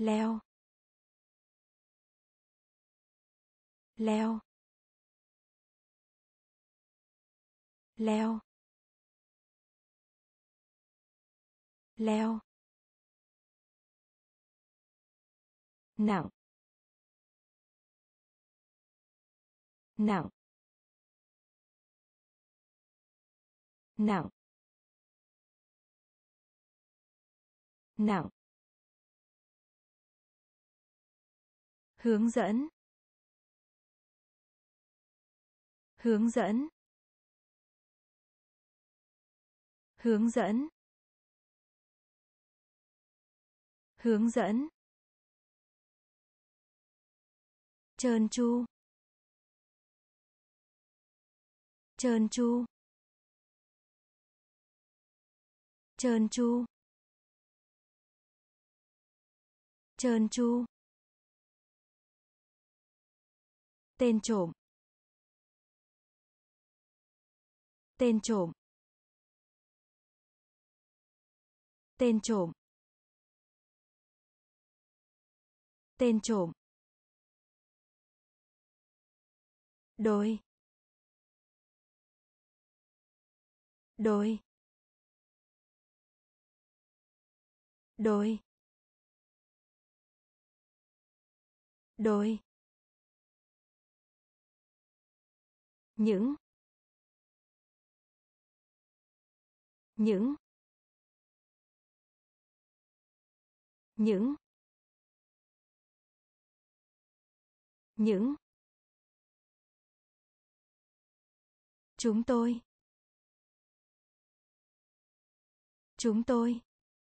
leo, leo, leo, leo, nặng, nặng, nặng, nặng, hướng dẫn, hướng dẫn, hướng dẫn, hướng dẫn, trơn tru, trơn tru, trơn tru, trơn tru, tên trộm, tên trộm, tên trộm, tên trộm, đôi, đôi, đôi, đôi, những, những, những, những, chúng tôi, chúng tôi,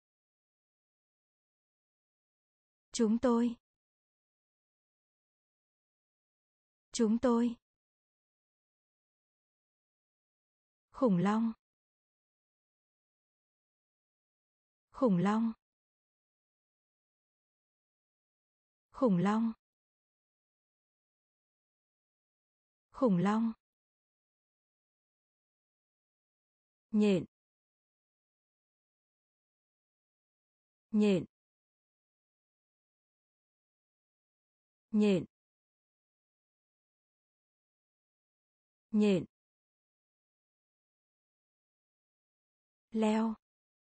chúng tôi, chúng tôi, khủng long, khủng long, khủng long, khủng long, nhện, nhện, nhện, nhện, leo,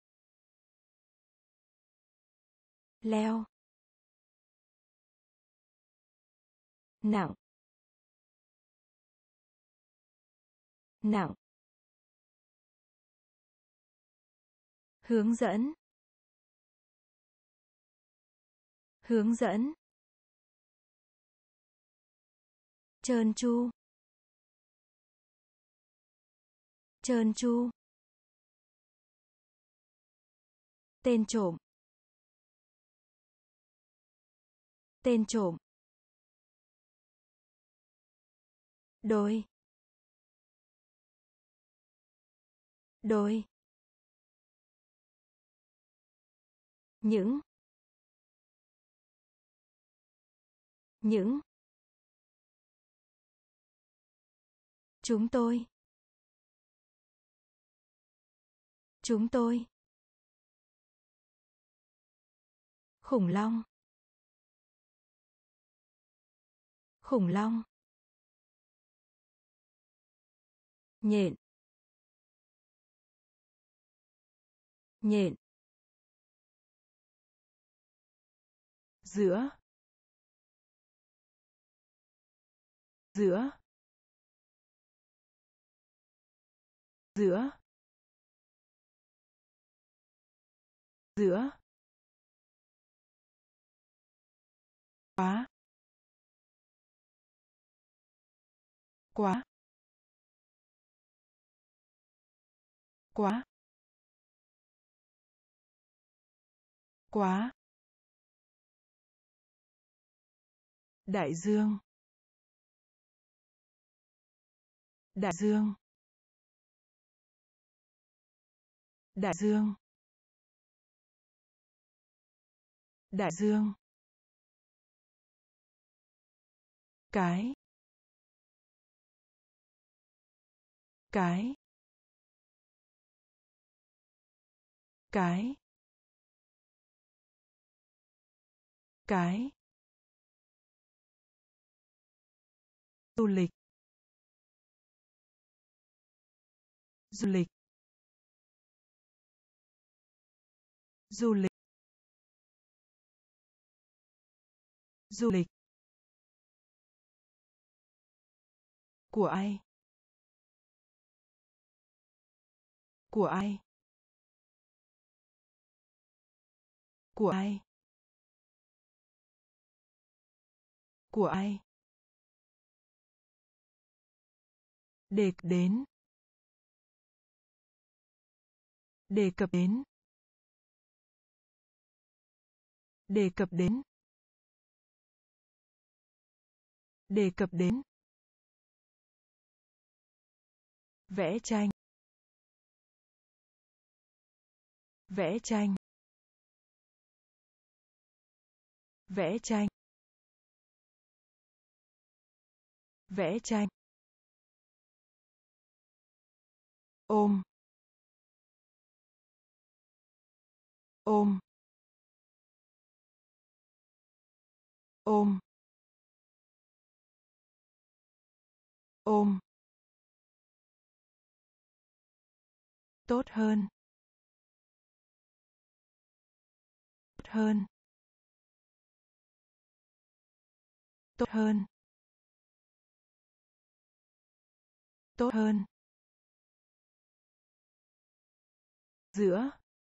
leo, nặng, nặng, hướng dẫn, hướng dẫn, trơn tru, trơn tru, tên trộm, tên trộm, đôi, đôi, những, chúng tôi, chúng tôi, khủng long, khủng long, nhện, nhện, giữa, giữa, giữa, giữa, quá, quá, quá, quá, đại dương, đại dương, đại dương, đại dương, cái, cái, cái, cái, du lịch, du lịch, du lịch, du lịch, của ai, của ai, của ai, của ai, đề cập đến, đề cập đến, đề cập đến, đề cập đến, vẽ tranh, vẽ tranh, vẽ tranh, vẽ tranh, ôm, ôm, ôm, ôm, tốt hơn, tốt hơn, tốt hơn, tốt hơn, giữa,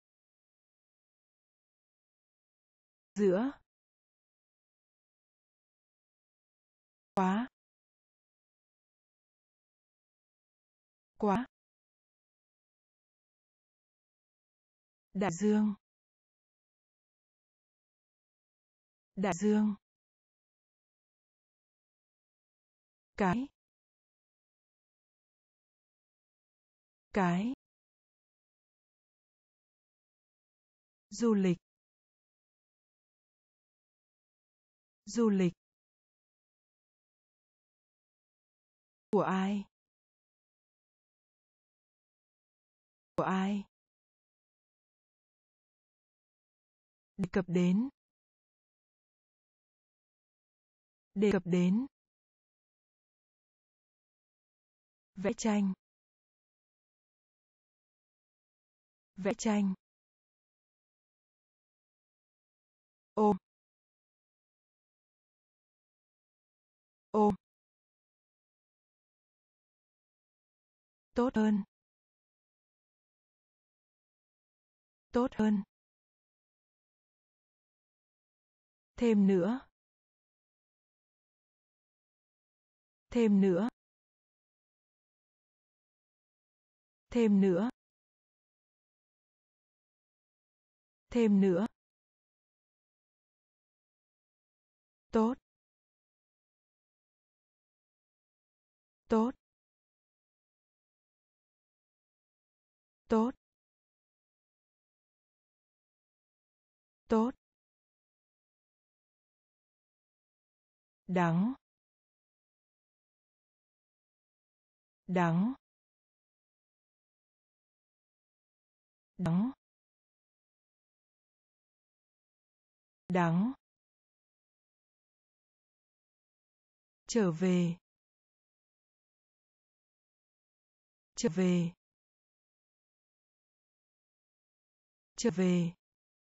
giữa, quá, quá, đại dương, đại dương, cái, du lịch, du lịch, của ai, của ai, đề cập đến, đề cập đến, vẽ tranh, vẽ tranh, ôm, ôm, tốt hơn, tốt hơn, thêm nữa, thêm nữa, thêm nữa, thêm nữa, tốt, tốt, tốt, tốt, đắng, đắng, đắng, đắng, trở về, trở về, trở về,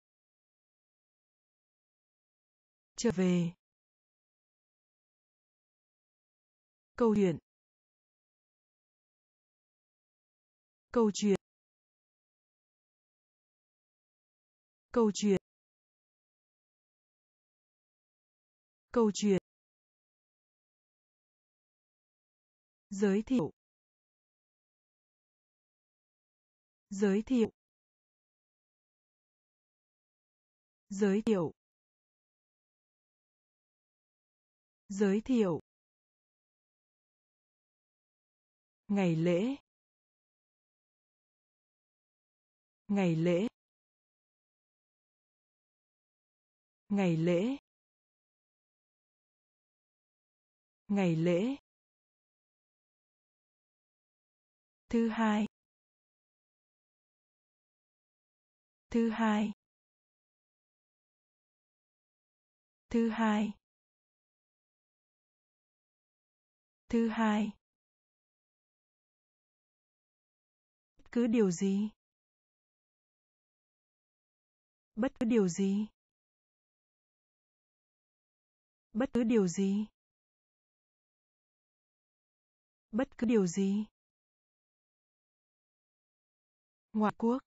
trở về, câu chuyện, câu chuyện, câu chuyện, câu chuyện, giới thiệu, giới thiệu, giới thiệu, giới thiệu, ngày lễ, ngày lễ, ngày lễ, ngày lễ, thứ hai, thứ hai, Thứ hai. Thứ hai. Bất cứ điều gì. Bất cứ điều gì. Bất cứ điều gì. Bất cứ điều gì. Ngoại quốc.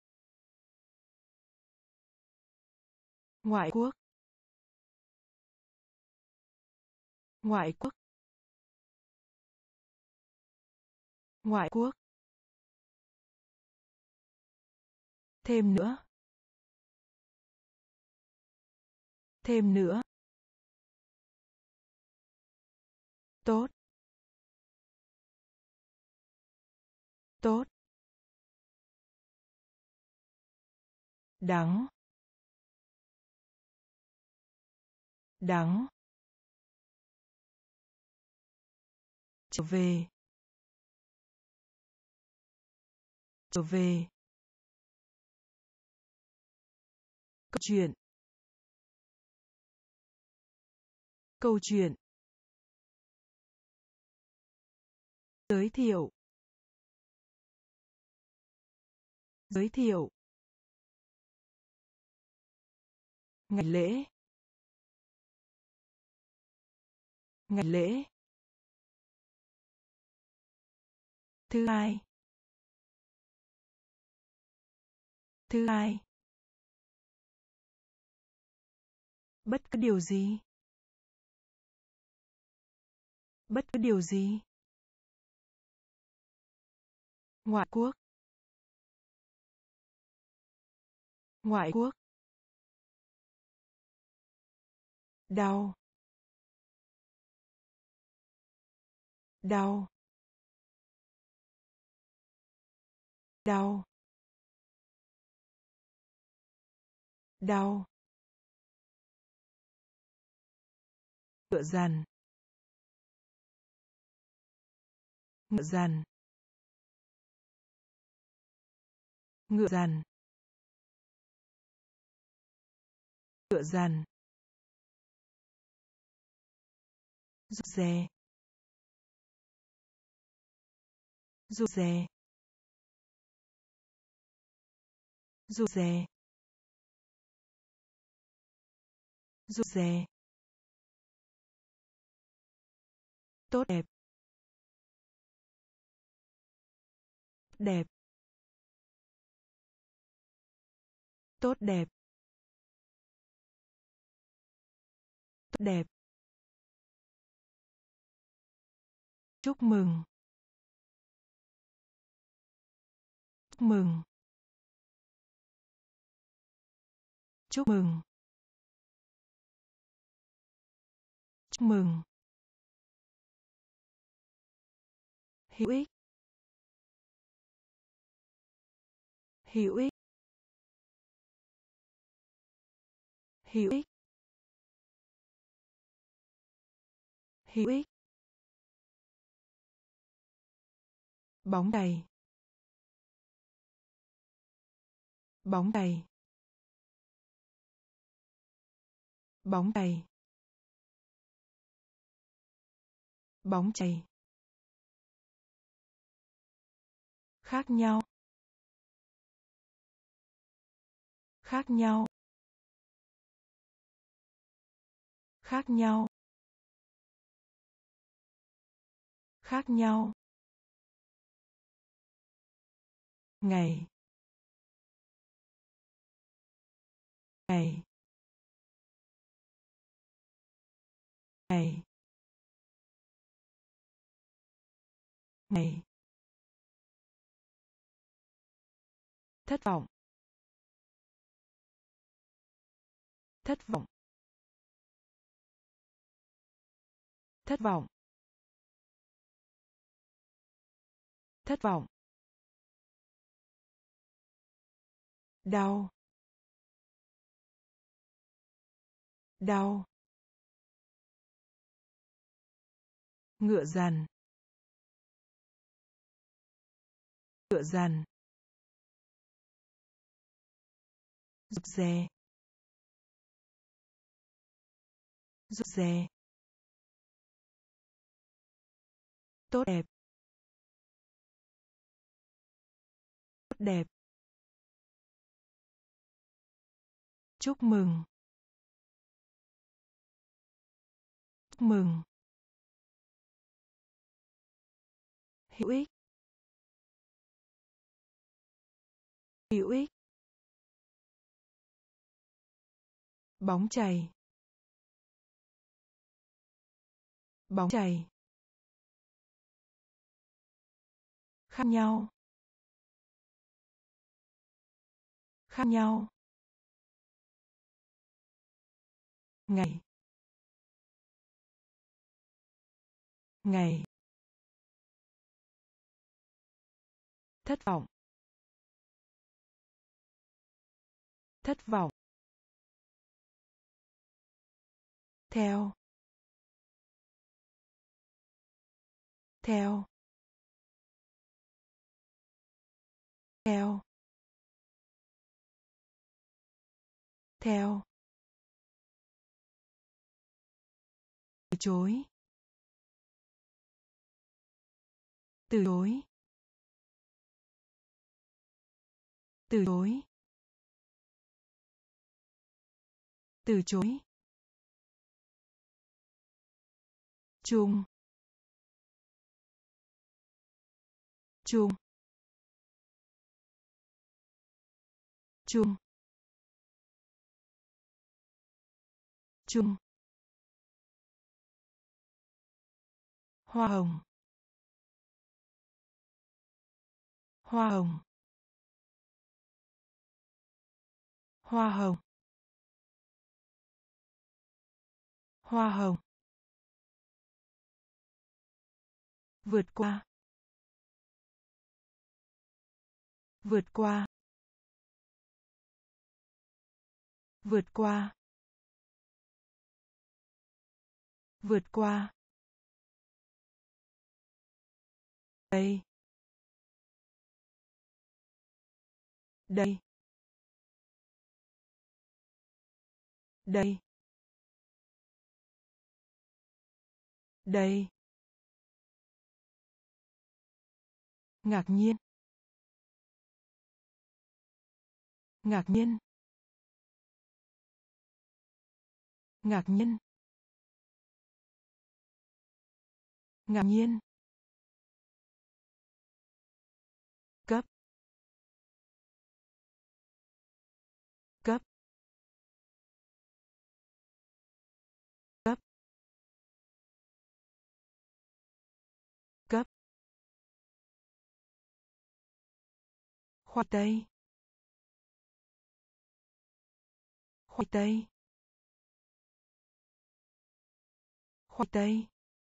Ngoại quốc. Ngoại quốc. Ngoại quốc. Thêm nữa. Thêm nữa. Tốt. Tốt. Đắng. Đắng. Trở về. Trở về. Câu chuyện. Câu chuyện. Giới thiệu. Giới thiệu. Ngày lễ. Ngày lễ. Thứ hai. Thứ hai. Bất cứ điều gì. Bất cứ điều gì. Ngoại quốc. Ngoại quốc. Đau. Đau. Đau. Đau. Ngựa dằn. Ngựa dằn. Ngựa dằn. Ngựa dằn. Rụt rè. Rụt rè. Rụt rè. Rụt rè. Tốt đẹp. Đẹp. Tốt đẹp. Tốt đẹp. Chúc mừng. Chúc mừng. Chúc mừng. Chúc mừng. Hữu ích. Hữu ích. Hữu ích. Hữu ích. Bóng chày. Bóng chày. Bóng chày. Bóng chày. Khác nhau. Khác nhau. Khác nhau. Khác nhau. Ngày. Ngày. Ngày. Ngày. Thất vọng. Thất vọng. Thất vọng. Thất vọng. Đau. Đau. Ngựa dằn. Ngựa dằn. Rụt rè. rụt rè, tốt đẹp, tốt đẹp, chúc mừng, chúc mừng, hữu ích, hữu ích, bóng chày, bóng chày, khác nhau, khác nhau, ngày, ngày, thất vọng, thất vọng, theo, theo, theo, theo, từ chối, từ chối, từ chối, từ chối, chung, chung, chung, chung, hoa hồng, hoa hồng, hoa hồng, hoa hồng, vượt qua, vượt qua, vượt qua, vượt qua, đây, đây, đây, đây, ngạc nhiên, ngạc nhiên, ngạc nhiên, ngạc nhiên, cấp, cấp, cấp, cấp, khoai tây, khoai tây, khoai tây,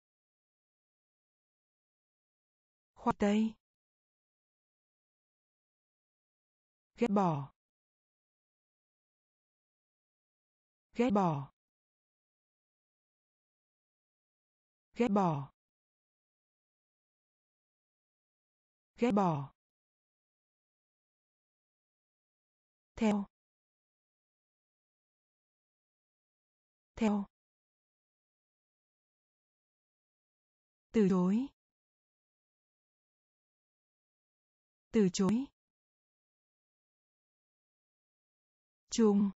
khoai tây, ghét bỏ, ghét bỏ, ghét bỏ, ghét bỏ, theo, theo, từ chối, từ chối, chung,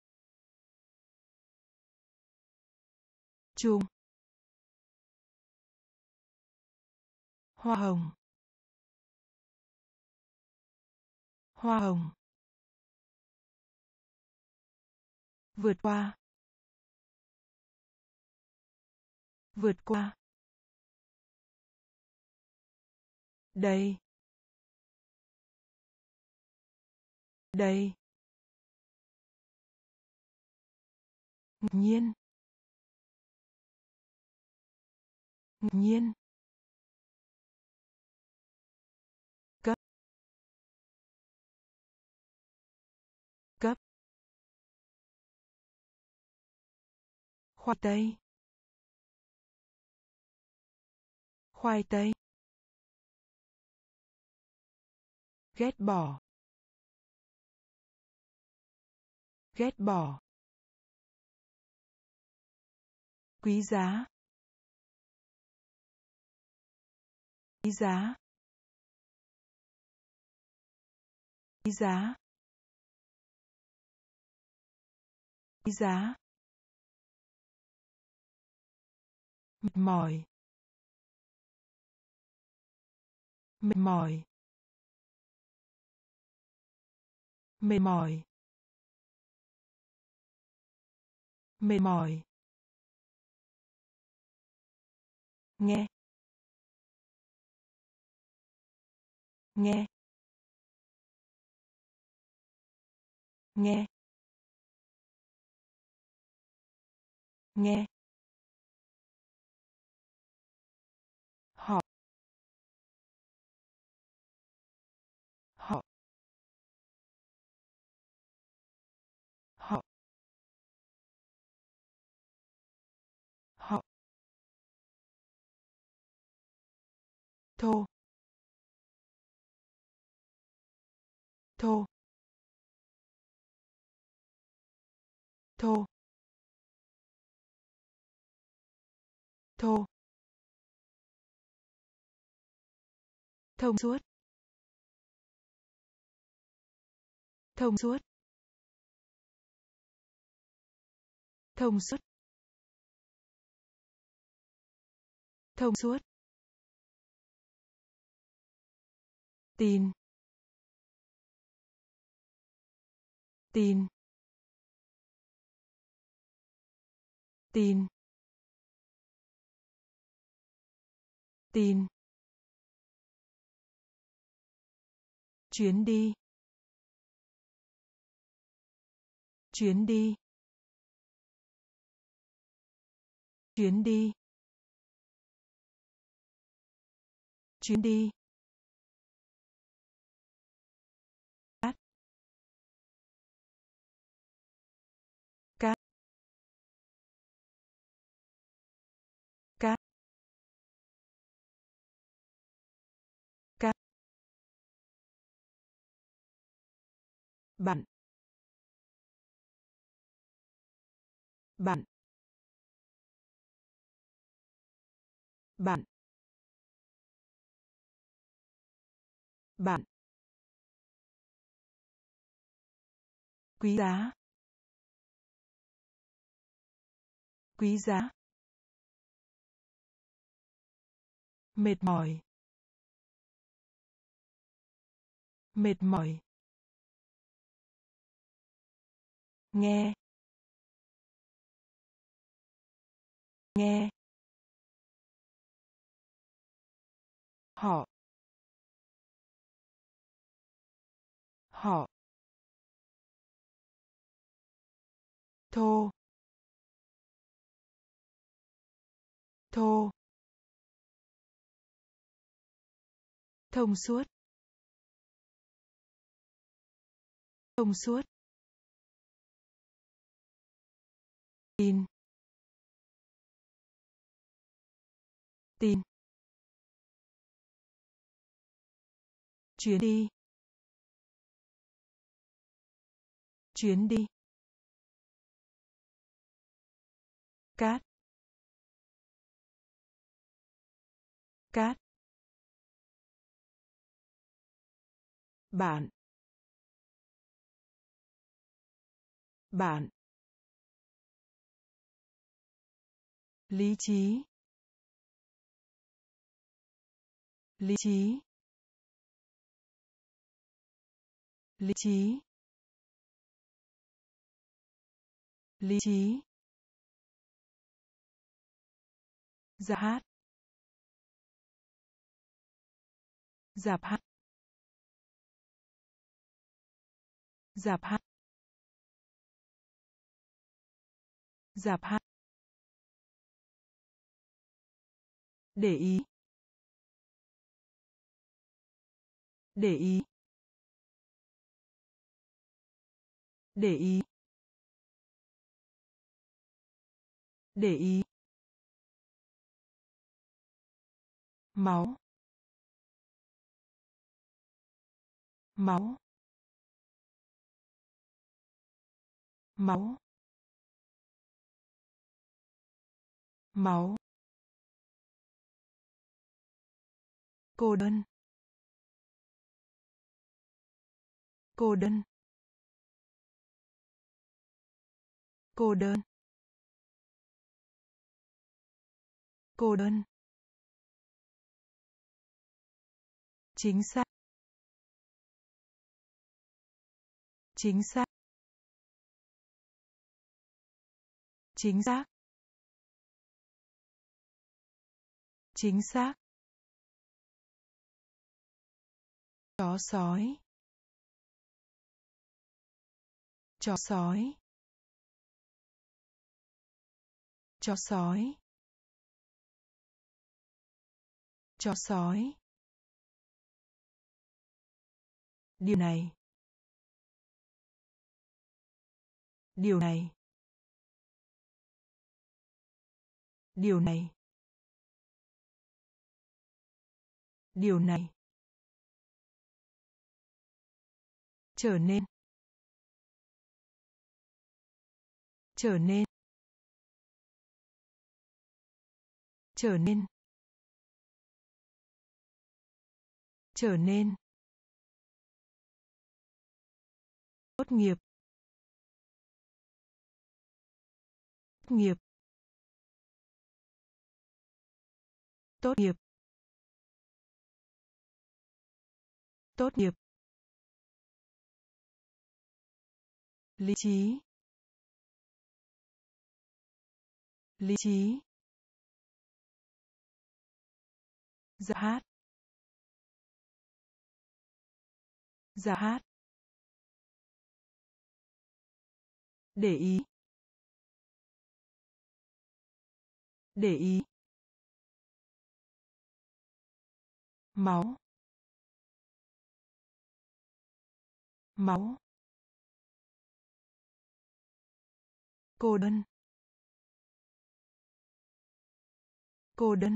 chung, hoa hồng, hoa hồng, vượt qua, vượt qua, đây, đây, ngạc nhiên, ngạc nhiên, cấp, cấp, khoai tây, khoai tây, ghét bỏ, ghét bỏ, quý giá, quý giá, quý giá, quý giá, mệt mỏi, mệt mỏi, mệt mỏi, mệt mỏi, nghe, nghe, nghe, nghe, họ, họ, họ, họ, thô, thô, thô, thô, thông suốt, thông suốt, thông suốt, thông suốt, tin, tin, tin, tin, chuyến đi, chuyến đi, chuyến đi, chuyến đi, cát, cát, cát, cát, bạn, bạn, bạn, bạn, quý giá, quý giá, mệt mỏi, mệt mỏi, nghe, nghe, họ, họ, thô, thô, thông suốt, thông suốt, tin, tin, chuyến đi, chuyến đi, cát, cát, bạn, bạn, lý trí, lý trí, lý trí, lý trí, dạp hát, dạp hát, dạp hát, dạp hát, để ý, để ý, để ý, để ý, máu, máu, máu, máu, cô đơn, cô đơn, cô đơn, cô đơn, chính xác, chính xác, chính xác, chính xác, chó sói, chó sói, chó sói, chó sói, điều này, điều này, điều này, điều này, trở nên, trở nên, trở nên, trở nên, tốt nghiệp, tốt nghiệp, tốt nghiệp, tốt nghiệp, lý trí, lý trí, giọng hát, giọng hát, để ý, để ý, máu, máu, cô đơn, cô đơn,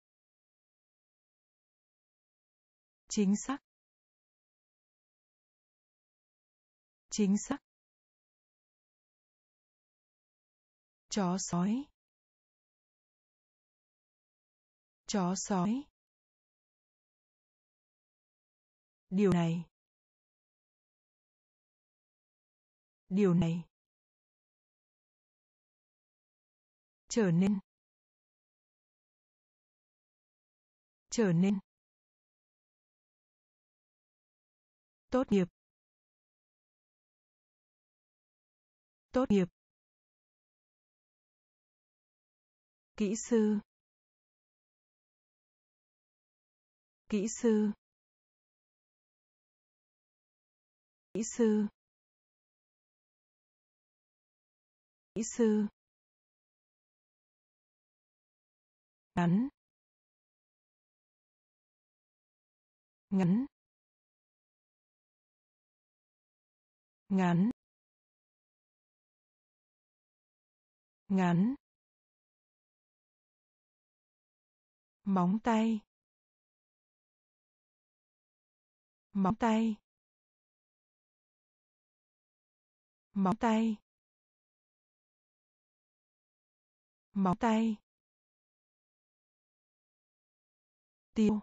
chính xác, chính xác, chó sói, chó sói, điều này, điều này, trở nên, trở nên, tốt nghiệp, tốt nghiệp, kỹ sư, kỹ sư, kỹ sư, kỹ sư, ngắn, ngắn, ngắn, ngắn, móng tay, móng tay, móng tay, móng tay, tiêu,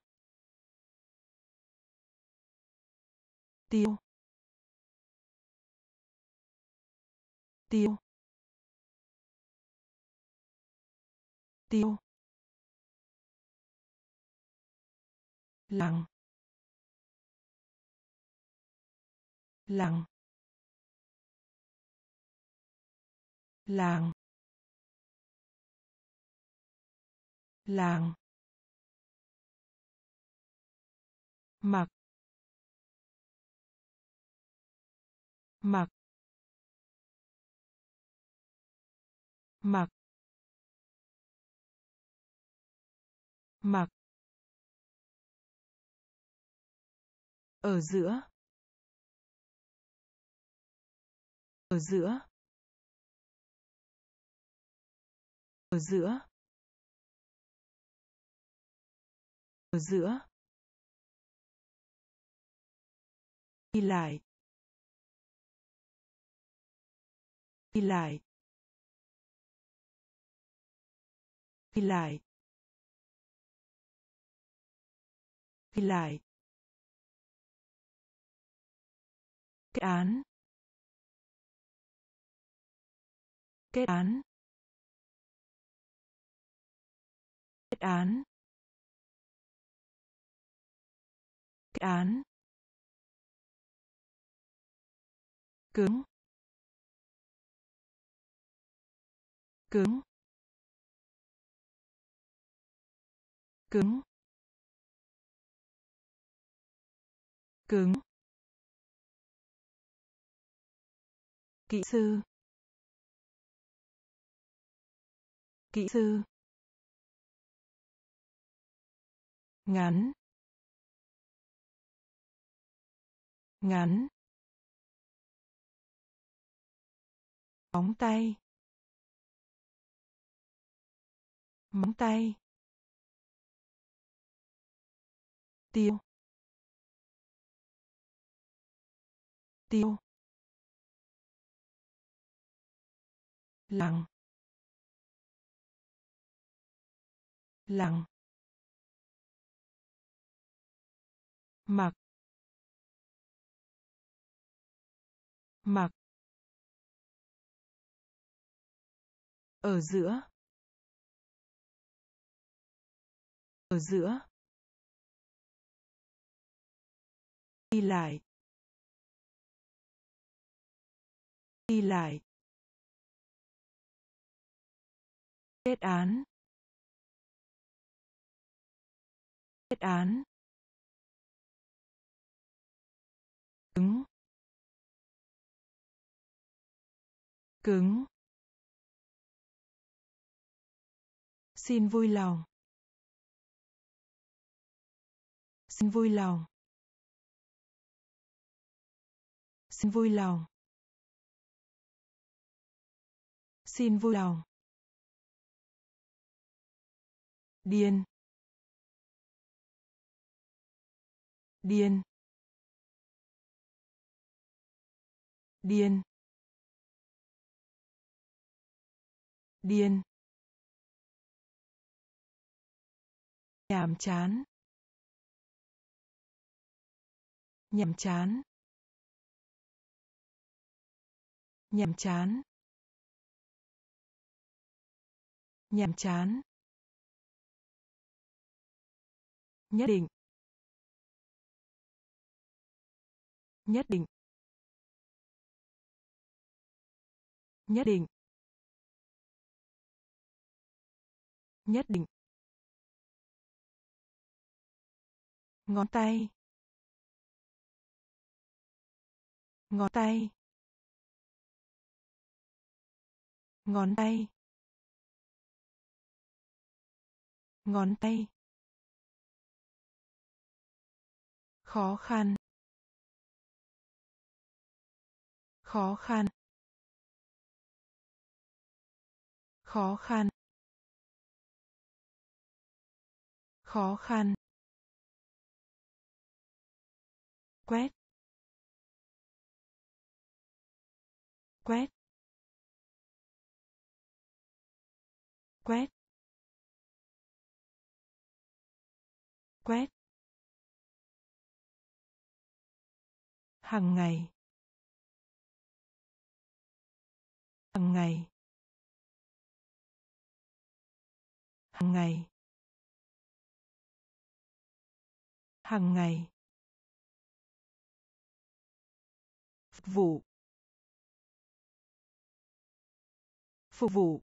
tiêu, tiêu, tiêu, lặng, lặng, làng, làng, mặc, mặc, mặc, mặc, ở giữa, ở giữa, ở giữa, ở giữa, đi lại, đi lại, Ghi lại. Ghi lại. Kết án. Kết án. Kết án. Kết án. Cứng. Cứng. Cứng. Cứng. Kỹ sư. Kỹ sư. Ngắn. Ngắn. Móng tay. Móng tay. Tiêu. Tiêu. Lặng. Lặng. Mặc. Mặc. Ở giữa. Ở giữa. Đi lại. Đi lại. Kết án. Kết án. Cứng. Cứng. Xin vui lòng. Xin vui lòng. Xin vui lòng. Xin vui lòng. Điên. Điên. Điên. Điên. Nhàm chán. Nhàm chán. Nhàm chán. Nhàm chán. Nhất định. Nhất định. Nhất định. Nhất định. Ngón tay. Ngón tay. Ngón tay. Ngón tay. Khó khăn. Khó khăn. Khó khăn. Khó khăn. Quét. Quét. Quét. Quét. Hàng ngày. Hàng ngày. Hàng ngày. Hàng ngày. Phục vụ. Phục vụ.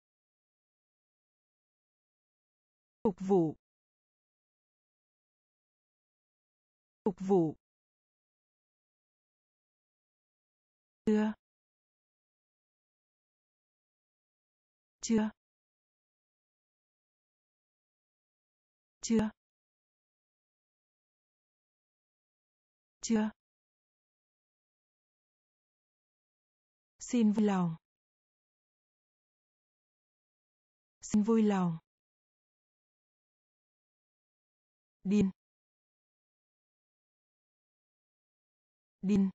Phục vụ. Phục vụ. Chưa. Chưa. Chưa. Chưa. Xin vui lòng. Xin vui lòng. Điên. Điên.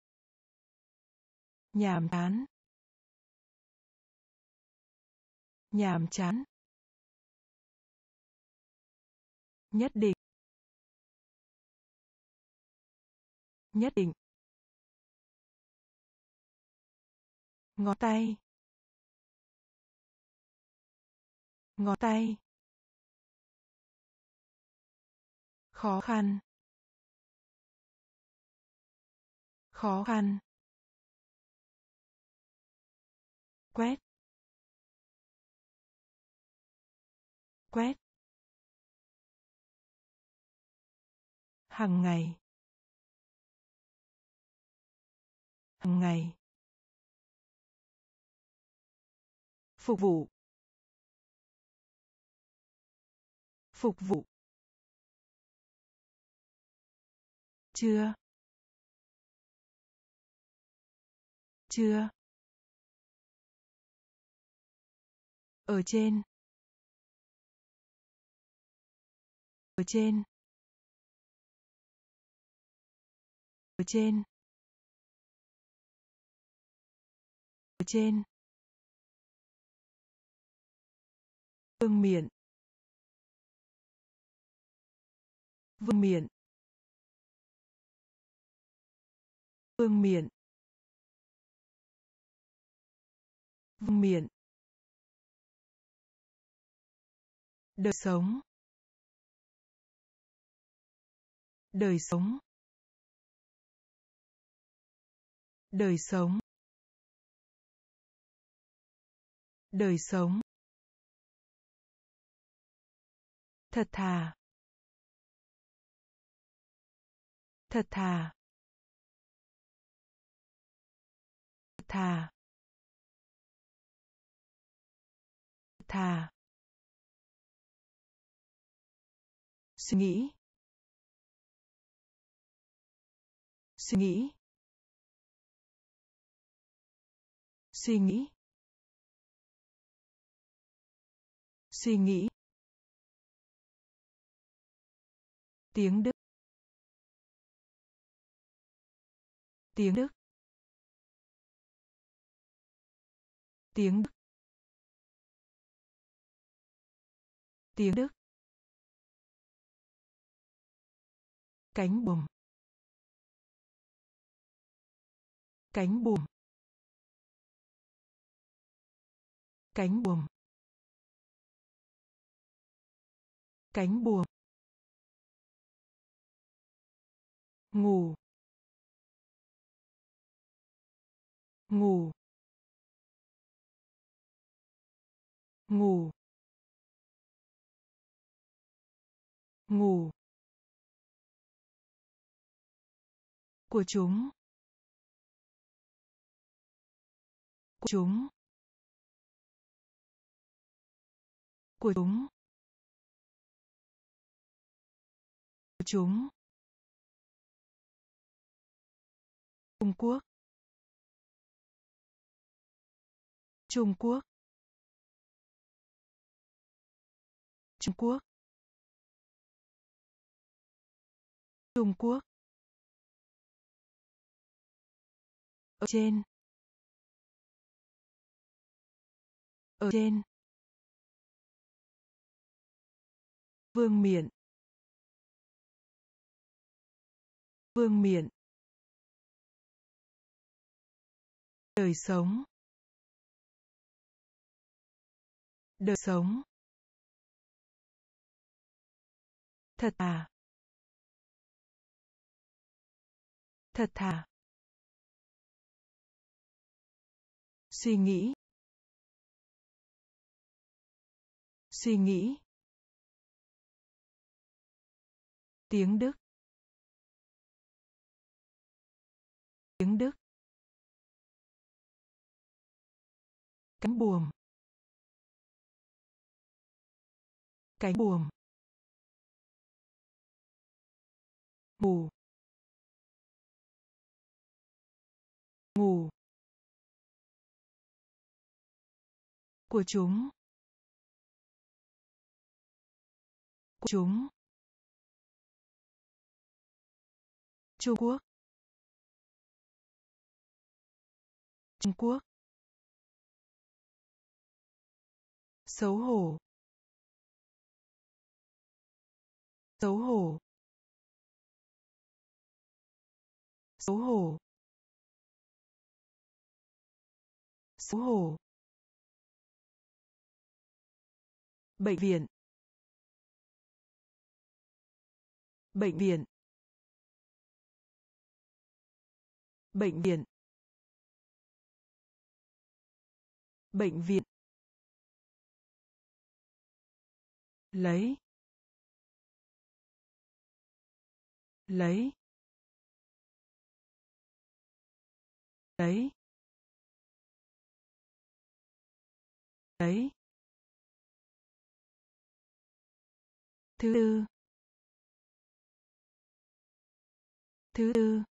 Nhàm chán. nhàm chán, nhất định, nhất định, ngón tay, ngón tay, khó khăn, khó khăn, quét, quét, hàng ngày, hàng ngày, phục vụ, phục vụ, chưa, chưa, ở trên, ở trên, ở trên, ở trên, vương miện, vương miện, vương miện, vương miện, đời sống, đời sống, đời sống, đời sống, thật thà, thật thà, thật thà, thật thà, suy nghĩ, suy nghĩ, suy nghĩ, suy nghĩ, tiếng Đức, tiếng Đức, tiếng Đức, tiếng Đức, cánh buồm, cánh buồm, cánh buồm, cánh buồm, ngủ, ngủ, ngủ, ngủ, của chúng, của chúng, của chúng, của chúng, Trung Quốc, Trung Quốc, Trung Quốc, Trung Quốc, ở trên, ở trên, vương miện, vương miện, đời sống, đời sống, thật thà, thật thà, suy nghĩ, suy nghĩ, tiếng Đức, tiếng Đức, cánh buồm, cánh buồm, ngủ, ngủ, của chúng, của chúng, Trung Quốc, Trung Quốc, xấu hổ, xấu hổ, xấu hổ, xấu hổ, bệnh viện, bệnh viện, bệnh viện, bệnh viện, lấy, lấy, lấy, lấy, thứ tư, thứ tư,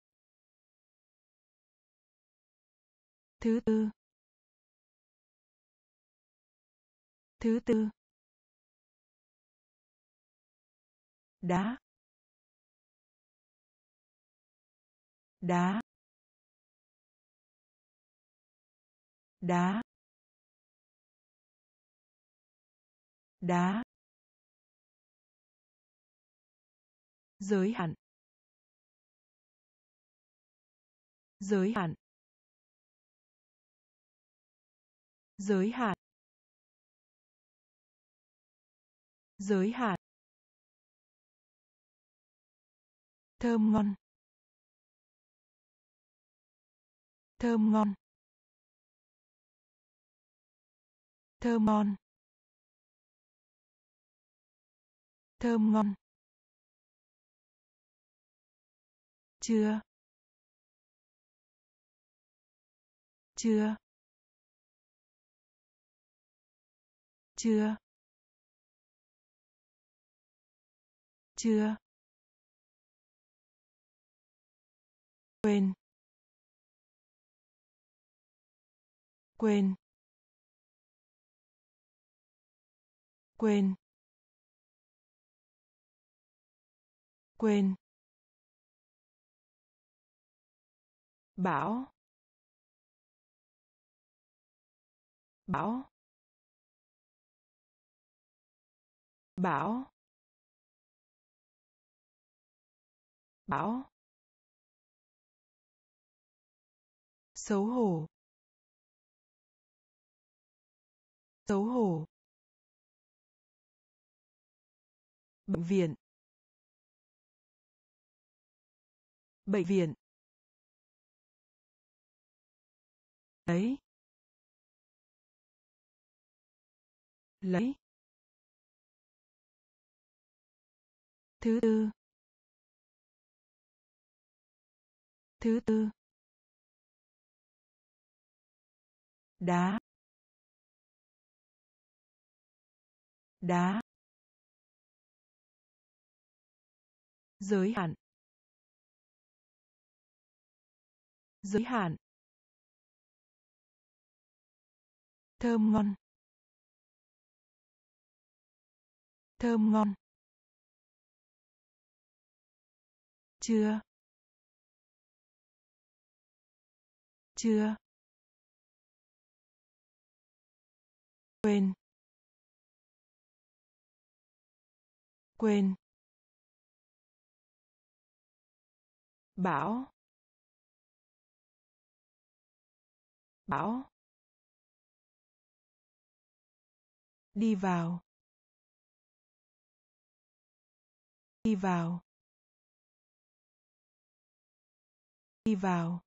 thứ tư, thứ tư, đá, đá, đá, đá, giới hạn, giới hạn, giới hạn, giới hạn, thơm ngon, thơm ngon, thơm ngon, thơm ngon, chưa, chưa, chưa, chưa, quên, quên, quên, quên, bão, bão, bão, bão, xấu hổ, xấu hổ, bệnh viện, bệnh viện, lấy, lấy, thứ tư, thứ tư, đá, đá, giới hạn, giới hạn, thơm ngon, thơm ngon, chưa, chưa, quên, quên, bão, bão, đi vào, đi vào, đi vào,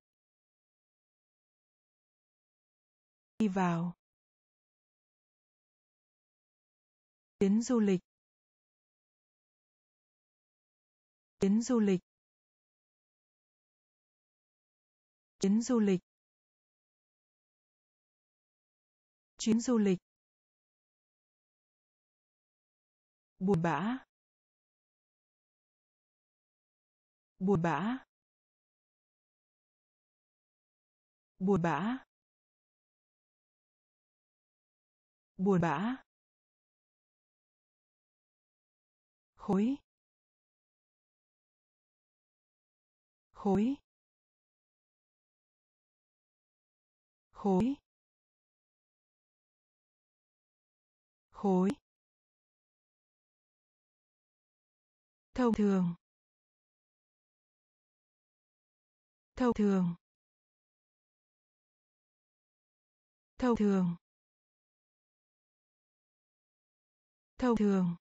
đi vào, chuyến du lịch, chuyến du lịch, chuyến du lịch, chuyến du lịch, buồn bã, buồn bã, buồn bã, buồn bã, khối, khối, khối, khối, thông thường, thông thường, thông thường, thông thường,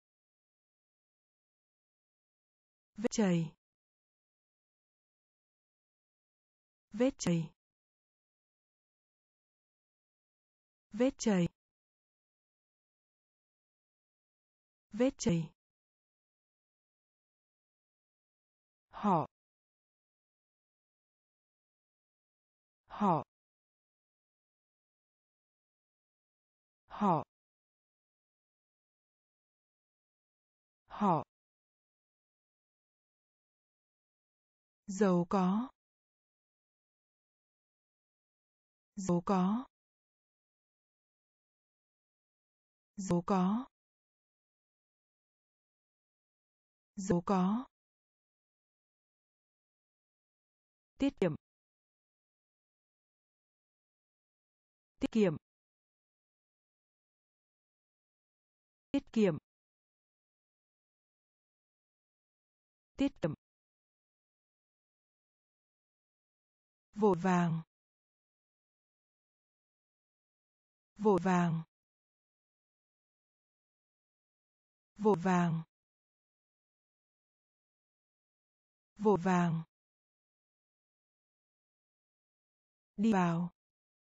vết chảy, vết chảy, vết chảy, vết chảy, họ, họ, họ, họ, giàu có, giàu có, giàu có, giàu có, tiết kiệm, tiết kiệm, tiết kiệm, tiết kiệm, vội vàng, vội vàng, vội vàng, vội vàng, đi vào,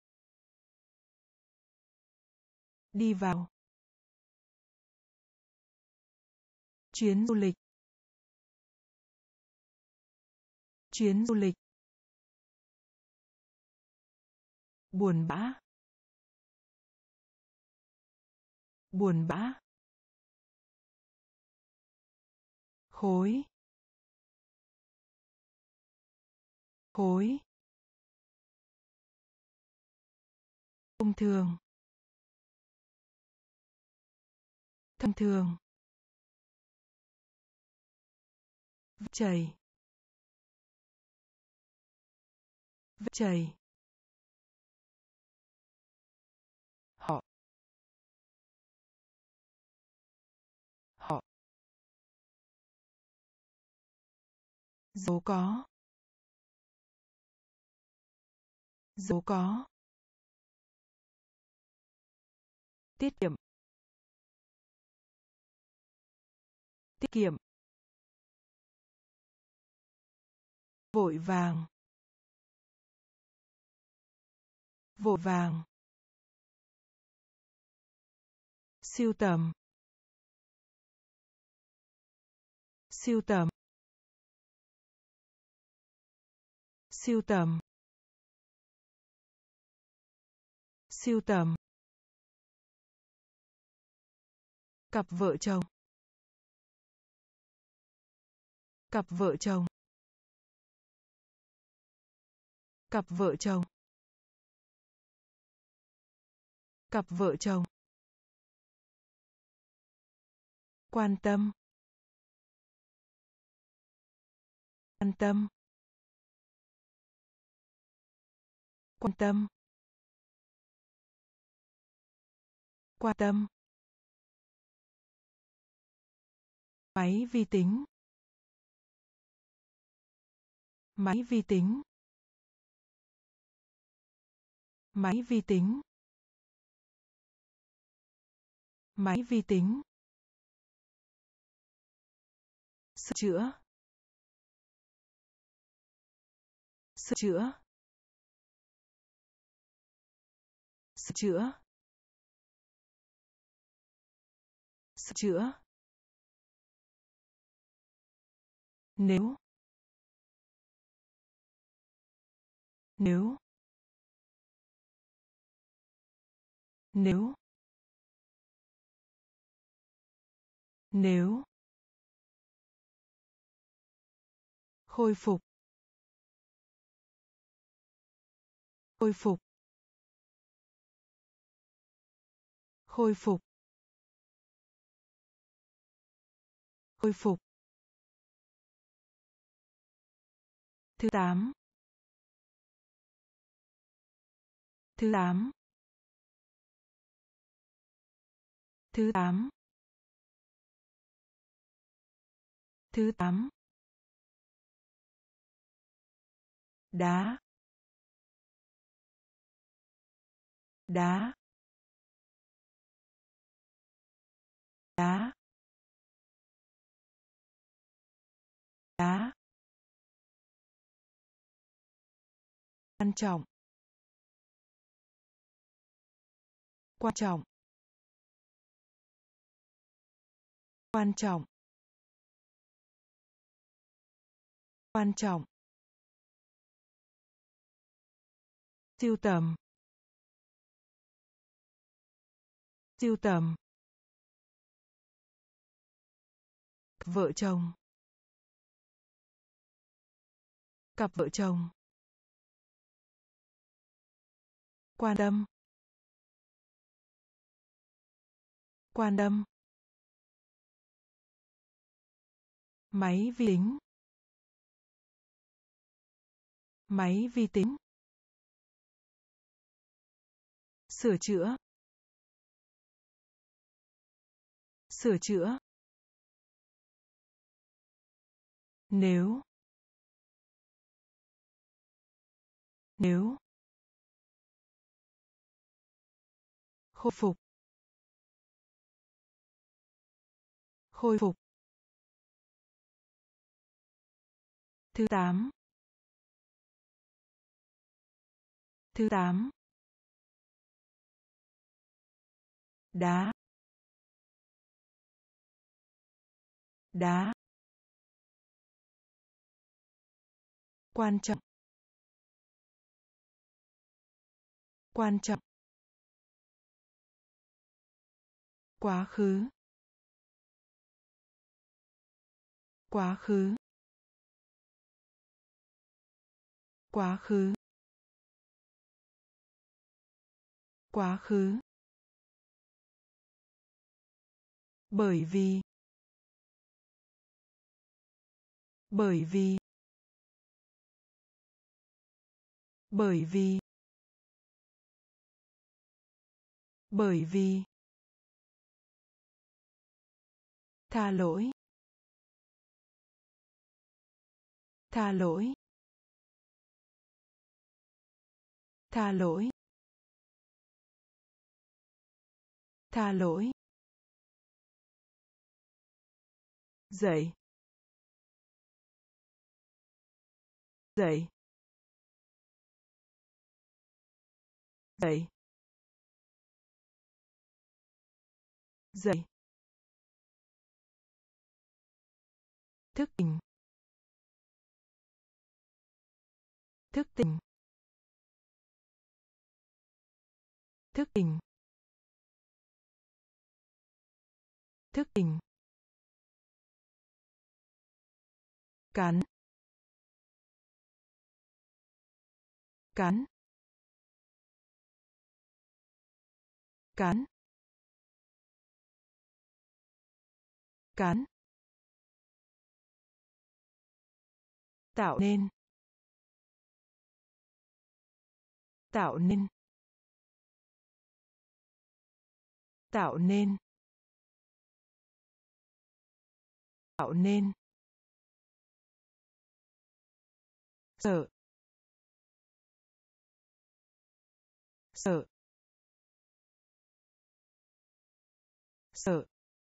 đi vào, chuyến du lịch, chuyến du lịch, buồn bã, buồn bã, khối, khối, thông thường, thông thường, vết chảy, vết chảy, họ, họ, giàu có, giàu có, tiết kiệm, tiết kiệm, vội vàng, vội vàng, sưu tầm, sưu tầm, sưu tầm, sưu tầm, cặp vợ chồng, cặp vợ chồng, cặp vợ chồng, cặp vợ chồng, quan tâm, quan tâm, quan tâm, quan tâm, máy vi tính, máy vi tính, máy vi tính, máy vi tính, sửa chữa, sửa chữa, sửa chữa, sửa chữa, nếu, nếu, nếu, nếu, khôi phục, khôi phục, khôi phục, khôi phục, thứ tám, thứ tám, Thứ 8. Thứ 8. Đá. Đá. Đá. Đá. Quan trọng. Quan trọng. Quan trọng. Quan trọng. Sưu tầm. Sưu tầm. Vợ chồng. Cặp vợ chồng. Quan tâm. Quan tâm. Máy vi tính. Máy vi tính. Sửa chữa. Sửa chữa. Nếu. Nếu. Khôi phục. Khôi phục. Thứ 8. Thứ 8. Đá. Đá. Quan trọng. Quan trọng. Quá khứ. Quá khứ. Quá khứ. Quá khứ. Bởi vì. Bởi vì. Bởi vì. Bởi vì. Tha lỗi. Tha lỗi. Tha lỗi. Tha lỗi. Dậy. Dậy. Dậy. Dậy. Thức tỉnh. Thức tỉnh. Thức tỉnh. Thức tỉnh. Cắn. Cắn. Cắn. Cắn. Tạo nên. Tạo nên. Tạo nên. Tạo nên. Sợ. Sợ. Sợ.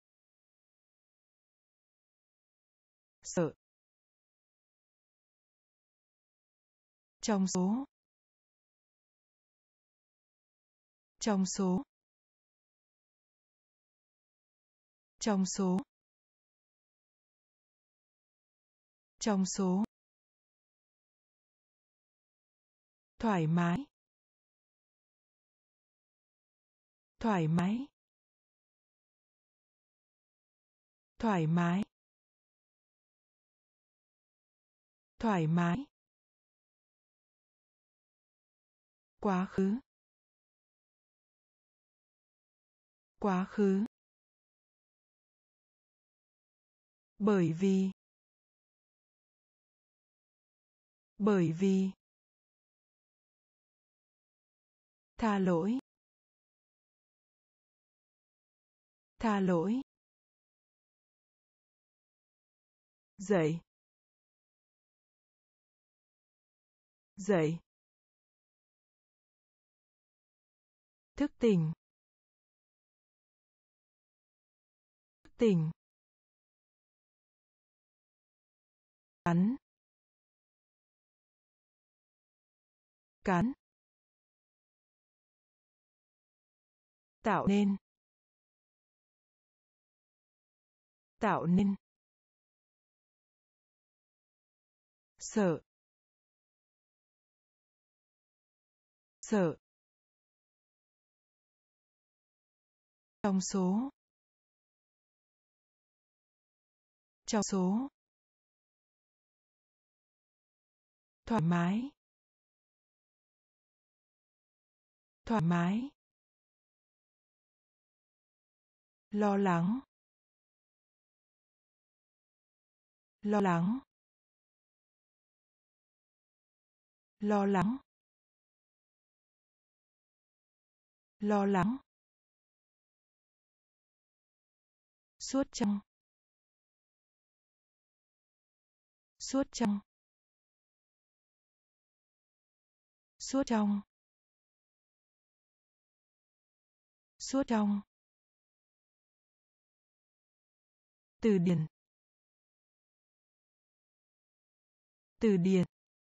Sợ. Trong số. Trong số. Trong số. Trong số. Thoải mái. Thoải mái. Thoải mái. Thoải mái. Quá khứ. Quá khứ. Bởi vì. Bởi vì. Tha lỗi. Tha lỗi. Dậy. Dậy. Thức tỉnh. Thức tỉnh. Cắn. Cắn. Tạo nên. Tạo nên. Sợ. Sợ. Trong số. Trong số. Thoải mái. Thoải mái. Lo lắng. Lo lắng. Lo lắng. Lo lắng. Suốt trong. Suốt trong. Suốt trong. Suốt trong. Từ điển. Từ điển.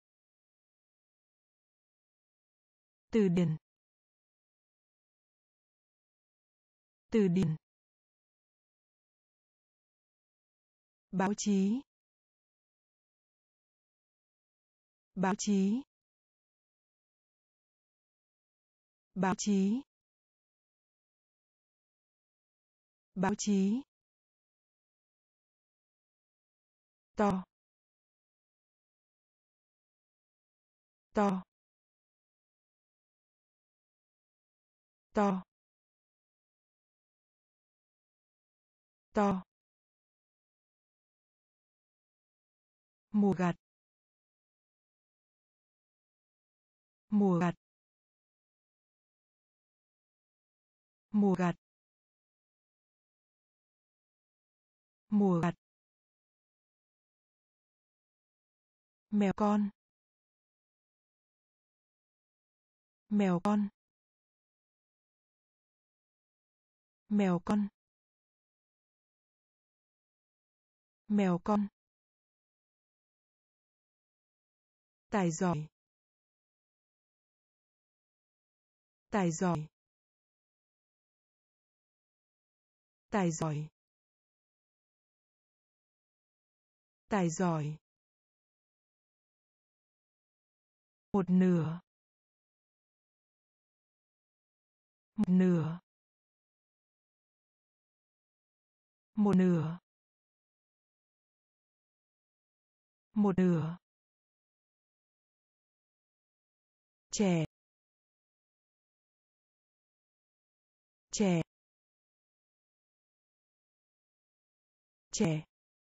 Từ điển. Từ điển. Báo chí. Báo chí. Báo chí. Báo chí. To. To. To. To. Mùa gặt. Mùa gặt. Mùa gặt. Mùa gặt. Mèo con. Mèo con. Mèo con. Mèo con. Tài giỏi. Tài giỏi. Tài giỏi. Tài giỏi. Một nửa. Một nửa. Một nửa. Một nửa. Trẻ. Trẻ. Trẻ.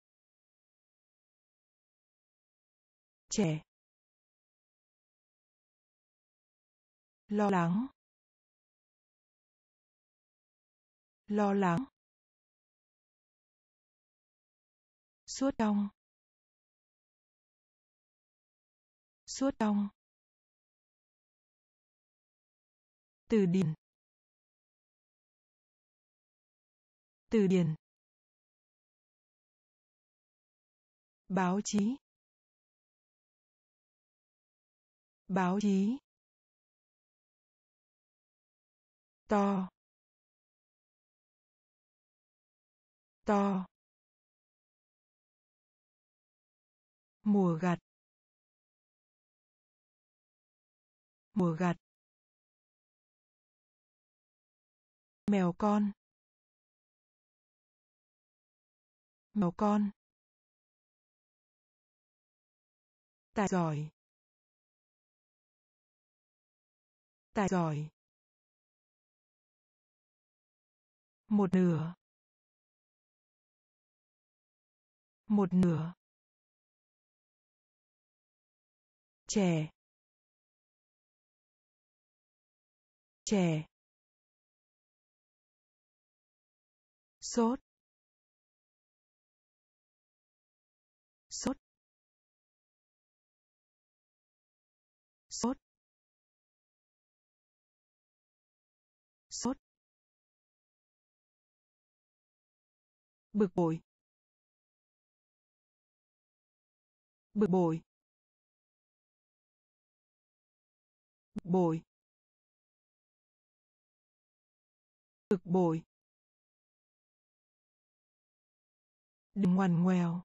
Trẻ. Lo lắng. Lo lắng. Suốt trong. Suốt trong. Từ điển. Từ điển. Báo chí. Báo chí. To. To. Mùa gặt. Mùa gặt. Mèo con. Mèo con. Tài giỏi. Tài giỏi. Một nửa. Một nửa. Trẻ. Trẻ. sốt, sốt, sốt, sốt, bực bội, bực bội, bực bội, bực bội, đường ngoằn ngoèo,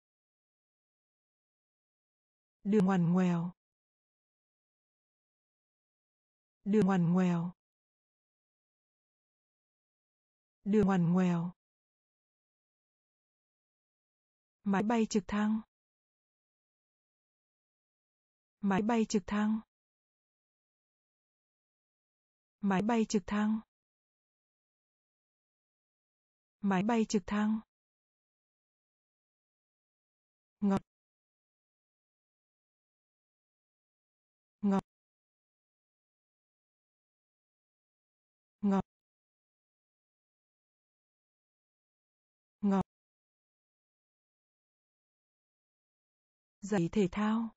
đường ngoằn ngoèo, đường ngoằn ngoèo, đường ngoằn ngoèo, máy bay trực thăng, máy bay trực thăng, máy bay trực thăng, máy bay trực thăng, ngọt, ngọt, ngọt, ngọt, giày thể thao,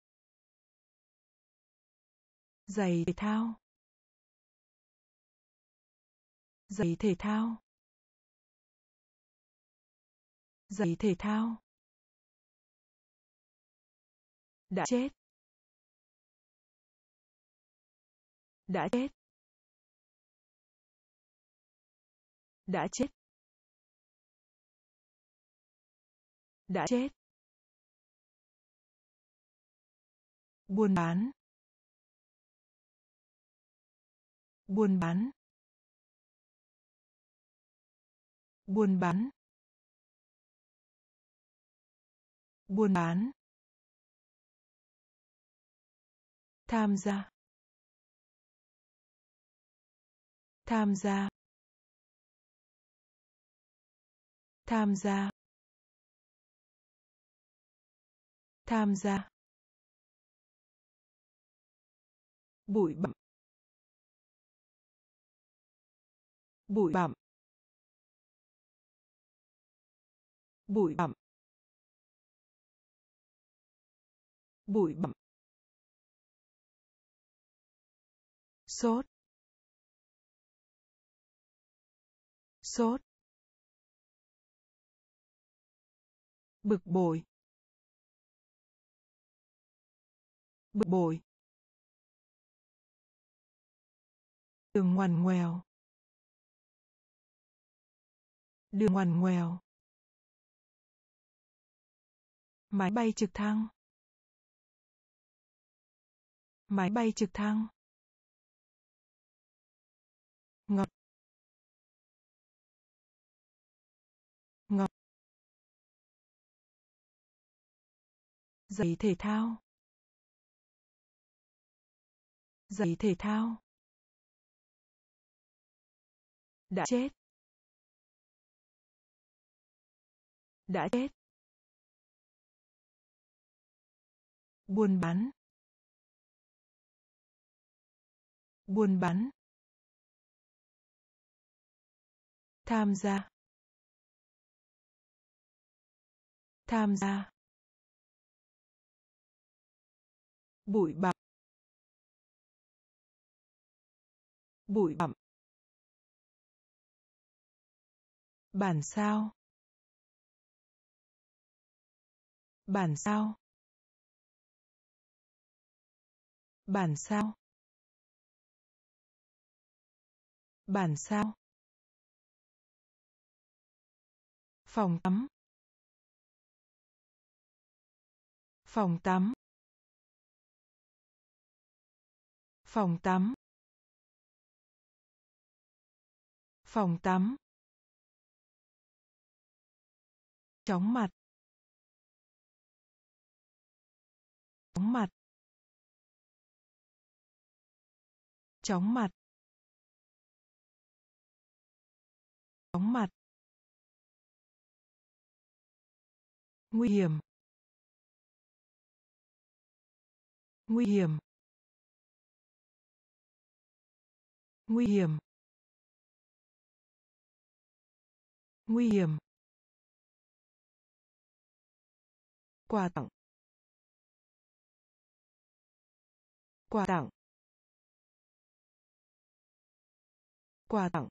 giày thể thao, giày thể thao, giày thể thao, đã chết, đã chết, đã chết, đã chết, buôn bán, buôn bán, buôn bán, buôn bán, tham gia, tham gia, tham gia, tham gia, bụi bặm, bụi bặm, bụi bặm, bụi bặm, sốt, sốt, bực bội, bực bội, đường ngoằn ngoèo, đường ngoằn ngoèo, máy bay trực thăng, máy bay trực thăng, ngọt, ngọt, giày thể thao, giày thể thao, đã chết, đã chết, buôn bán, buôn bán, tham gia, tham gia, bụi bặm, bụi bặm, bản sao, bản sao, bản sao, bản sao, phòng tắm, phòng tắm, phòng tắm, phòng tắm, chóng mặt, chóng mặt, chóng mặt, chóng mặt, nguy hiểm, nguy hiểm, nguy hiểm, Nguy hiểm. Quà tặng. Quà tặng. Quà tặng.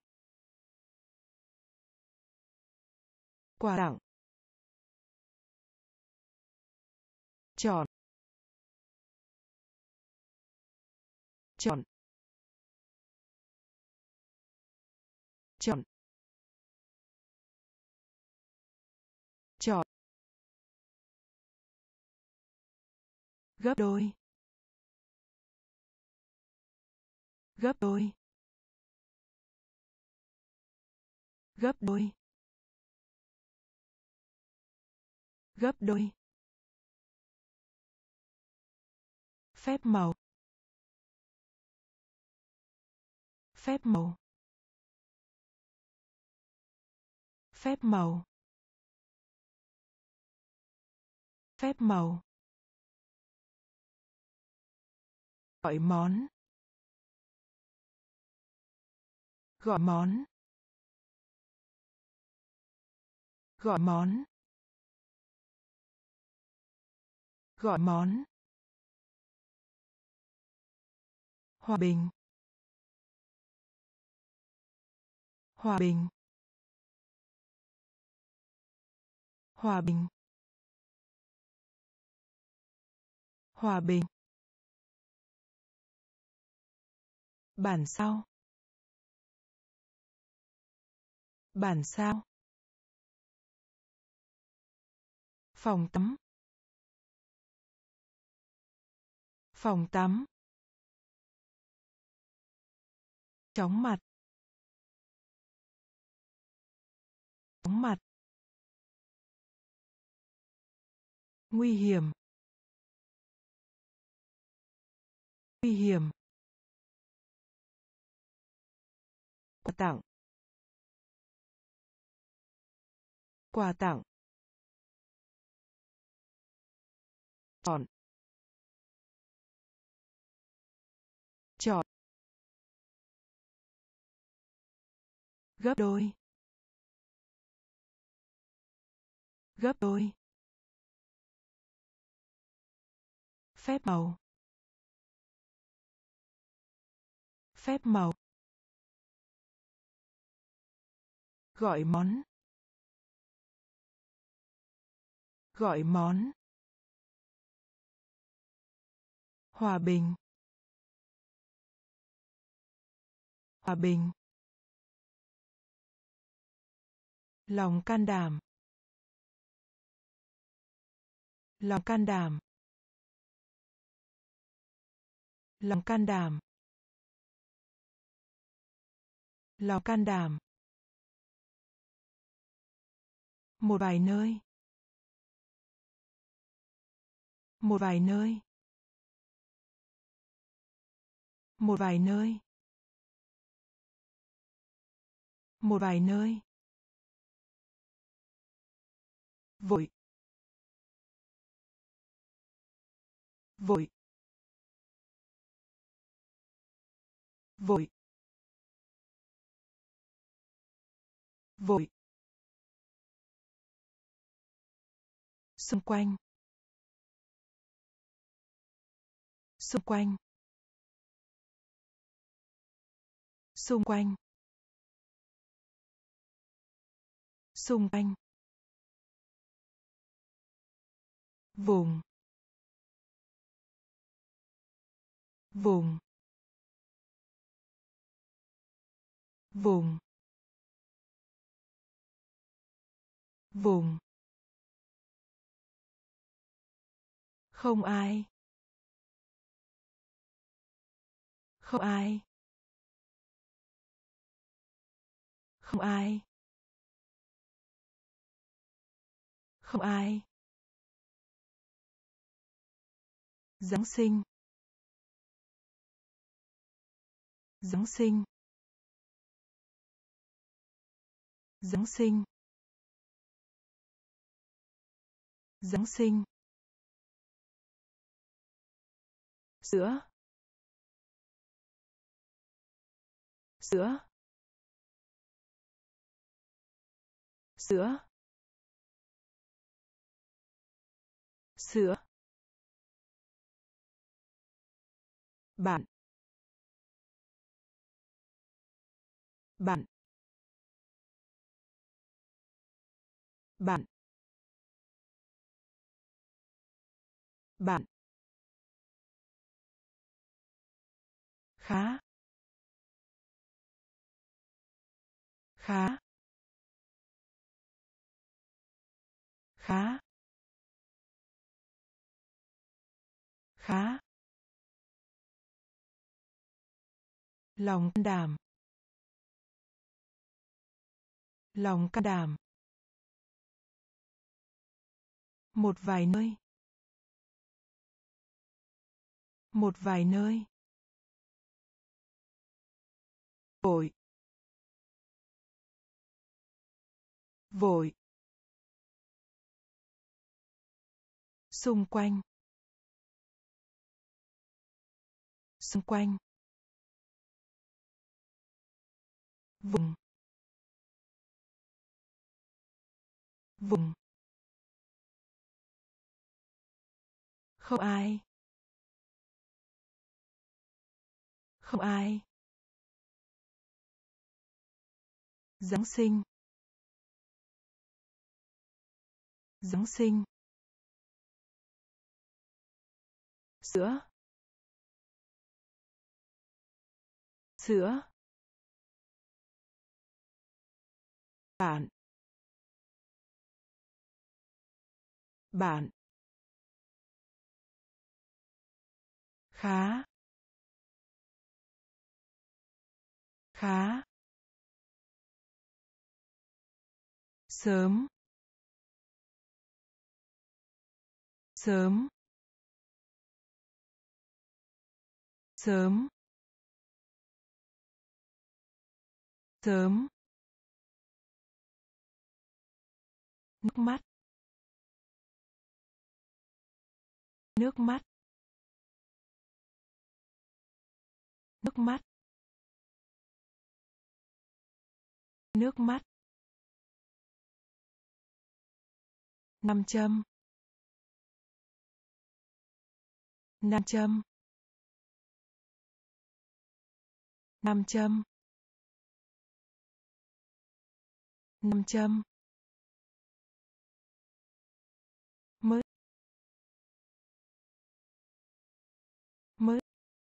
Quà tặng. Chọn. Chọn. Chọn. Chọn. Gấp đôi. Gấp đôi. Gấp đôi. Gấp đôi. Phép màu. Phép màu. Phép màu. Phép màu. Gọi món. Gọi món. Gọi món. Gọi món. Hòa bình. Hòa bình. Hòa bình. Hòa bình. Bản sao. Bản sao. Phòng tắm. Phòng tắm. Chóng mặt. Chóng mặt. Nguy hiểm. Nguy hiểm. Quà tặng. Quà tặng. Chọn. Chọn. Gấp đôi. Gấp đôi. Phép màu. Phép màu. Gọi món. Gọi món. Hòa bình. Hòa bình. Lòng can đảm. Lòng can đảm. Lòng can đảm. Lòng can đảm. Một vài nơi. Một vài nơi. Một vài nơi. Một vài nơi. Vội. Vội. Vội. Vội. Xung quanh. Xung quanh. Xung quanh. Xung quanh. Vùng. Vùng. Vùng. Vùng. Không ai. Không ai. Không ai. Không ai. Giáng sinh. Giáng sinh. Giáng sinh. Giáng sinh. Sữa. Sữa. sữa, sữa, bạn, bạn, bạn, bạn, khá, khá, khá, khá, lòng can đảm, lòng can đảm, một vài nơi, một vài nơi, vội, vội, xung quanh, xung quanh, vùng, vùng, không ai, không ai, Giáng sinh, Giáng sinh, sữa, sữa, bạn, bạn, khá, khá, sớm, sớm, sớm, sớm, nước mắt, nước mắt, nước mắt, nước mắt, nam châm, nam châm, nam châm, nam châm, mới, mới,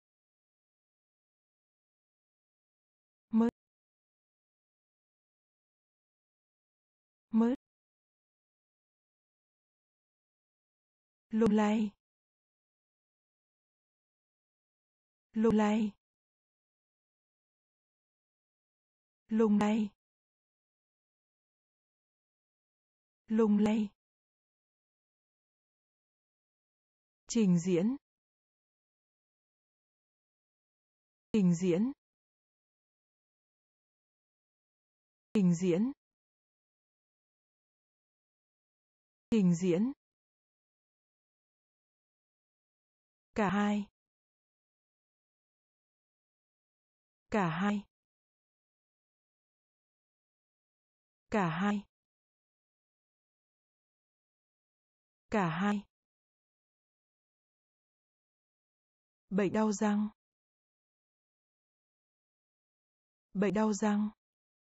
mới, mới, lung lay, lung lay, lung lay, lung lay, trình diễn, trình diễn, trình diễn, trình diễn, cả hai, cả hai, cả hai, cả hai, bệnh đau răng, bệnh đau răng,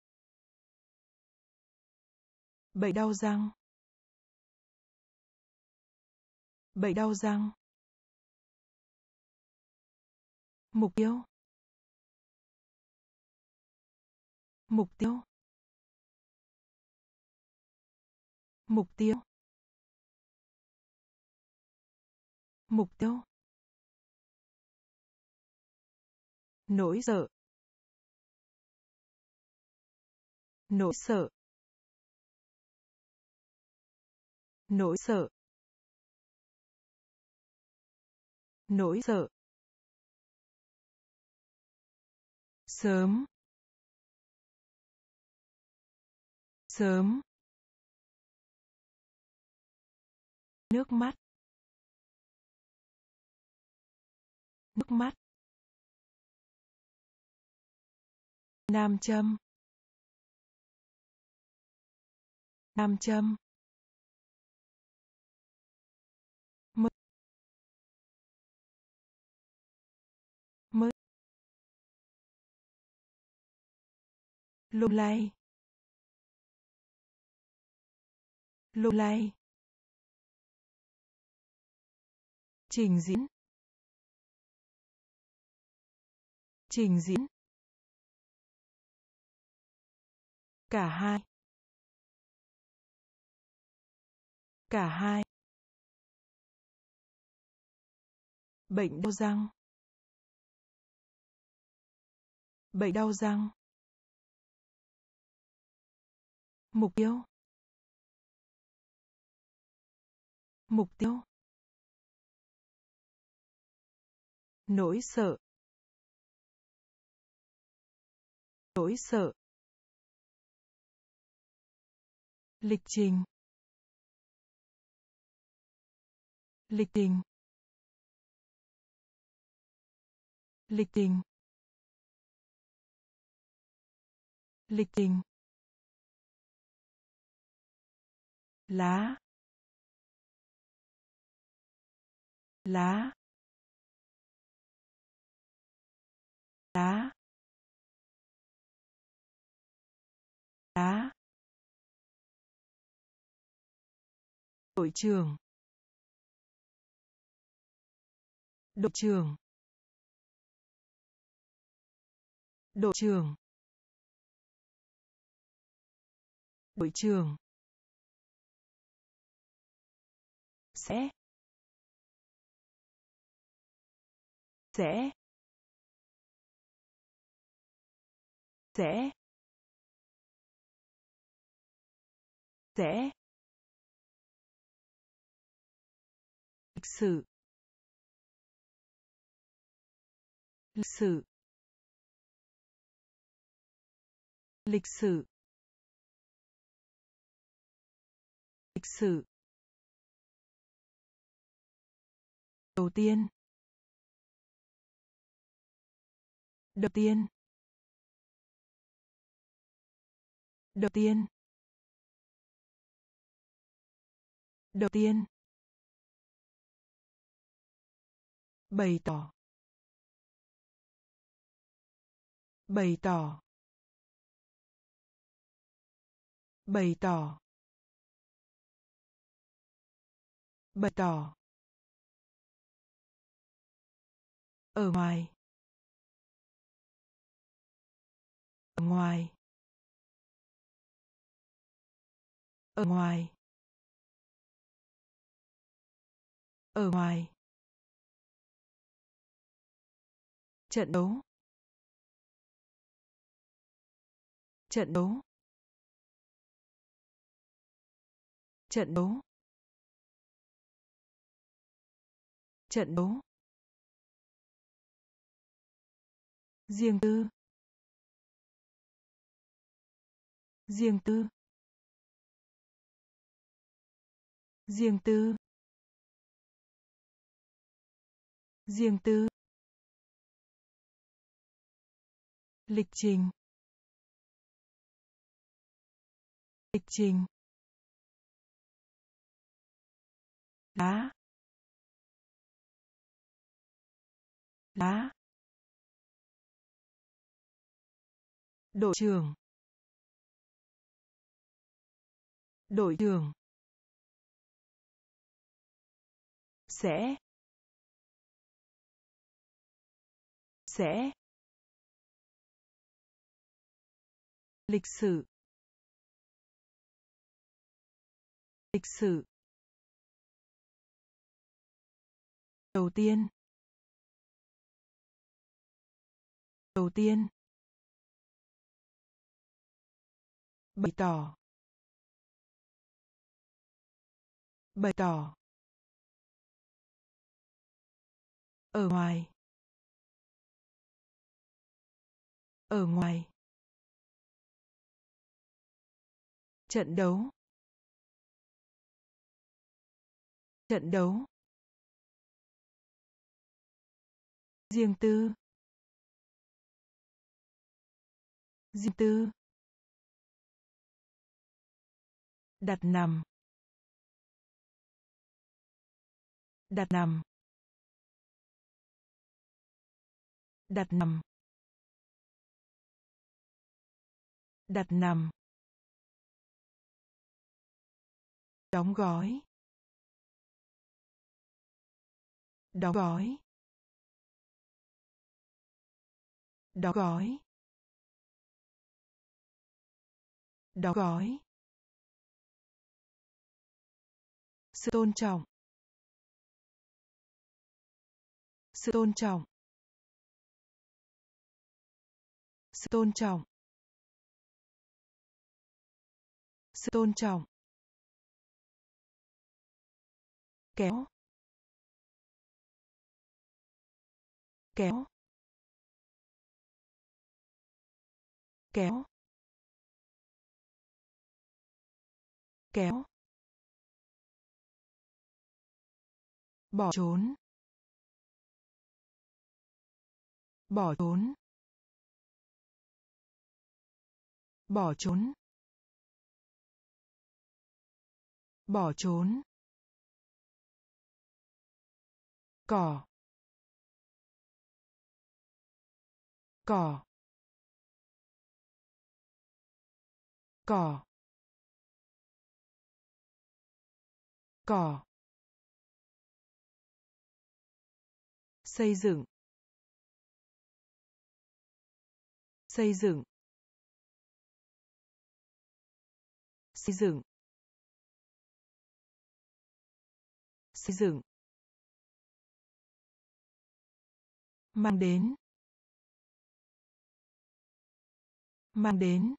bệnh đau răng, bệnh đau răng, mục tiêu, mục tiêu, mục tiêu, mục tiêu, nỗi sợ, nỗi sợ, nỗi sợ, nỗi sợ, sớm, sớm, nước mắt, nước mắt, nam châm, nam châm, mứt, mứt, lung lay, lung lay, trình diễn, trình diễn, cả hai, cả hai, bệnh đau răng, bệnh đau răng, mục tiêu, mục tiêu, nỗi sợ, nỗi sợ, lịch trình, lịch trình, lịch trình, lịch trình, lá, lá, lá, lá, đội trưởng, đội trưởng, đội trưởng, đội trưởng, sẽ, sẽ, sẽ, sẽ, lịch sử, lịch sử, lịch sử, lịch sử, đầu tiên, đầu tiên, đầu tiên, đầu tiên, bày tỏ, bày tỏ, bày tỏ, bày tỏ, ở ngoài, ở ngoài, ở ngoài, ở ngoài, trận đấu, trận đấu, trận đấu, trận đấu, riêng tư, riêng tư, riêng tư, riêng tư, lịch trình, lịch trình, lá, lá, đội trưởng, đội trưởng, sẽ, lịch sử, lịch sử, đầu tiên, đầu tiên, bày tỏ, bày tỏ, ở ngoài, ở ngoài, trận đấu, trận đấu, riêng tư, riêng tư, Đặt nằm. Đặt nằm. Đặt nằm. Đặt nằm. Đóng gói. Đóng gói. Đóng gói. Đóng gói. Sự tôn trọng. Sự tôn trọng. Sự tôn trọng. Sự tôn trọng. Kéo. Kéo. Kéo. Kéo. Bỏ trốn. Bỏ trốn. Bỏ trốn. Bỏ trốn. Cỏ. Cỏ. Cỏ. Cỏ. Xây dựng. Xây dựng. Xây dựng. Xây dựng. Mang đến. Mang đến.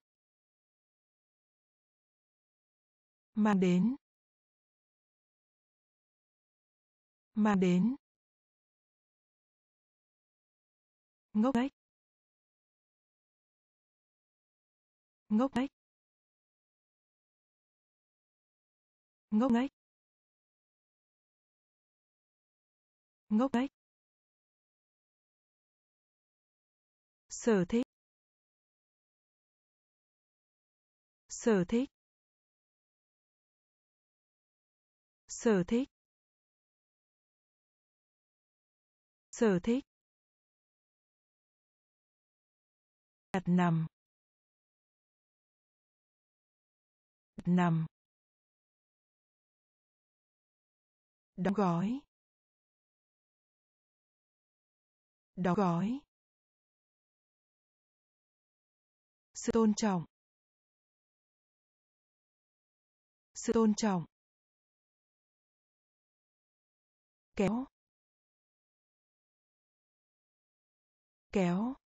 Mang đến. Mang đến. Ngốc nghếch. Ngốc nghếch. Ngốc nghếch. Ngốc nghếch. Sở thích. Sở thích. Sở thích. Sở thích. Đặt nằm. Đặt nằm. Đóng gói. Đóng gói. Sự tôn trọng. Sự tôn trọng. Kéo. Kéo.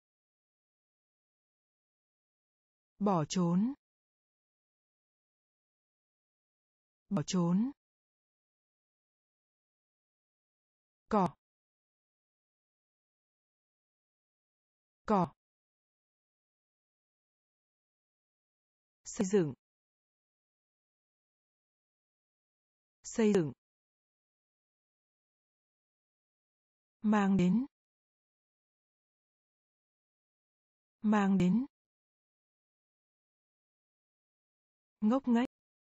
Bỏ trốn. Bỏ trốn. Cỏ. Cỏ. Xây dựng. Xây dựng. Mang đến. Mang đến. Ngốc nghếch.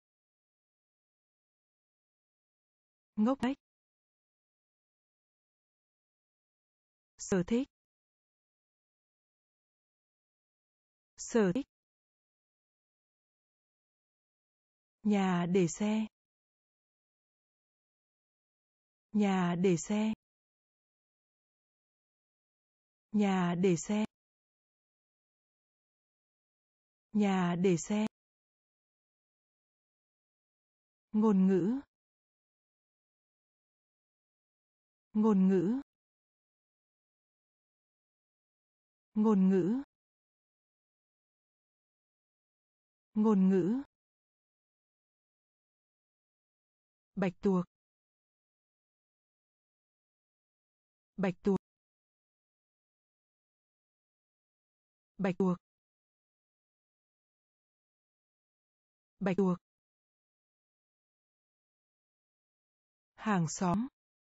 Ngốc nghếch. Sở thích. Sở thích. Nhà để xe. Nhà để xe. Nhà để xe. Nhà để xe. Ngôn ngữ. Ngôn ngữ. Ngôn ngữ. Ngôn ngữ. Bạch tuộc. Bạch tuộc. Bạch tuộc. Bạch tuộc. Hàng xóm.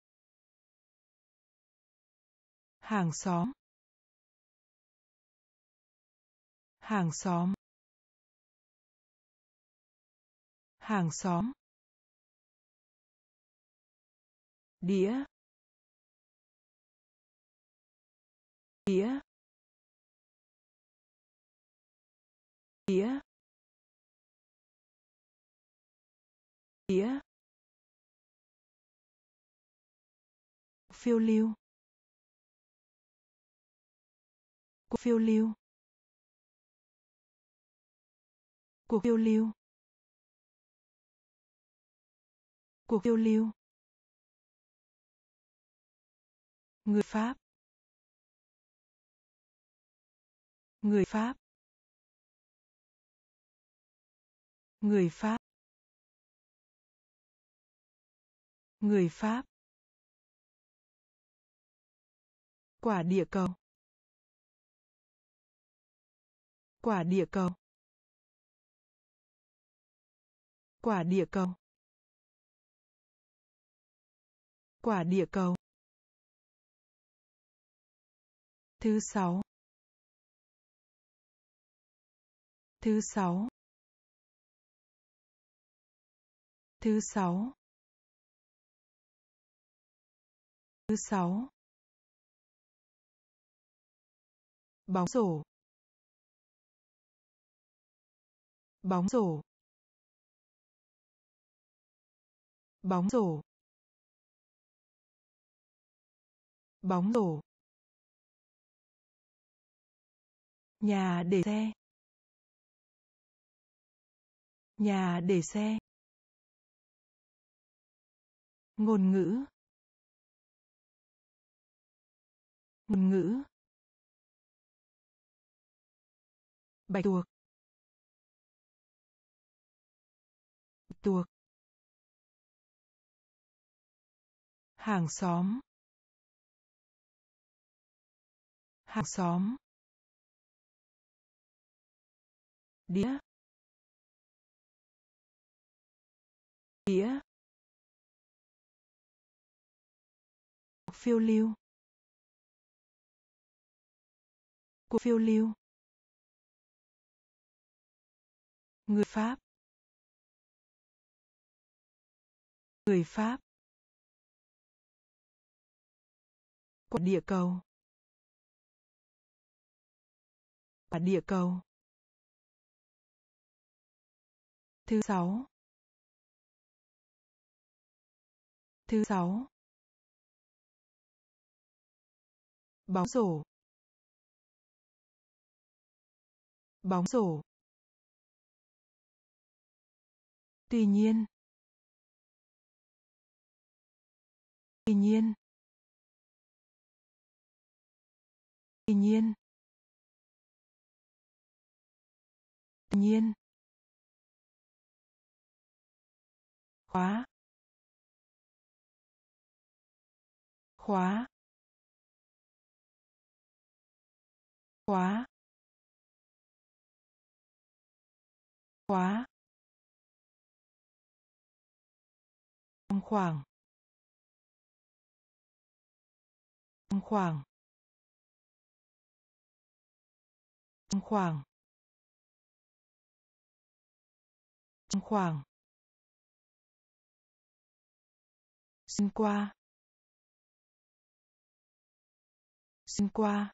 Hàng xóm. Hàng xóm. Hàng xóm. Đĩa. Đĩa. Đĩa. Đĩa. Phiêu lưu. Cuộc phiêu lưu. Cuộc phiêu lưu. Cuộc phiêu lưu. Người Pháp. Người Pháp. Người Pháp. Người Pháp. Quả địa cầu. Quả địa cầu. Quả địa cầu. Quả địa cầu. Thứ sáu. Thứ sáu. Thứ sáu. Thứ sáu. Bóng rổ. Bóng rổ. Bóng rổ. Bóng rổ. Nhà để xe. Nhà để xe. Ngôn ngữ. Ngôn ngữ. Bạch tuộc. Tuộc. Hàng xóm. Hàng xóm. Đĩa. Đĩa. Phiêu lưu. Cuộc phiêu lưu. Người Pháp. Người Pháp. Quả địa cầu. Quả địa cầu. Thứ sáu. Thứ sáu. Bóng rổ. Bóng rổ. Tuy nhiên. Tuy nhiên. Tuy nhiên. Tuy nhiên. Khóa. Khóa. Khóa. Khóa. Trong khoảng. Trong khoảng. Trong khoảng. Trong khoảng. Xuyên qua. Xuyên qua.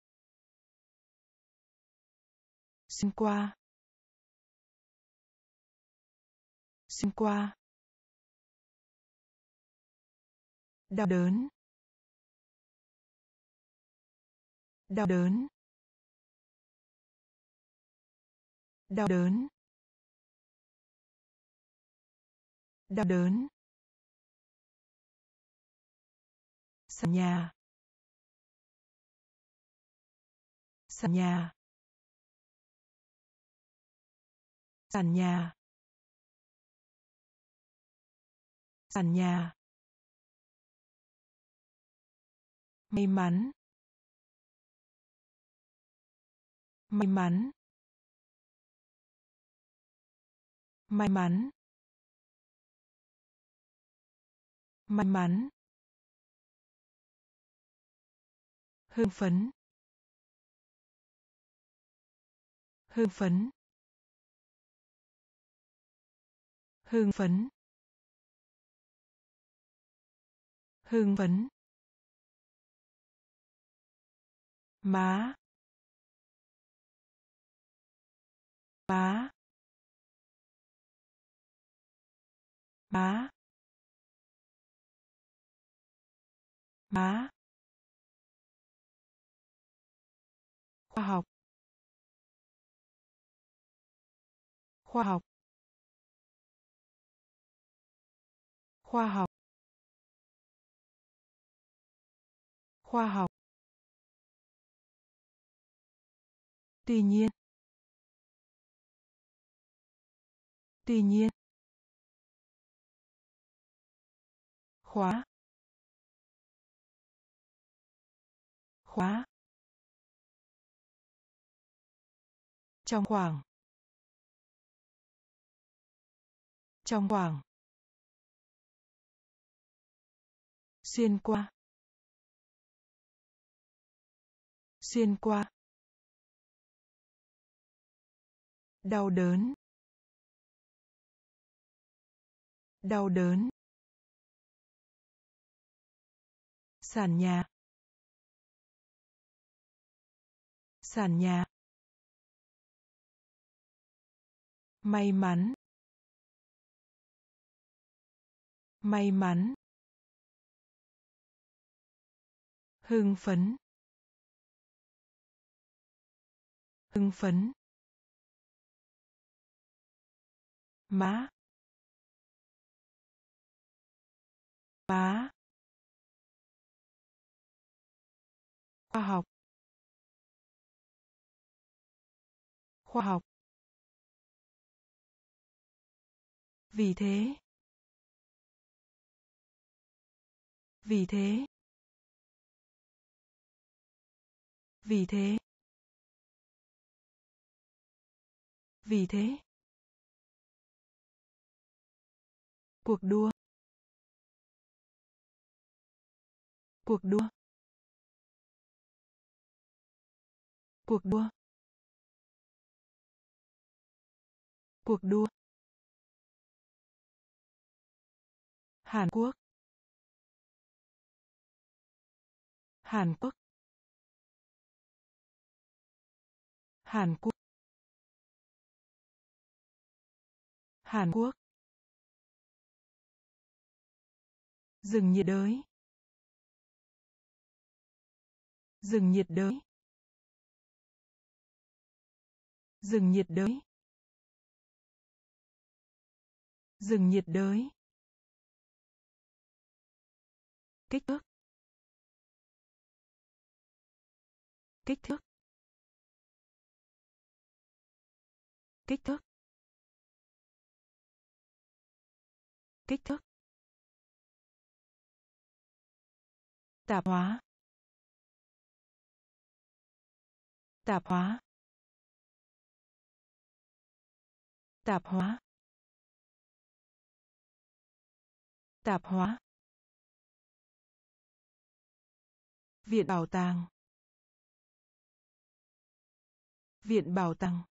Xuyên qua. Xuyên qua. Đau đớn. Đau đớn. Đau đớn. Đau đớn. Sàn nhà. Sàn nhà. Sàn nhà. Sàn nhà. May mắn. May mắn. May mắn. May mắn. Hưng phấn. Hưng phấn. hưng phấn, hưng phấn, má, má, má, má, khoa học, khoa học, khoa học, khoa học, tuy nhiên, tuy nhiên, khóa, khóa, trong khoảng, trong khoảng, xuyên qua, xuyên qua, đau đớn, đau đớn, sàn nhà, sàn nhà, may mắn, may mắn, hưng phấn, hưng phấn, má, má, khoa học, khoa học, vì thế, vì thế, vì thế, vì thế, cuộc đua, cuộc đua, cuộc đua, cuộc đua, Hàn Quốc, Hàn Quốc, Hàn Quốc, Hàn Quốc, rừng nhiệt đới, rừng nhiệt đới, rừng nhiệt đới, rừng nhiệt đới, kích thước, kích thước, kích thước, kích thước, tạp hóa, tạp hóa, tạp hóa, tạp hóa, viện bảo tàng, viện bảo tàng,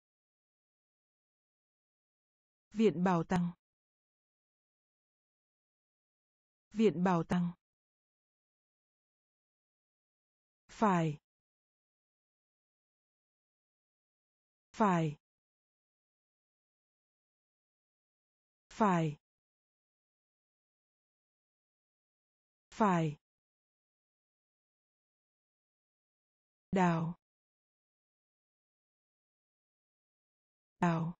viện bảo tàng, viện bảo tàng, phải, phải, phải, phải, đào, đào,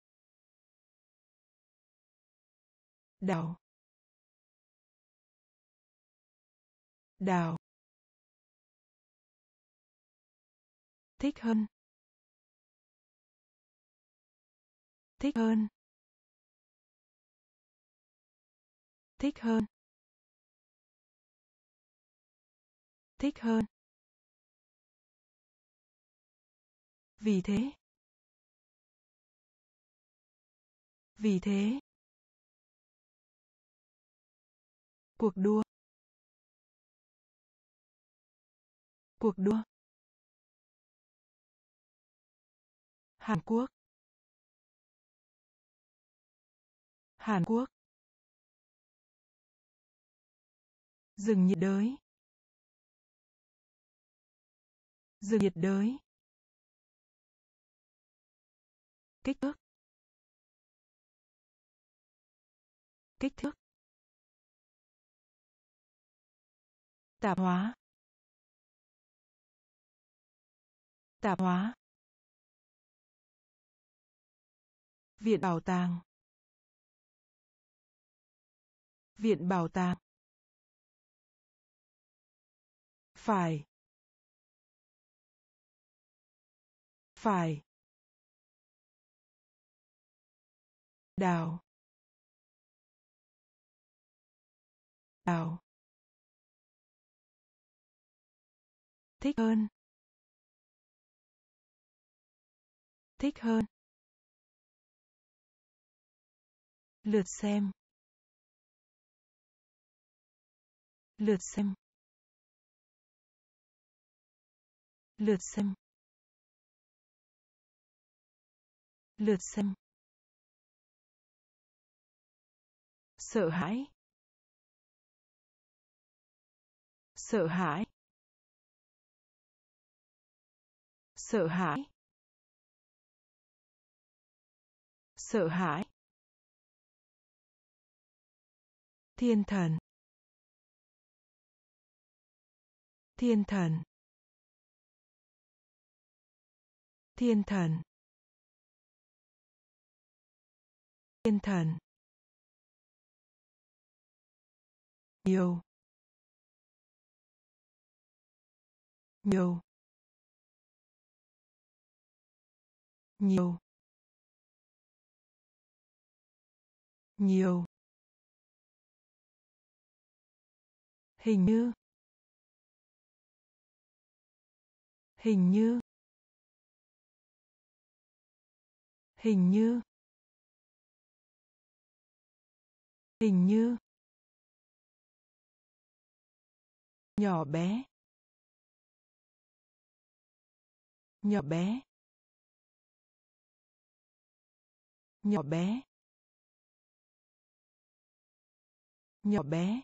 đào, đào, thích hơn, thích hơn, thích hơn, thích hơn, vì thế, vì thế, cuộc đua, cuộc đua, Hàn Quốc, Hàn Quốc. Rừng nhiệt đới. Rừng nhiệt đới. Kích thước. Kích thước. Tạp hóa. Tạp hóa. Viện bảo tàng. Viện bảo tàng. Phải. Phải. Đào. Đào. Thích hơn. Thích hơn. Lượt xem. Lượt xem. Lượt xem. Lượt xem. Sợ hãi. Sợ hãi. Sợ hãi. Sợ hãi. Thiên thần. Thiên thần. Thiên thần. Thiên thần. Nhiều. Nhiều. Nhiều. Nhiều. Hình như. Hình như. Hình như. Hình như. Nhỏ bé. Nhỏ bé. Nhỏ bé. Nhỏ bé.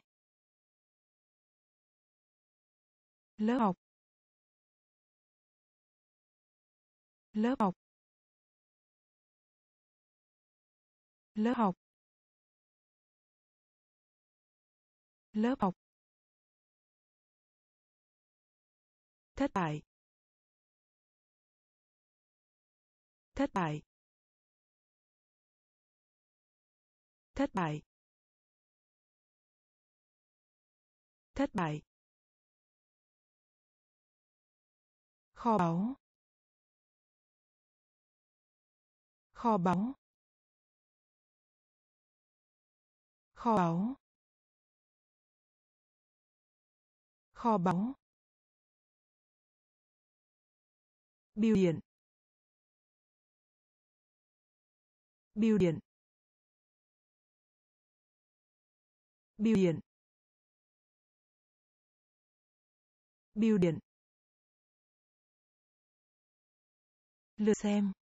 Lớp học. Lớp học. Lớp học. Lớp học. Thất bại. Thất bại. Thất bại. Thất bại. Kho báu. Kho báu. Kho báu. Kho báu. Bưu điện. Bưu điện. Bưu điện. Bưu điện. Lượt xem.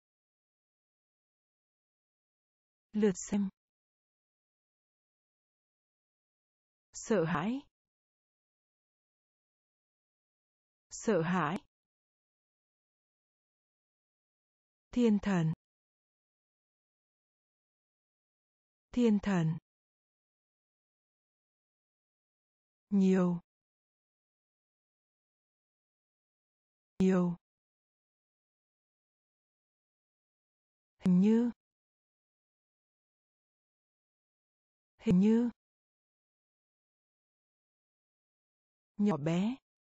Lượt xem. Sợ hãi. Sợ hãi. Thiên thần. Thiên thần. Nhiều. Nhiều. Hình như. Hình như. Nhỏ bé.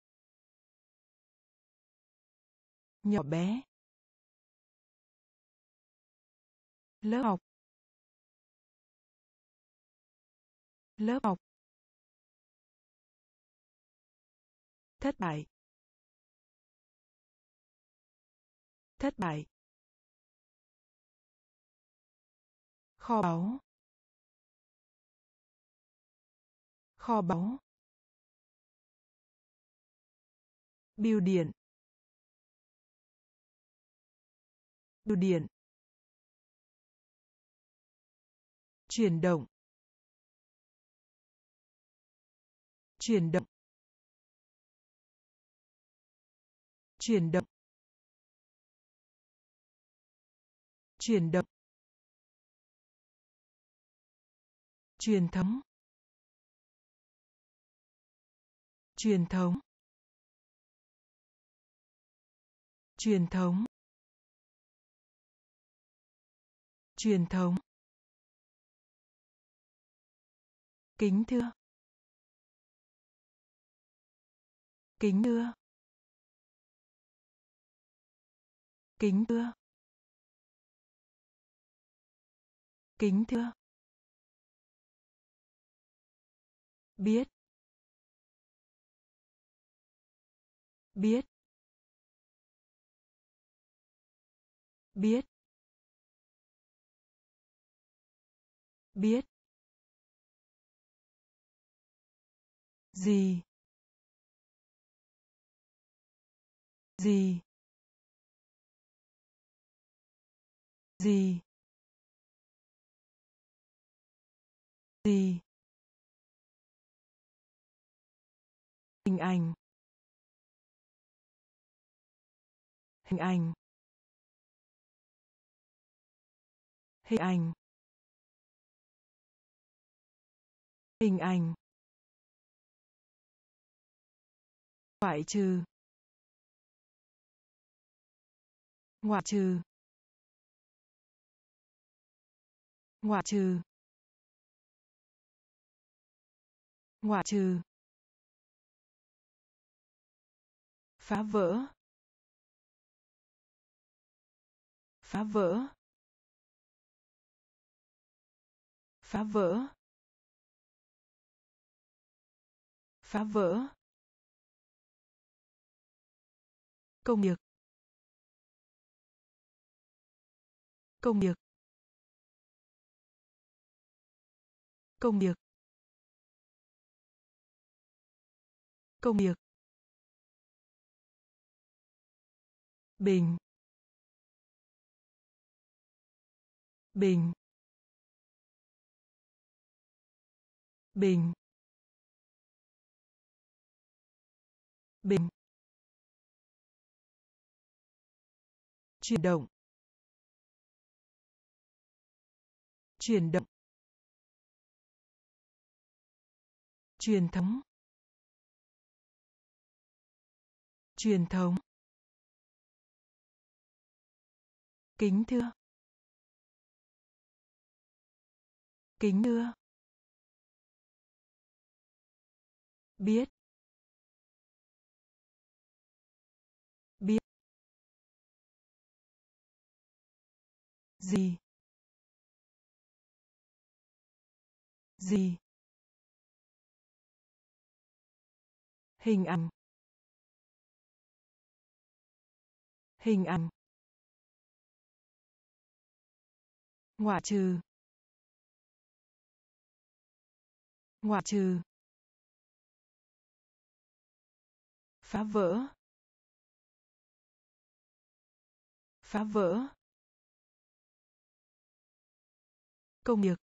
Nhỏ bé. Lớp học. Lớp học. Thất bại. Thất bại. Kho báu. Kho báu. Bưu điện. Bưu điện. Chuyển động. Chuyển động. Chuyển động. Chuyển động. Truyền thống. Truyền thống. Truyền thống. Truyền thống. Kính thưa. Kính thưa. Kính thưa. Kính thưa. Biết. Biết. Biết. Biết. Gì. Gì. Gì. Gì. Hình ảnh. Hình ảnh. Hình ảnh. Hình ảnh. Ngoại trừ. Ngoại trừ. Ngoại trừ. Ngoại trừ. Phá vỡ. Phá vỡ. Phá vỡ. Phá vỡ. Công việc. Công việc. Công việc. Công việc. Bình. Bình. Bình. Bình. Chuyển động. Chuyển động. Truyền thống. Truyền thống. Kính thưa. Kính thưa. Biết. Biết. Gì. Gì. Hình ảnh. Hình ảnh. Ngoại trừ. Ngoại trừ. Phá vỡ. Phá vỡ. Công việc.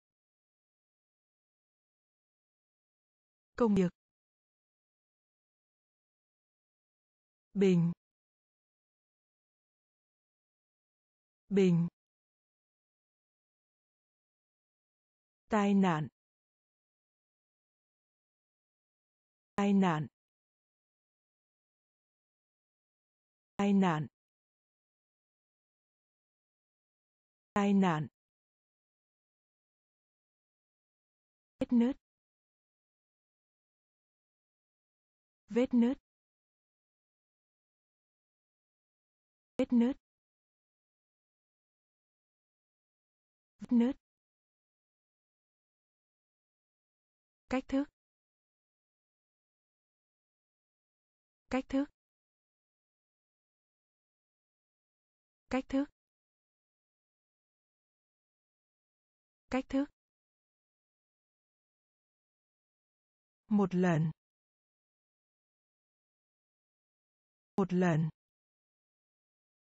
Công việc. Bình. Bình. Tai nạn. Tai nạn. Tai nạn. Tai nạn. Vết nứt. Vết nứt. Vết nứt. Vết nứt. Cách thức. Cách thức. Cách thức. Cách thức. Một lần. Một lần.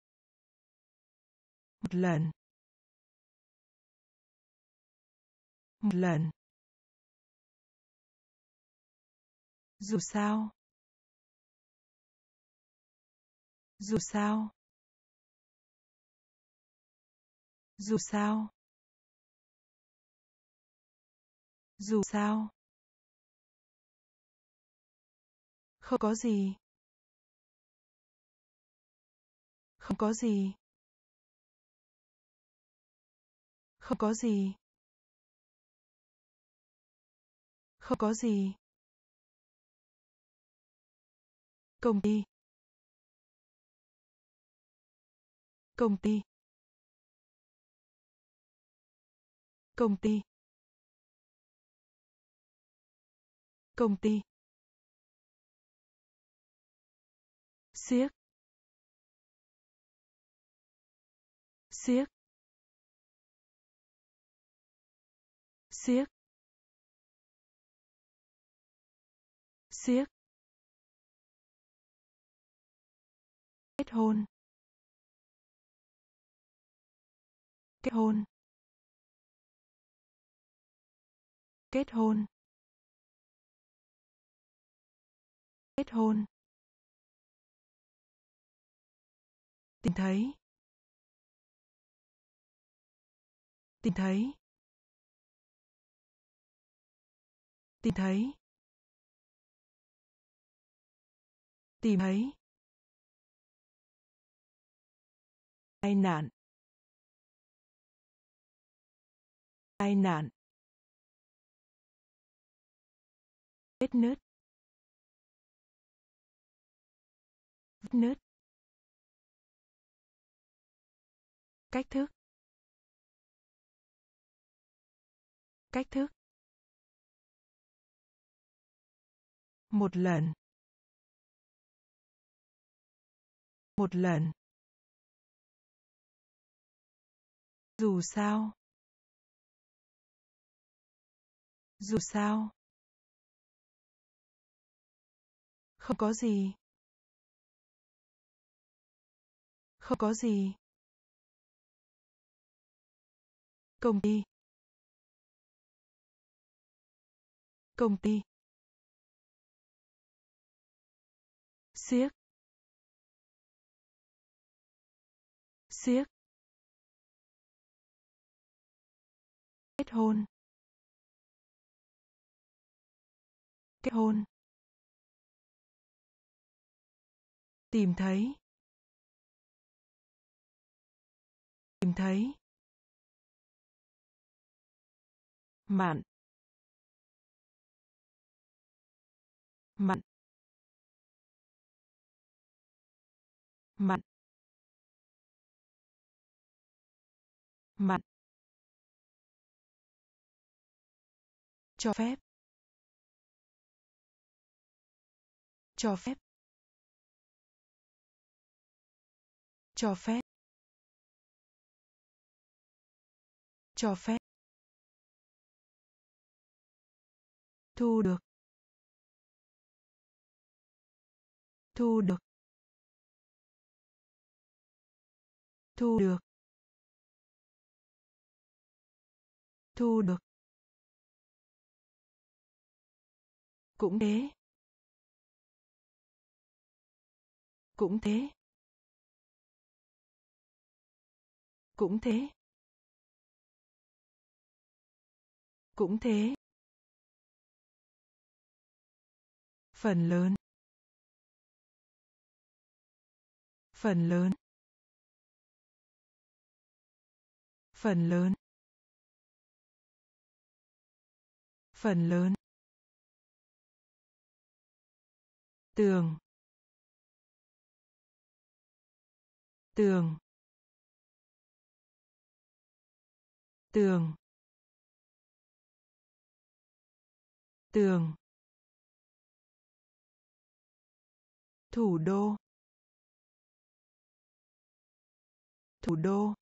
Một lần. một lần, dù sao, dù sao, dù sao, dù sao, không có gì, không có gì, không có gì, không có gì, công ty, công ty, công ty, công ty, xiếc, xiếc, xiếc, xiếc, kết hôn, kết hôn, kết hôn, kết hôn, tìm thấy, tìm thấy, tìm thấy, tìm thấy, tai nạn, tai nạn, vết nứt, vết nứt, cách thức, cách thức, một lần, một lần, dù sao, dù sao, không có gì, không có gì, công ty, công ty, xiếc, xiếc, kết hôn, kết hôn, tìm thấy, tìm thấy, mạn, mạn, mạn, mạn, cho phép, cho phép, cho phép, cho phép, thu được, thu được, thu được, thu được, cũng thế, cũng thế, cũng thế, cũng thế, phần lớn, phần lớn, phần lớn, phần lớn, tường, tường, tường, tường, thủ đô, thủ đô,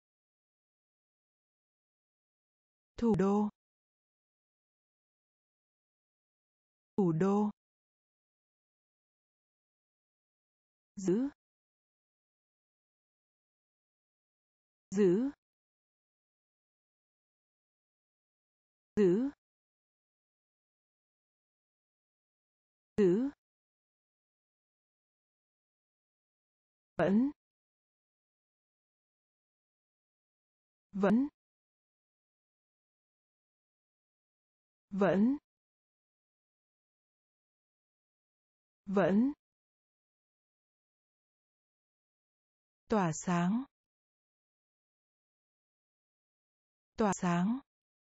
thủ đô, thủ đô, giữ, giữ, giữ, giữ, vẫn, vẫn, vẫn, vẫn, tỏa sáng, tỏa sáng,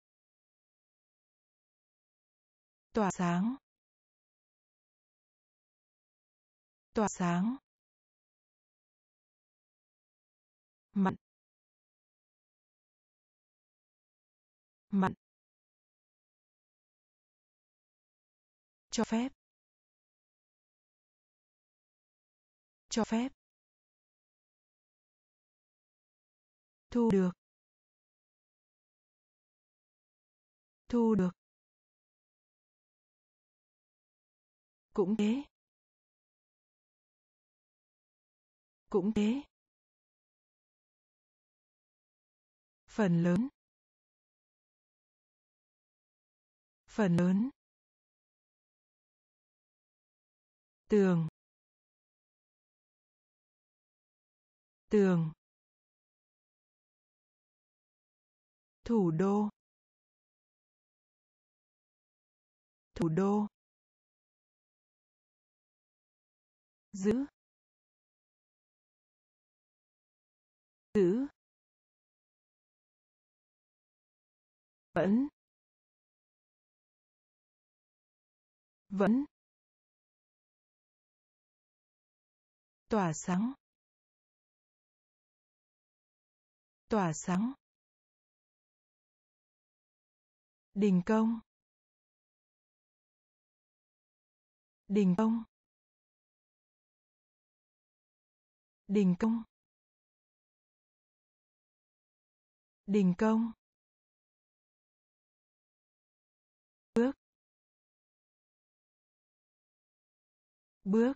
tỏa sáng, tỏa sáng, mặn, mặn, cho phép, cho phép, thu được, thu được, cũng thế, cũng thế, phần lớn, phần lớn, tường, tường, thủ đô, thủ đô, giữ, giữ, vẫn, vẫn, tỏa sáng, tỏa sáng, đình công, đình công, đình công, đình công, bước, bước,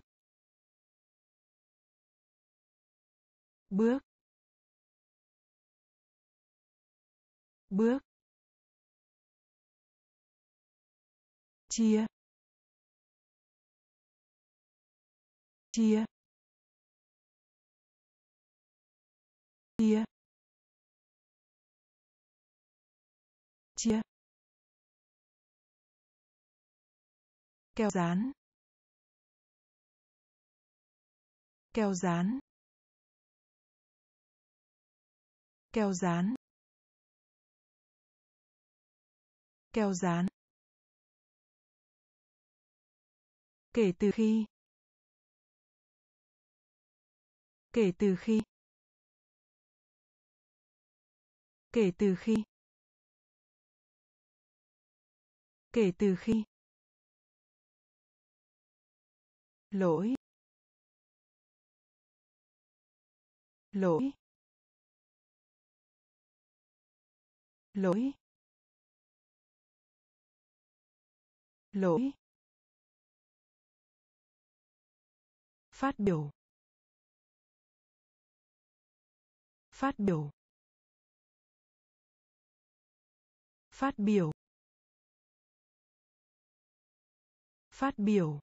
bước, bước, chia, chia, chia, chia, keo dán, keo dán, keo dán, keo dán, kể từ khi, kể từ khi, kể từ khi, kể từ khi, lỗi, lỗi, lỗi, lỗi, phát biểu, phát biểu, phát biểu, phát biểu,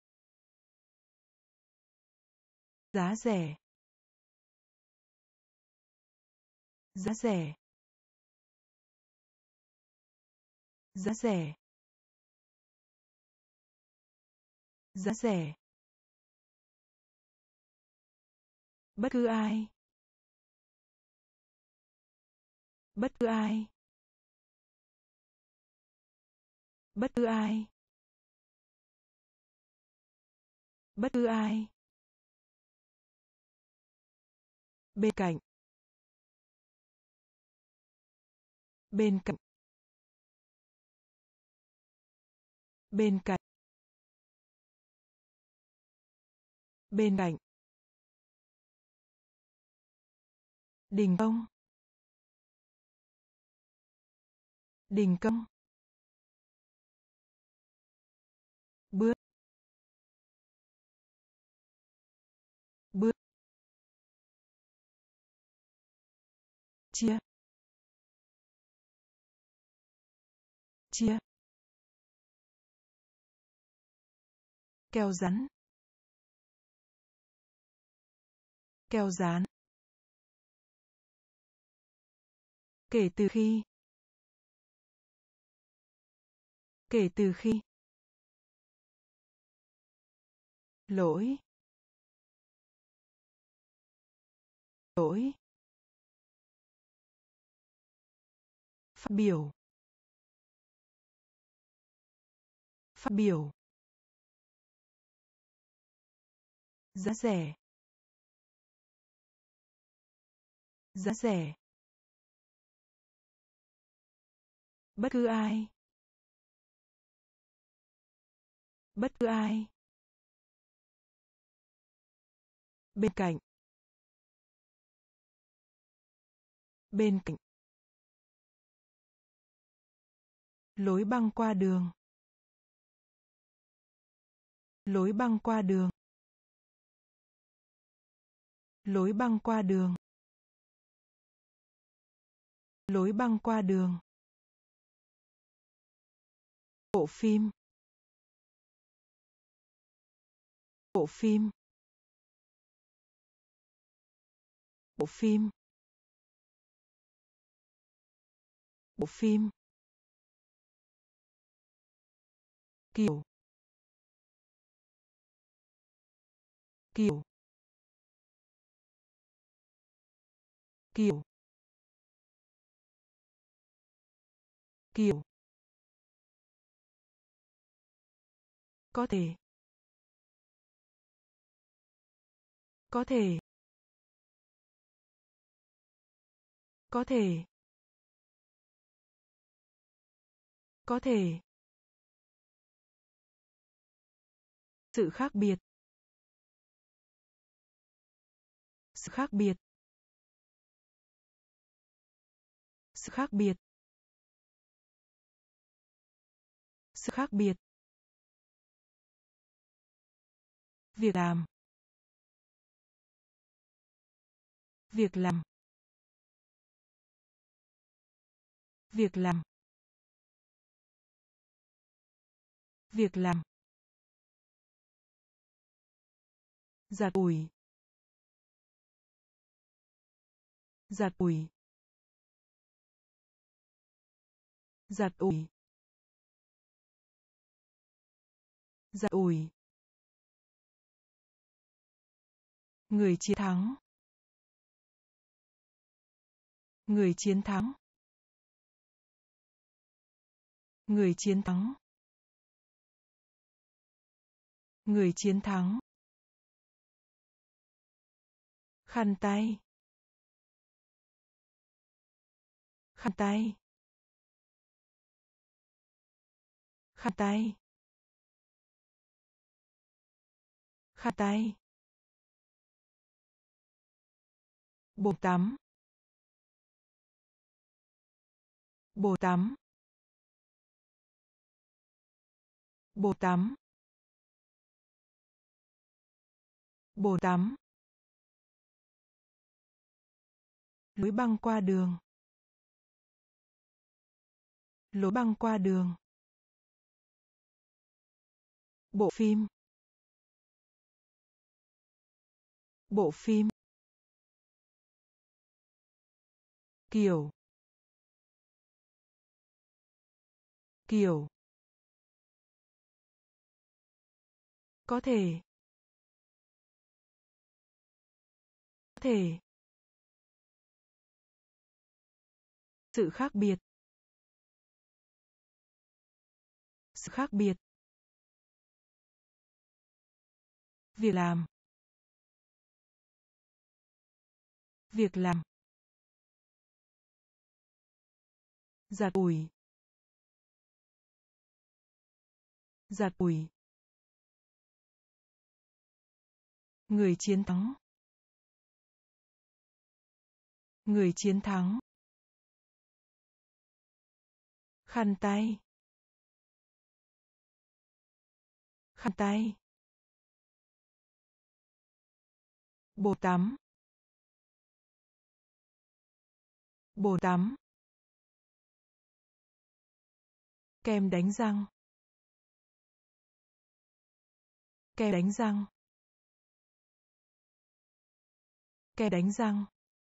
giá rẻ, giá rẻ, giá rẻ, giá rẻ, bất cứ ai, bất cứ ai, bất cứ ai, bất cứ ai, bên cạnh, bên cạnh, bên cạnh, bên cạnh, đình công, đình công, bước, bước, chia, chia, keo rán, keo dán, kể từ khi, kể từ khi, lỗi, lỗi, phát biểu, phát biểu, giá rẻ, giá rẻ, bất cứ ai, bất cứ ai, bên cạnh, bên cạnh, lối băng qua đường, lối băng qua đường, lối băng qua đường, lối băng qua đường, bộ phim, bộ phim, bộ phim, bộ phim, kiểu, kiểu, kiểu, kiểu, có thể, có thể, có thể, có thể, sự khác biệt, sự khác biệt, sự khác biệt, sự khác biệt, việc làm, việc làm, việc làm, việc làm, giặt ủi, giặt ủi, giặt ủi, giặt ủi, người chiến thắng, người chiến thắng, người chiến thắng, người chiến thắng, khăn tay, khăn tay, khăn tay, khăn tay, bồn tắm, bồn tắm, bồn tắm, bồn tắm, lối băng qua đường, lối băng qua đường, bộ phim, bộ phim, kiểu, kiểu, có thể, có thể, sự khác biệt, sự khác biệt, việc làm, việc làm, giặt ủi, giặt ủi, người chiến thắng, người chiến thắng, khăn tay, khăn tay, bồn tắm, bồn tắm, Kem đánh răng. Kem đánh răng. Kem đánh răng.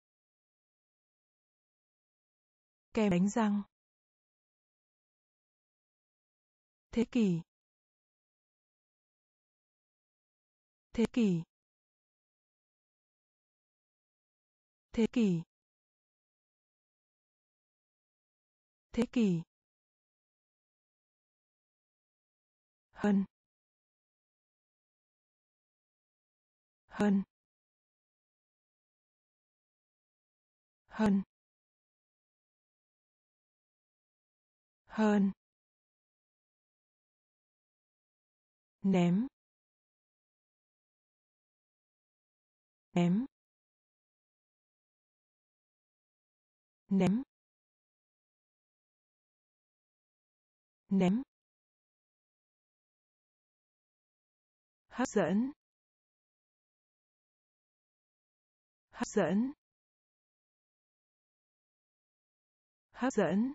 Kem đánh răng. Thế kỷ. Thế kỷ. Thế kỷ. Thế kỷ. Hơn. Hơn. Hơn. Hơn. Ném. Ném. Ném. Ném. Hấp dẫn. Hấp dẫn. Hấp dẫn.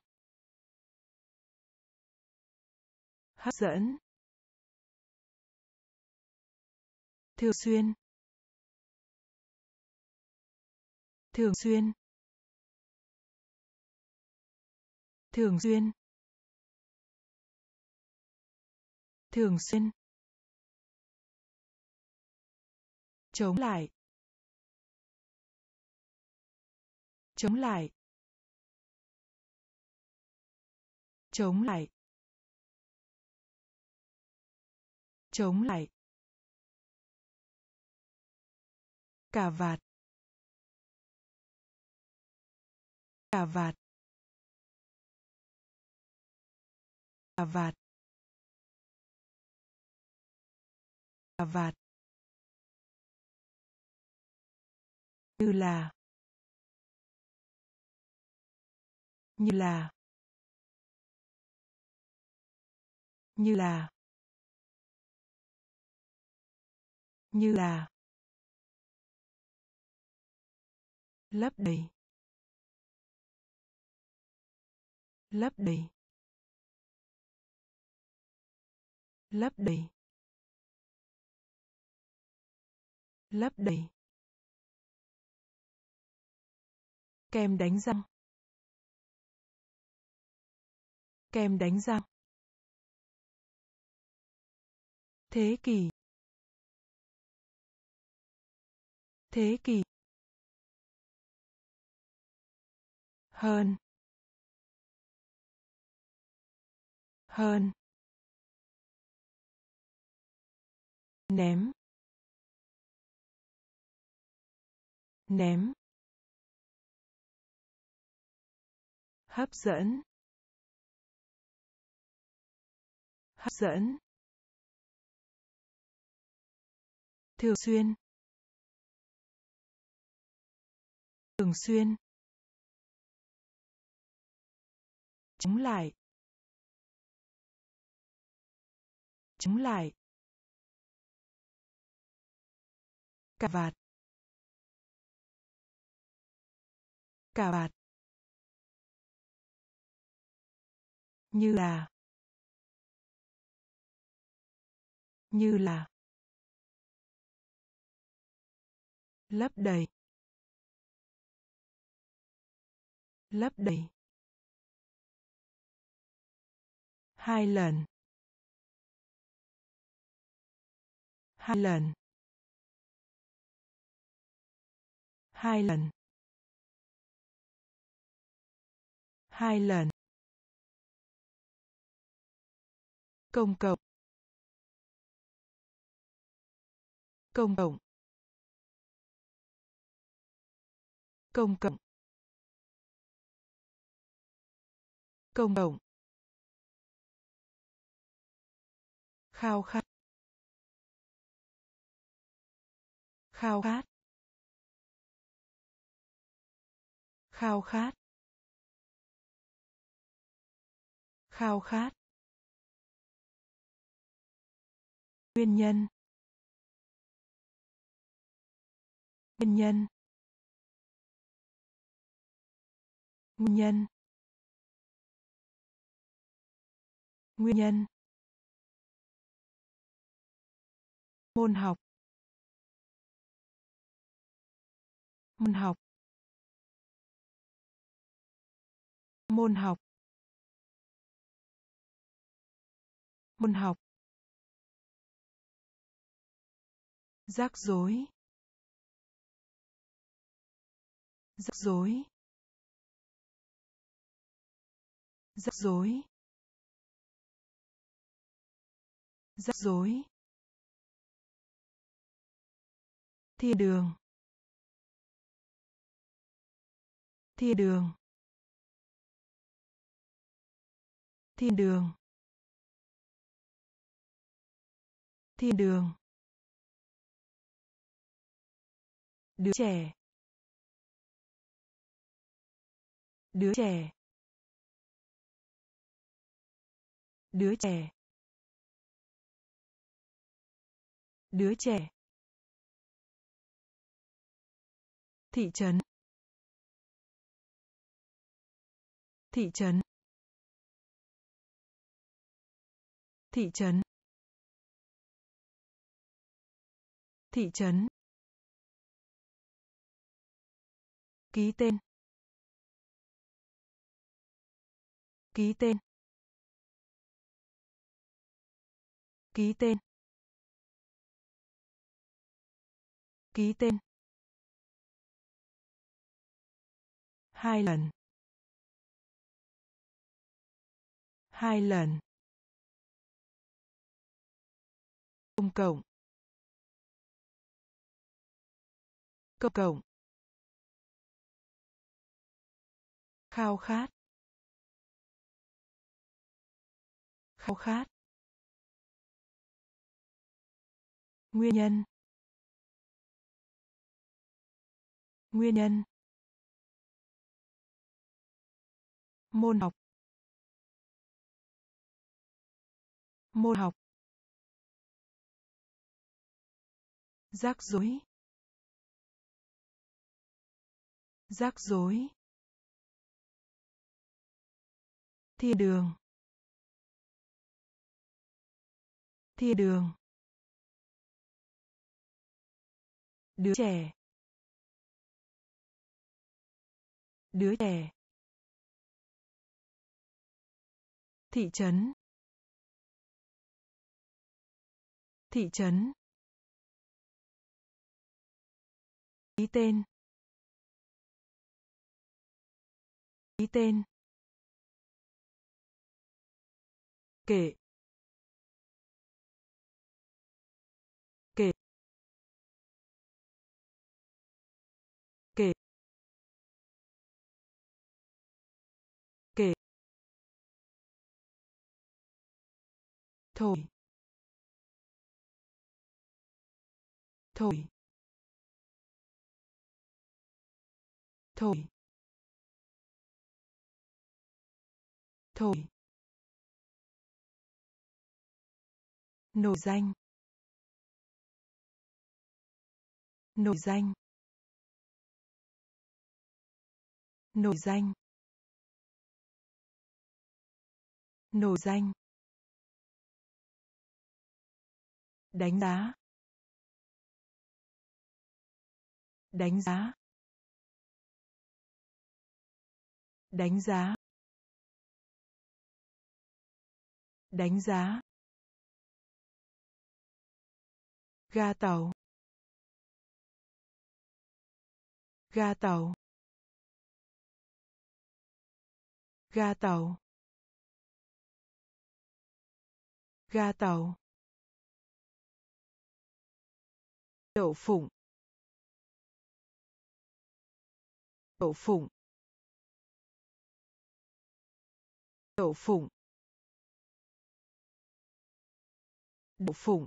Hấp dẫn. Thường xuyên. Thường xuyên. Thường xuyên. Thường xuyên. Chống lại. Chống lại. Chống lại. Chống lại. Cà vạt. Cà vạt. Cà vạt. Cà vạt. Như là. Như là. Như là. Như là. Lấp đầy. Lấp đầy. Lấp đầy. Lấp đầy. Kem đánh răng. Kem đánh răng. Thế kỷ. Thế kỷ. Hơn. Hơn. Ném. Ném. Hấp dẫn. Hấp dẫn. Thường xuyên. Thường xuyên. Chống lại. Chống lại. Cà vạt. Cà vạt. Như là. Như là. Lấp đầy. Lấp đầy. Hai lần. Hai lần. Hai lần. Hai lần. Công cộng. Công cộng. Công cộng. Công cộng. Khao khát. Khao khát. Khao khát. Khao khát. Nguyên nhân. Nguyên nhân. Nguyên nhân. Nguyên nhân. Môn học. Môn học. Môn học. Môn học. Rắc rối. Rắc rối. Rắc rối. Rắc rối. Thiên đường. Thiên đường. Thiên đường. Thiên đường. Đứa trẻ. Đứa trẻ. Đứa trẻ. Đứa trẻ. Thị trấn. Thị trấn. Thị trấn. Thị trấn. Ký tên. Ký tên. Ký tên. Ký tên. 2 lần. 2 lần. Công cộng. Công cộng. Khao khát. Khao khát. Nguyên nhân. Nguyên nhân. Môn học. Môn học. Rắc rối. Rắc rối. Thiên đường. Thiên đường. Đứa trẻ. Đứa trẻ. Thị trấn. Thị trấn. Ký tên. Ký tên. Kể. Kể. Kể. Kể. Thổi. Thổi. Thổi. Thổi. Nổi danh. Nổi danh. Nổi danh. Nổi danh. Đánh giá. Đánh giá. Đánh giá. Đánh giá. Ga tàu. Ga tàu. Ga tàu. Ga tàu. Đậu phụng. Đậu phụng. Đậu phụng. Đậu phụng.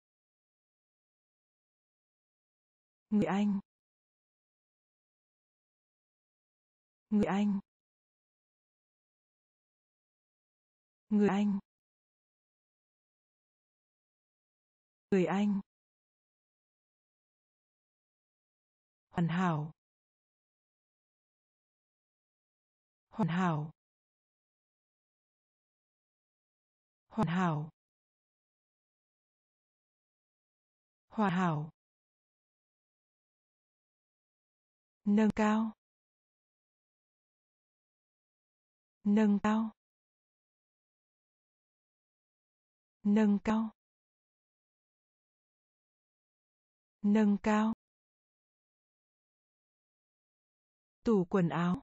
Người Anh. Người Anh. Người Anh. Người Anh. Hoàn hảo. Hoàn hảo. Hoàn hảo. Hoàn hảo. Nâng cao. Nâng cao. Nâng cao. Nâng cao. Tủ quần áo.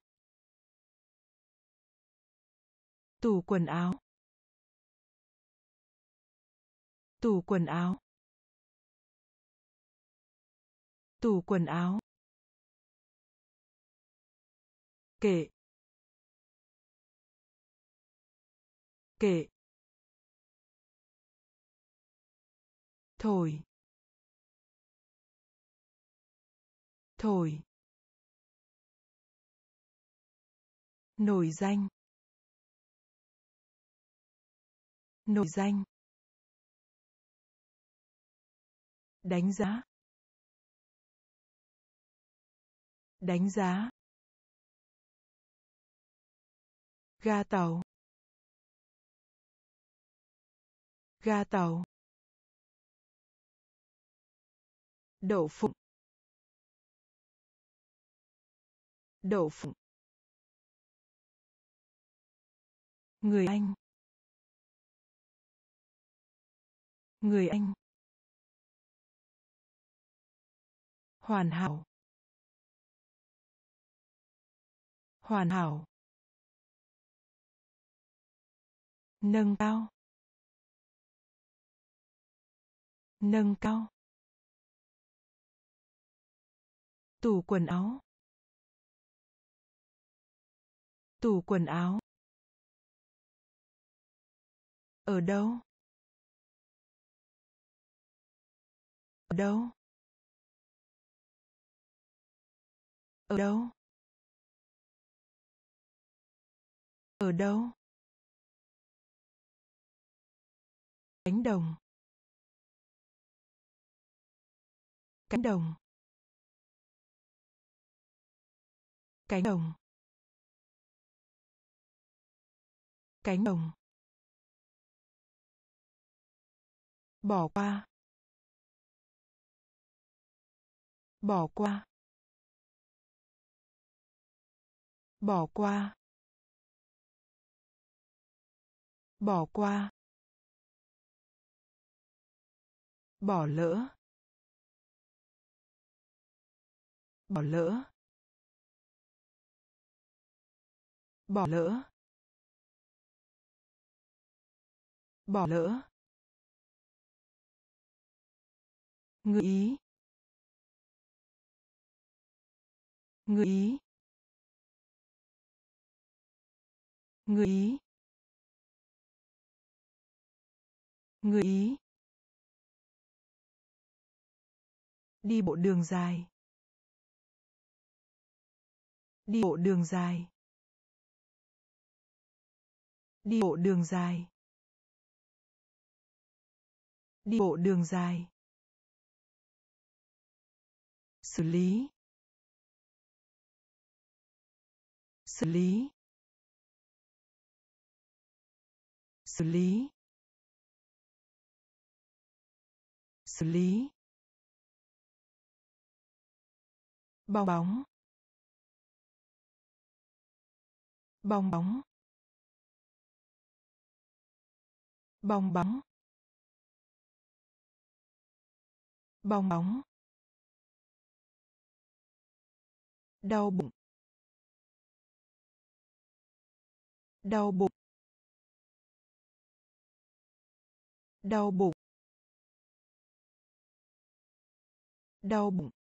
Tủ quần áo. Tủ quần áo. Tủ quần áo. Kệ. Kệ. Thổi. Thổi. Nổi danh. Nổi danh. Đánh giá. Đánh giá. Ga tàu. Ga tàu. Đậu phụng. Đậu phụng. Người Anh. Người Anh. Hoàn hảo. Hoàn hảo. Nâng cao. Nâng cao. Tủ quần áo. Tủ quần áo. Ở đâu? Ở đâu? Ở đâu? Ở đâu? Cánh đồng. Cánh đồng. Cánh đồng. Cánh đồng. Bỏ qua. Bỏ qua. Bỏ qua. Bỏ qua. Bỏ lỡ. Bỏ lỡ. Bỏ lỡ. Bỏ lỡ. Người Ý. Người Ý. Người Ý. Người Ý. Đi bộ đường dài. Đi bộ đường dài. Đi bộ đường dài. Đi bộ đường dài. Xử lý. Xử lý. Xử lý. Xử lý. Bong bóng. Bong bóng. Bong bóng. Bong bóng. Đau bụng. Đau bụng. Đau bụng. Đau bụng.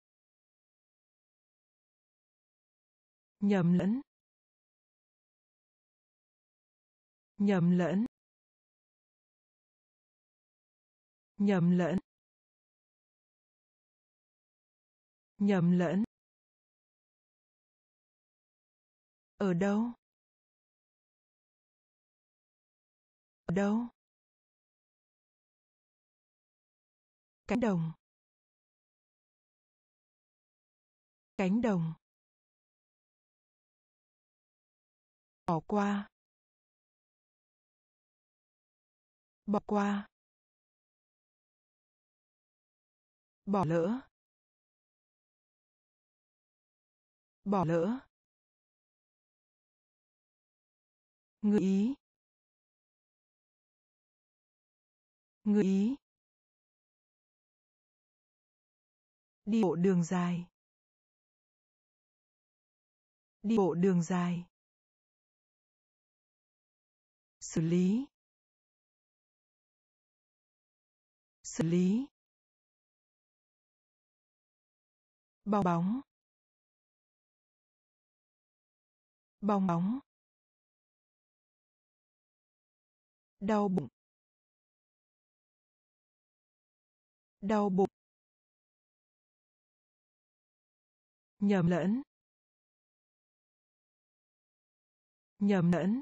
Nhầm lẫn. Nhầm lẫn. Nhầm lẫn. Nhầm lẫn. Ở đâu? Ở đâu? Cánh đồng. Cánh đồng. Bỏ qua. Bỏ qua. Bỏ lỡ. Bỏ lỡ. Ngự ý. Ngự ý. Đi bộ đường dài. Đi bộ đường dài. Xử lý. Xử lý. Bong bóng. Bong bóng. Đau bụng. Đau bụng. Nhầm lẫn. Nhầm lẫn.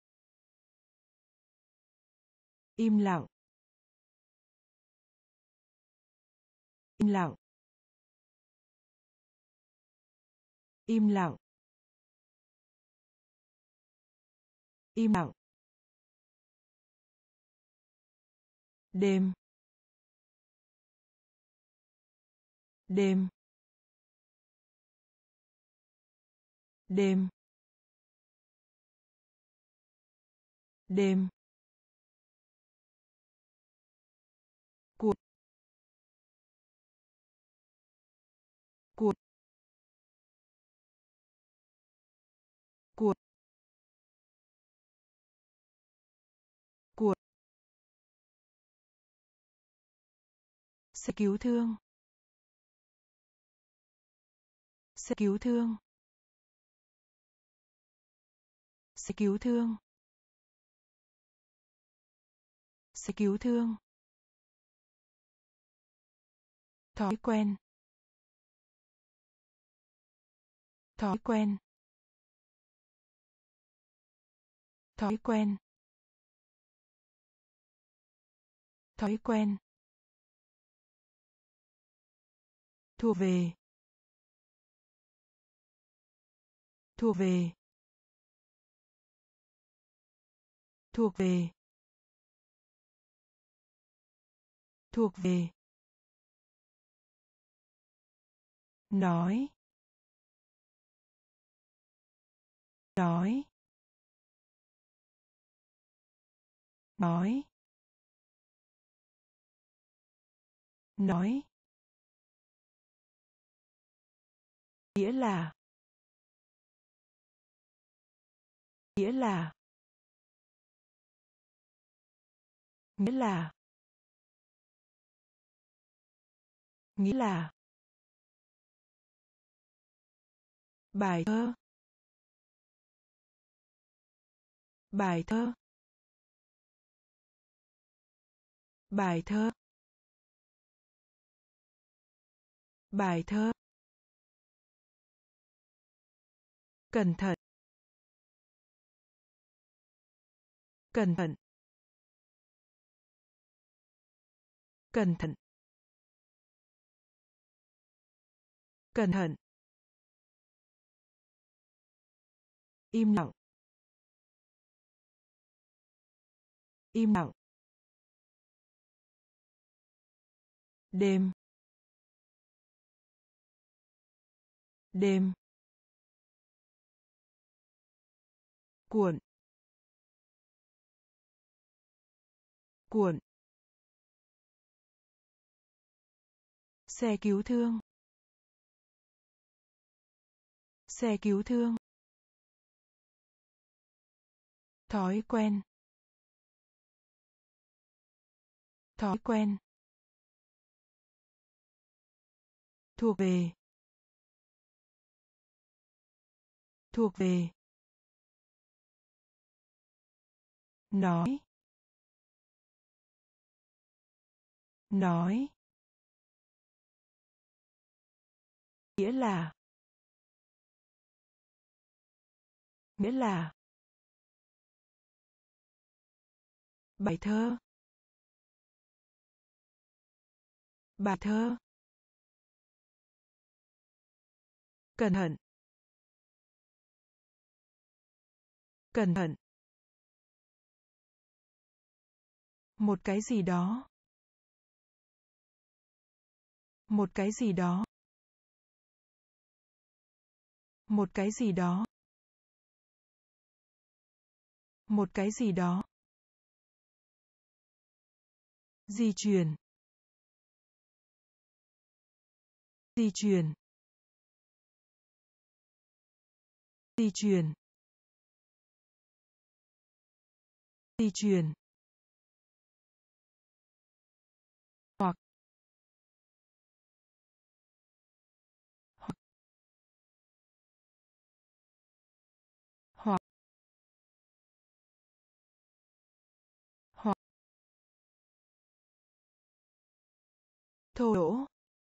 Im lặng. Im lặng. Im lặng. Im lặng. Đêm. Đêm. Đêm. Đêm. Cuộc. Cuộc. Cuộc. Cuộc. Xe cứu thương. Xe cứu thương. Xe cứu thương. Xe cứu thương. Thói quen. Thói quen. Thói quen. Thói quen. Thuộc về. Thuộc về. Thuộc về. Thuộc về. Nói. Nói. Nói. Nói. Nghĩa là. Nghĩa là. Nghĩa là. Nghĩa là. Bài thơ. Bài thơ. Bài thơ. Bài thơ. Cẩn thận. Cẩn thận. Cẩn thận. Cẩn thận. Im lặng. Im lặng. Đêm. Đêm. Cuộn. Cuộn. Xe cứu thương. Xe cứu thương. Thói quen. Thói quen. Thuộc về. Thuộc về. Nói. Nói. Nghĩa là. Nghĩa là. Bài thơ. Bài thơ. Cẩn thận. Cẩn thận. Một cái gì đó. Một cái gì đó. Một cái gì đó. Một cái gì đó. Di chuyển. Di chuyển. Di chuyển. Di chuyển. Hoặc. Hoặc. Hoặc. Hoặc. Thô lỗ.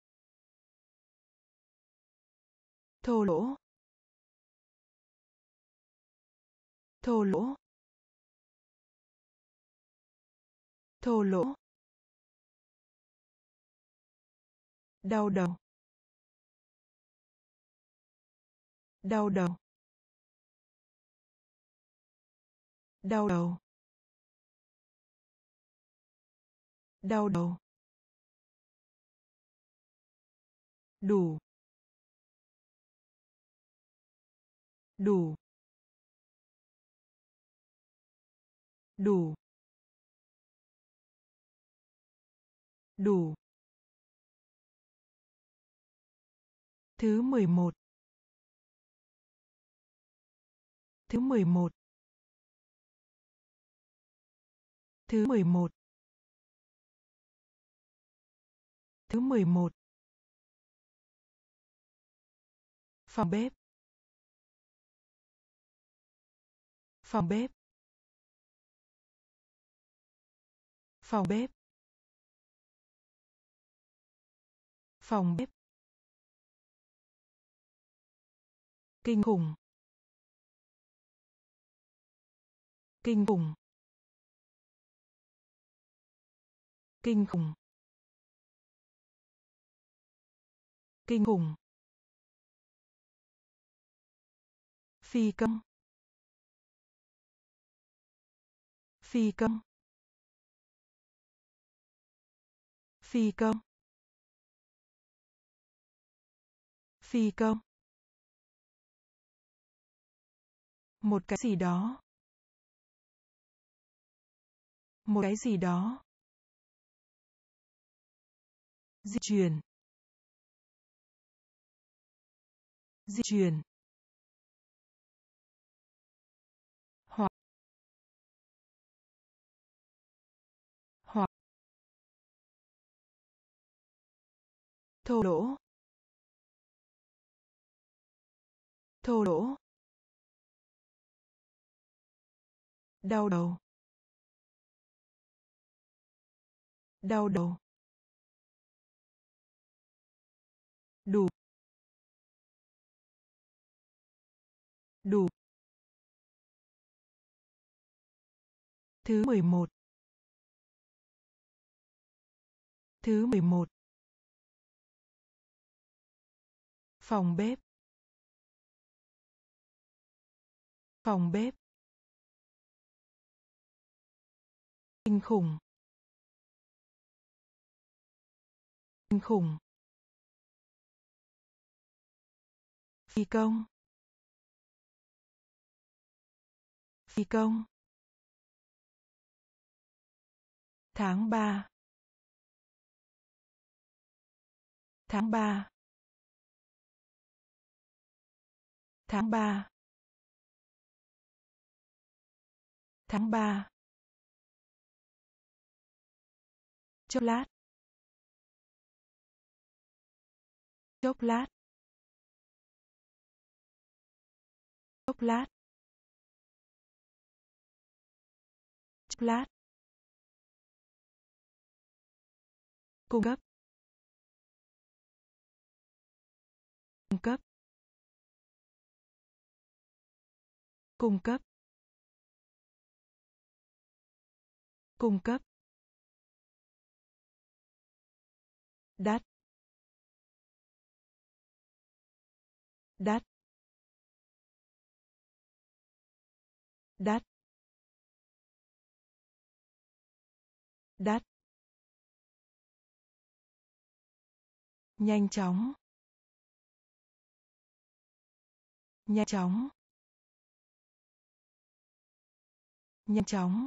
Thô lỗ. Thô lỗ. Thô lỗ. Đau đầu. Đau đầu. Đau đầu. Đau đầu. Đủ. Đủ. Đủ. Đủ. Thứ 11. Thứ 11. Thứ 11. Thứ 11. Phòng bếp. Phòng bếp. Phòng bếp. Phòng bếp. Kinh khủng. Kinh khủng. Kinh khủng. Kinh khủng. Phi công. Phi công. Phi công. Phi công. Một cái gì đó. Một cái gì đó. Di chuyển. Di chuyển. Hoặc. Hoặc. Thô lỗ. Thô lỗ. Đau đầu. Đau đầu. Đủ. Đủ. Thứ 11. Thứ 11. Phòng bếp. Phòng bếp. Kinh khủng. Kinh khủng. Phi công. Phi công. Tháng 3. Tháng 3. Tháng 3. Tháng 3. Chốc lát. Chốc lát. Chốc lát. Chốc lát. Cung cấp. Cung cấp. Cung cấp. Cung cấp. Đắt. Đắt. Đắt. đắt, nhanh chóng, nhanh chóng, nhanh chóng,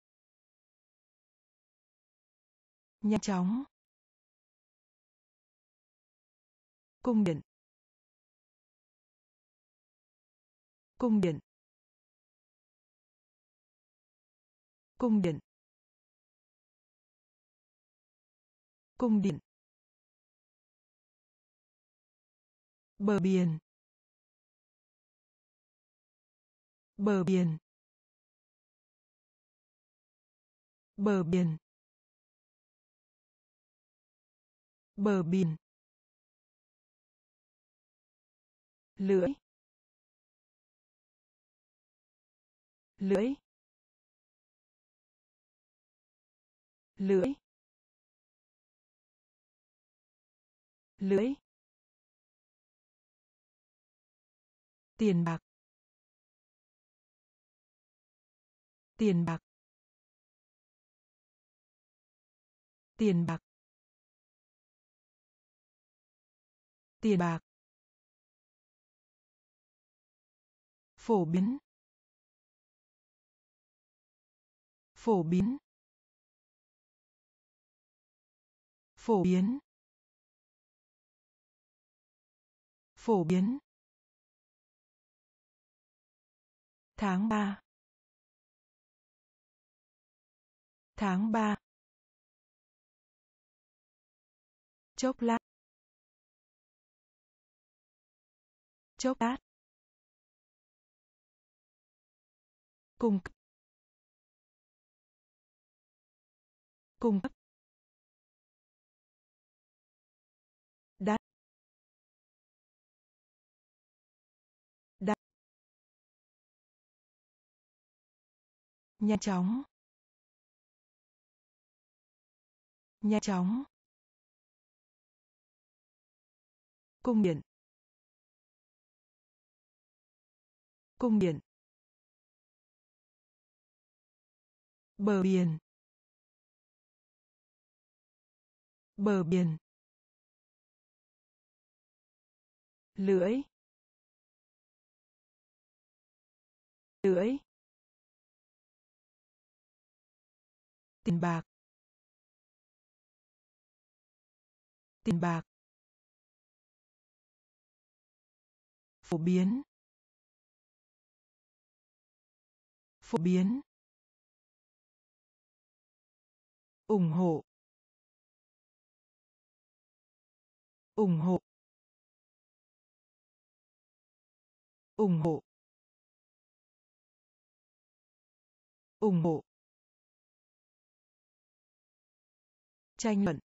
nhanh chóng, cung điện, cung điện, cung điện, cung điện, bờ biển, bờ biển, bờ biển, bờ biển, lưỡi, lưỡi, lưỡi, lưỡi, tiền bạc, tiền bạc, tiền bạc, tiền bạc, phổ biến, phổ biến, phổ biến, phổ biến, tháng 3, tháng 3, chốc lát, chốc lát, cung cấp, cung cấp, đắt, đắt, nhanh chóng, nhanh chóng, cung điện, cung điện, bờ biển, bờ biển, lưỡi, lưỡi, tiền bạc, tiền bạc, phổ biến, phổ biến, ủng hộ, ủng hộ, ủng hộ, ủng hộ, tranh luận,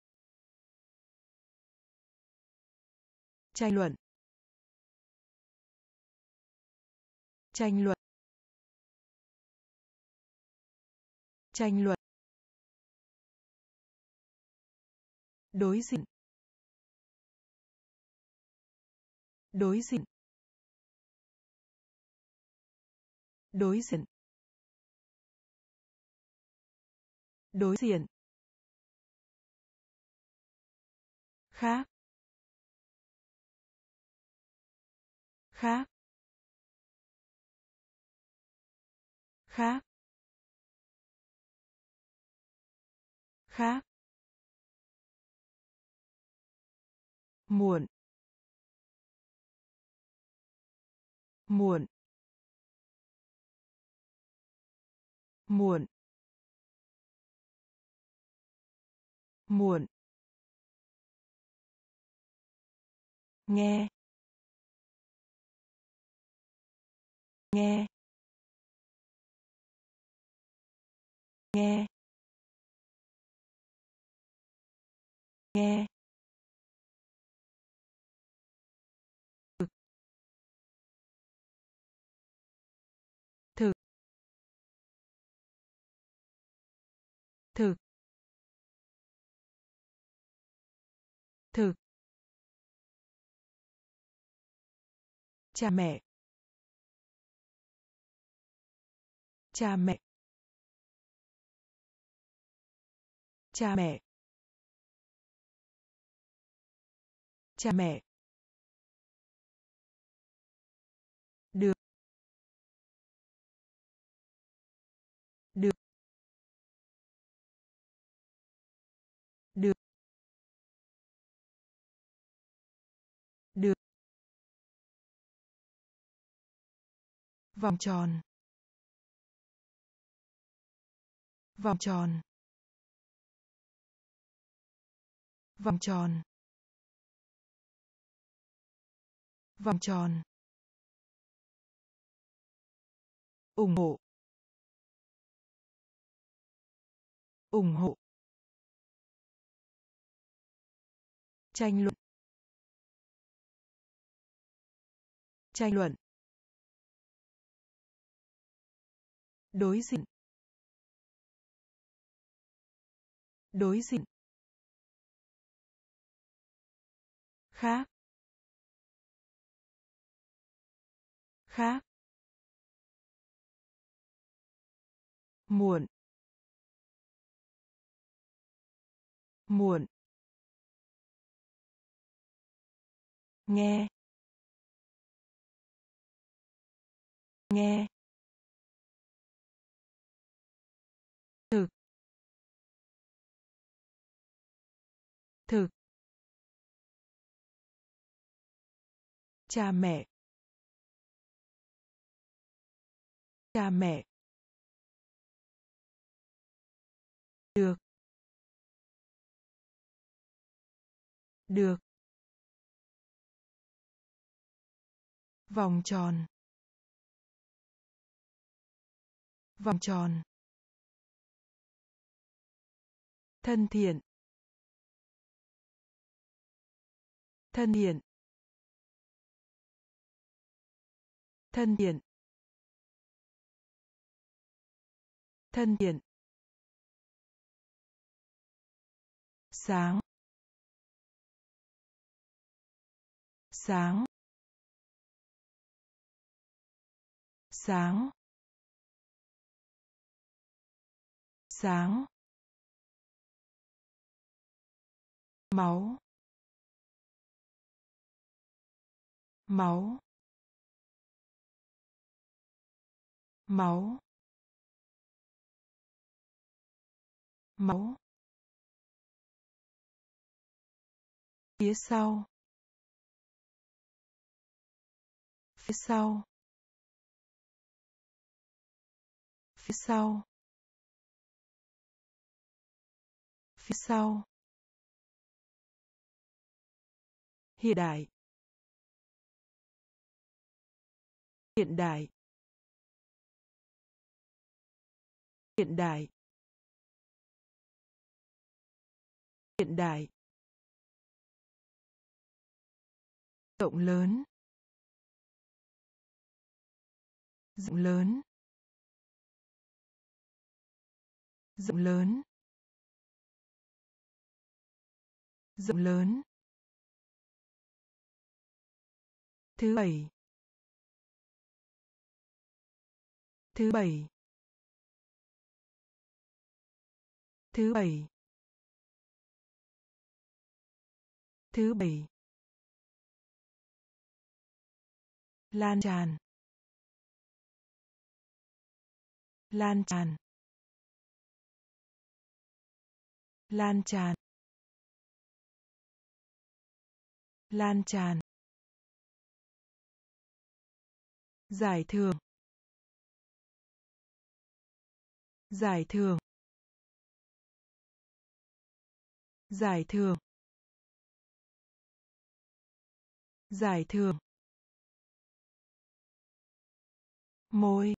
tranh luận, tranh luận, tranh luận, đối diện, đối diện, đối diện, đối diện, khác, khác, khác, khác, muộn, muộn, muộn, muộn, nghe, nghe, nghe, nghe, thực, thực, thực, thực, cha mẹ, cha mẹ, Cha mẹ. Cha mẹ. Được. Được. Được. Được. Vòng tròn. Vòng tròn. Vòng tròn. Vòng tròn. Ủng hộ. Ủng hộ. Tranh luận. Tranh luận. Đối diện. Đối diện. Khác. Khác. Muộn. Muộn. Nghe. Nghe. Thực. Thực. Cha mẹ. Cha mẹ. Được. Được. Vòng tròn. Vòng tròn. Thân thiện. Thân thiện. Thân thiện. Thân thiện. Sáng. Sáng. Sáng. Sáng. Máu. Máu. Máu. Máu. Phía sau. Phía sau. Phía sau. Phía sau. Hiện đại. Hiện đại. Hiện đại. Hiện đại. Rộng lớn. Rộng lớn. Rộng lớn. Rộng lớn. Thứ bảy. Thứ bảy. Thứ bảy. Thứ bảy. Lan tràn. Lan tràn. Lan tràn. Lan tràn. Giải thưởng. Giải thưởng. Giải thưởng. Giải thưởng. Môi.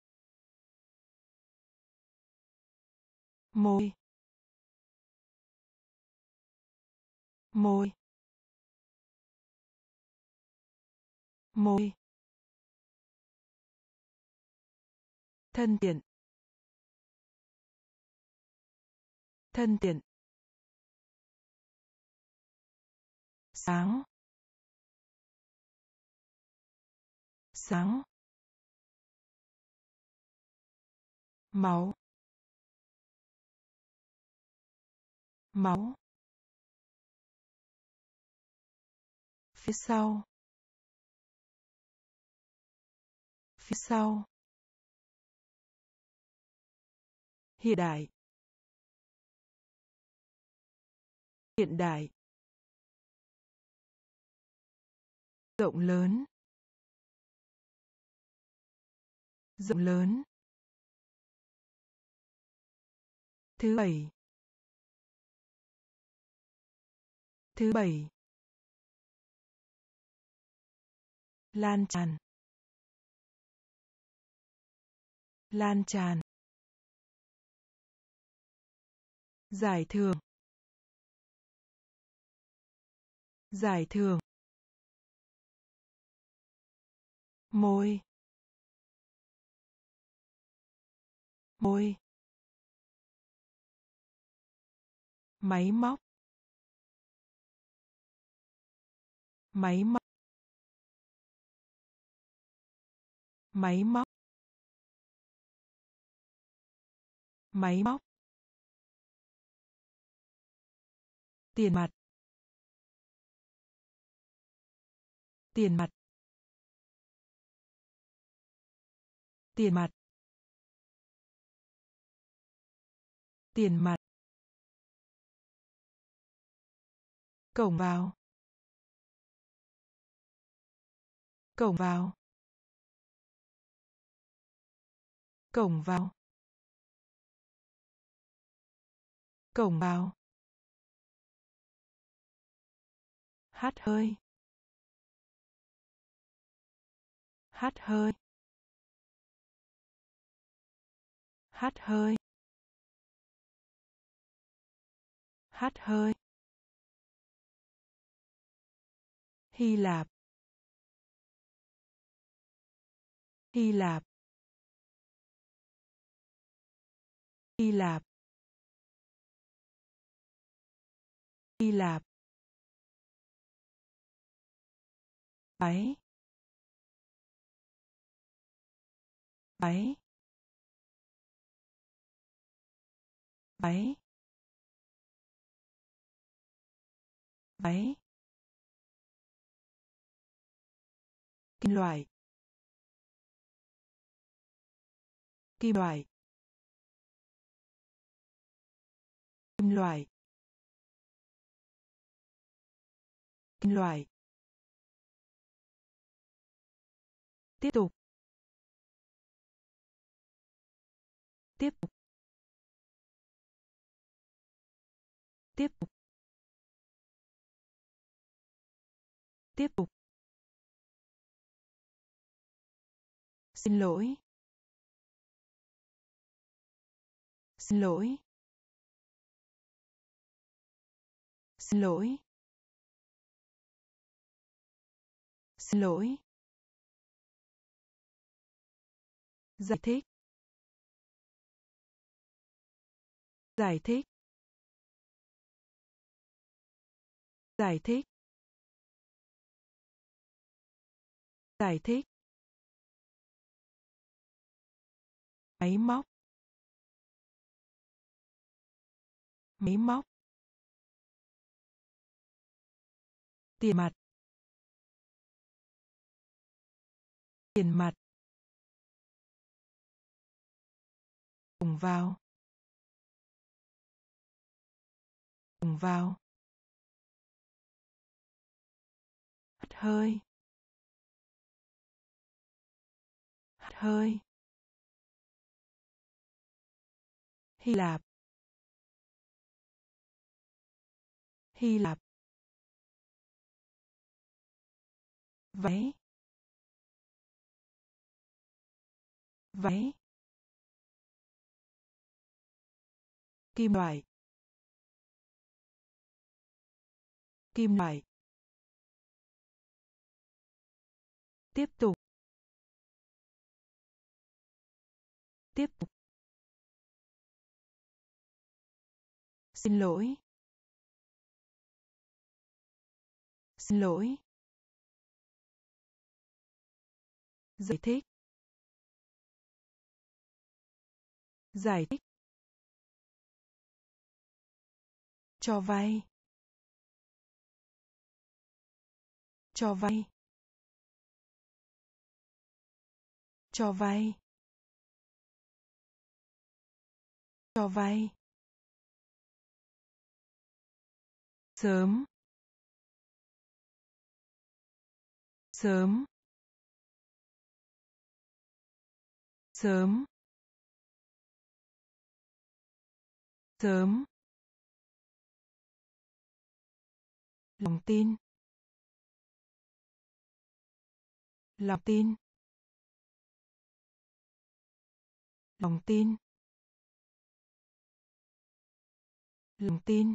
Môi. Môi. Môi. Thân thiện. Thân thiện. Sáng. Sáng. Máu. máu, phía sau, phía sau, hiện đại, hiện đại, rộng lớn, rộng lớn, thứ bảy, thứ bảy, lan tràn, lan tràn, giải thưởng, giải thưởng, môi, môi, máy móc, máy móc, máy móc, máy móc, tiền mặt, tiền mặt, tiền mặt, tiền mặt, cổng vào, cổng vào, cổng vào, cổng vào, hắt hơi, hắt hơi, hắt hơi, hắt hơi, Hy Lạp, Hy Lạp, Hy Lạp, Hy Lạp, váy, váy, váy, váy, kim loại, kim loại, kim loại, kim loại, tiếp tục, tiếp tục, tiếp tục, tiếp tục, xin lỗi, xin lỗi, xin lỗi, xin lỗi, giải thích, giải thích, giải thích, giải thích, máy móc, máy móc, tiền mặt, tiền mặt, cổng vào, cổng vào, hắt hơi, hắt hơi, Hy Lạp, Hy Lạp, váy, váy, kim loại, kim loại, tiếp tục, tiếp tục, xin lỗi, xin lỗi, giải thích, giải thích, cho vay, cho vay, cho vay, cho vay, sớm, sớm, sớm, sớm, lòng tin, lòng tin, lòng tin, lòng tin,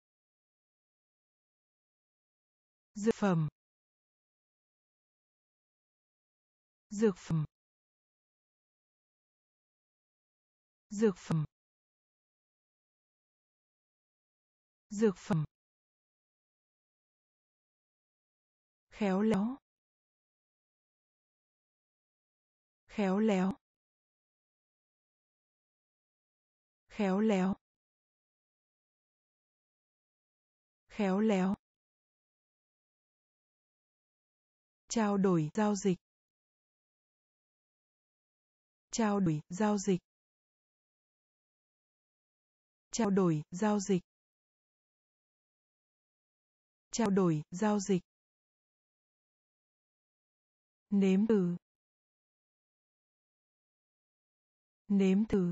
dược phẩm, dược phẩm, dược phẩm, dược phẩm, khéo léo, khéo léo, khéo léo, khéo léo, trao đổi giao dịch, trao đổi giao dịch, trao đổi giao dịch, trao đổi giao dịch, nếm thử, nếm thử,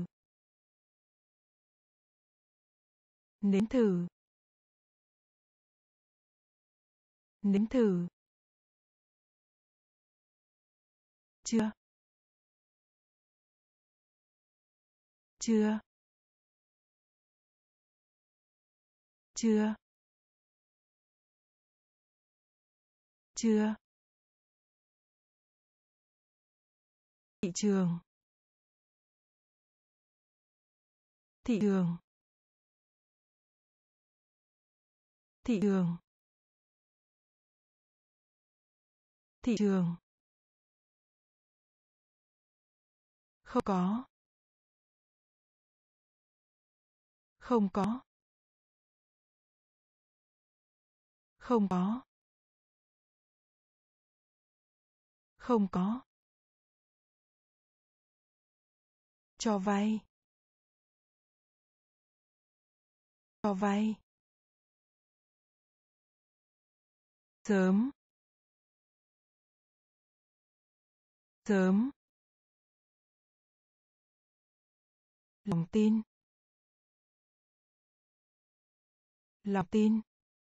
nếm thử, nếm thử, chưa, chưa, chưa, chưa, thị trường, thị trường, thị trường, thị trường, không có, không có, không có, không có, cho vay, cho vay, sớm, sớm, lòng tin, lòng tin,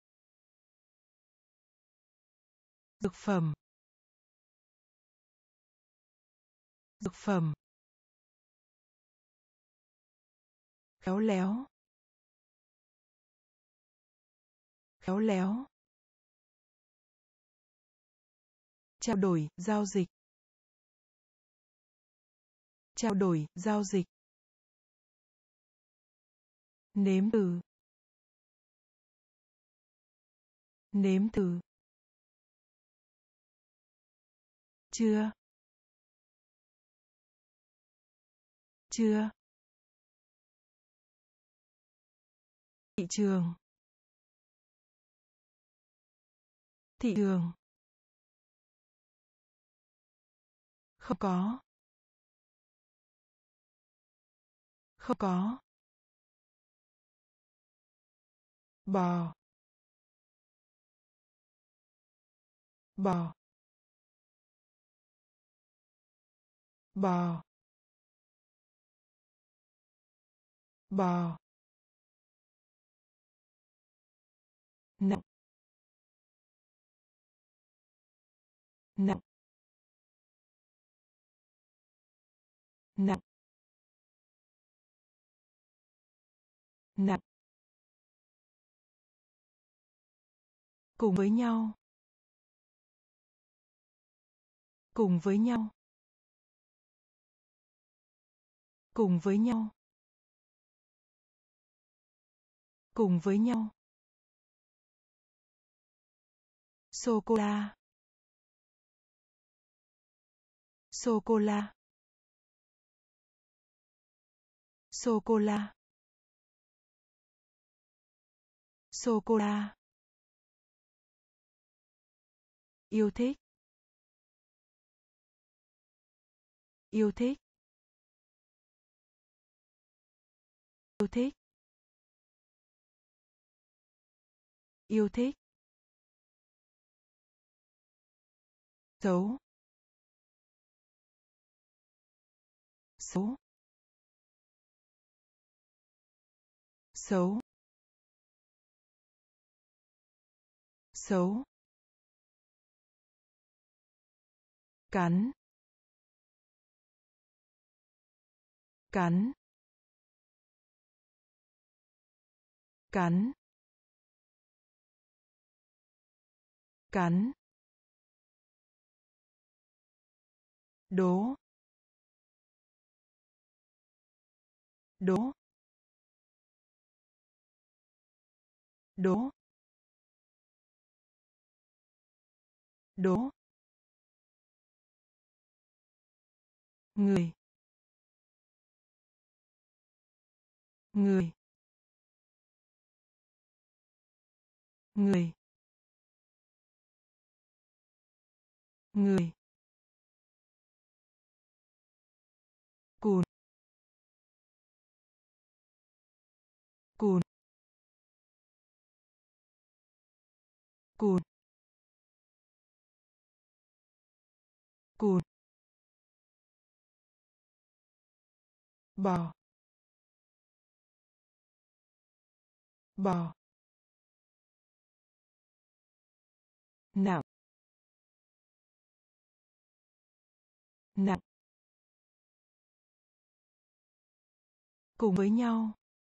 dược phẩm, dược phẩm, khéo léo, khéo léo, trao đổi giao dịch, trao đổi giao dịch, nếm thử, nếm thử, chưa, chưa, thị trường, thị trường, không có, không có, bò, bò, bò, bò, nặng, nặng, nặng, nặng, cùng với nhau, cùng với nhau, cùng với nhau, cùng với nhau, sô cô la, sô cô la, sô cô la, sô cô la, yêu thích, yêu thích, yêu thích, yêu thích, xấu, xấu, xấu, xấu, cắn, cắn, cắn, cắn, đố, đố, đố, đố, người, người, người, người, cùn, cùn, cùn, cùn, bò, bò, nặng, nặng, cùng với nhau,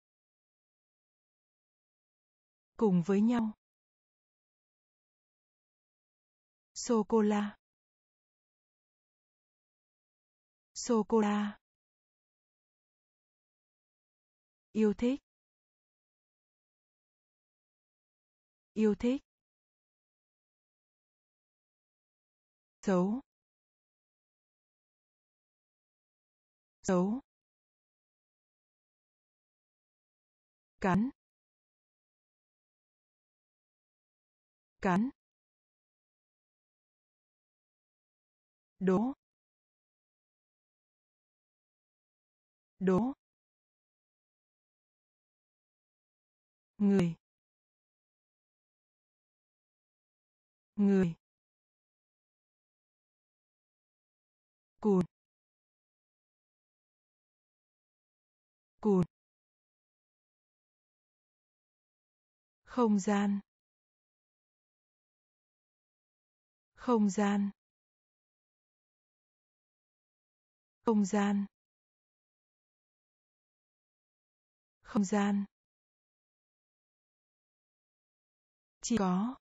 cùng với nhau, sô cô la, sô cô la, yêu thích, yêu thích, xấu, xấu, cắn, cắn, đố, đố, người, người, cùn, cùn, không gian, không gian, không gian, không gian, chỉ có,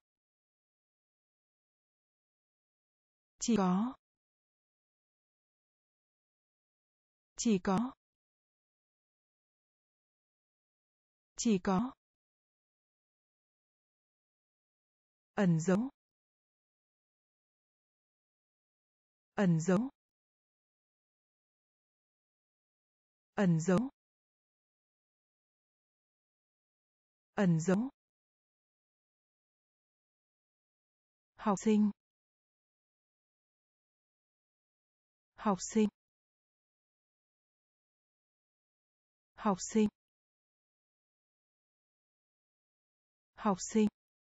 chỉ có, chỉ có, chỉ có, ẩn dấu, ẩn dấu, ẩn dấu, ẩn dấu, học sinh, học sinh, học sinh, học sinh,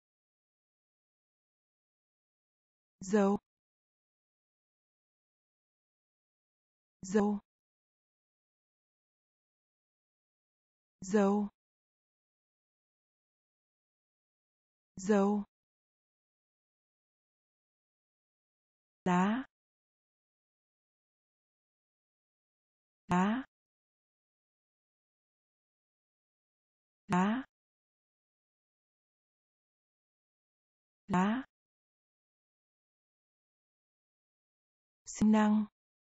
dấu, dấu, dấu, dấu, lá, lá, lá, lá, sinh năng,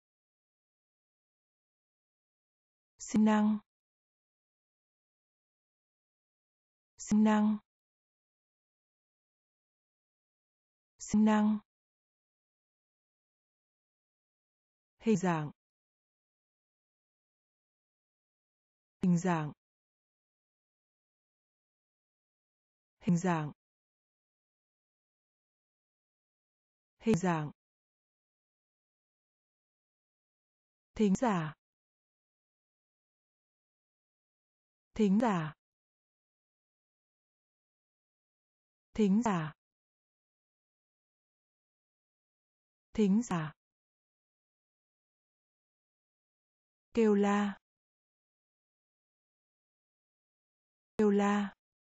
sinh năng, sinh năng, sinh năng, hình dạng, hình dạng, Hình dạng. Hình dạng. Thính giả. Thính giả. Thính giả. Thính giả. Kêu la. Kêu la.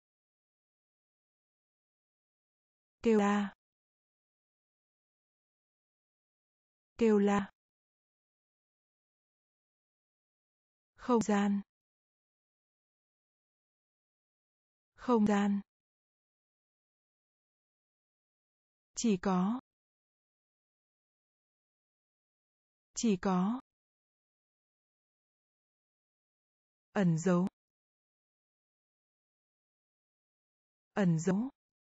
Kêu la. Kêu la. Không gian. Không gian. Chỉ có. Chỉ có. Ẩn dấu. Ẩn dấu.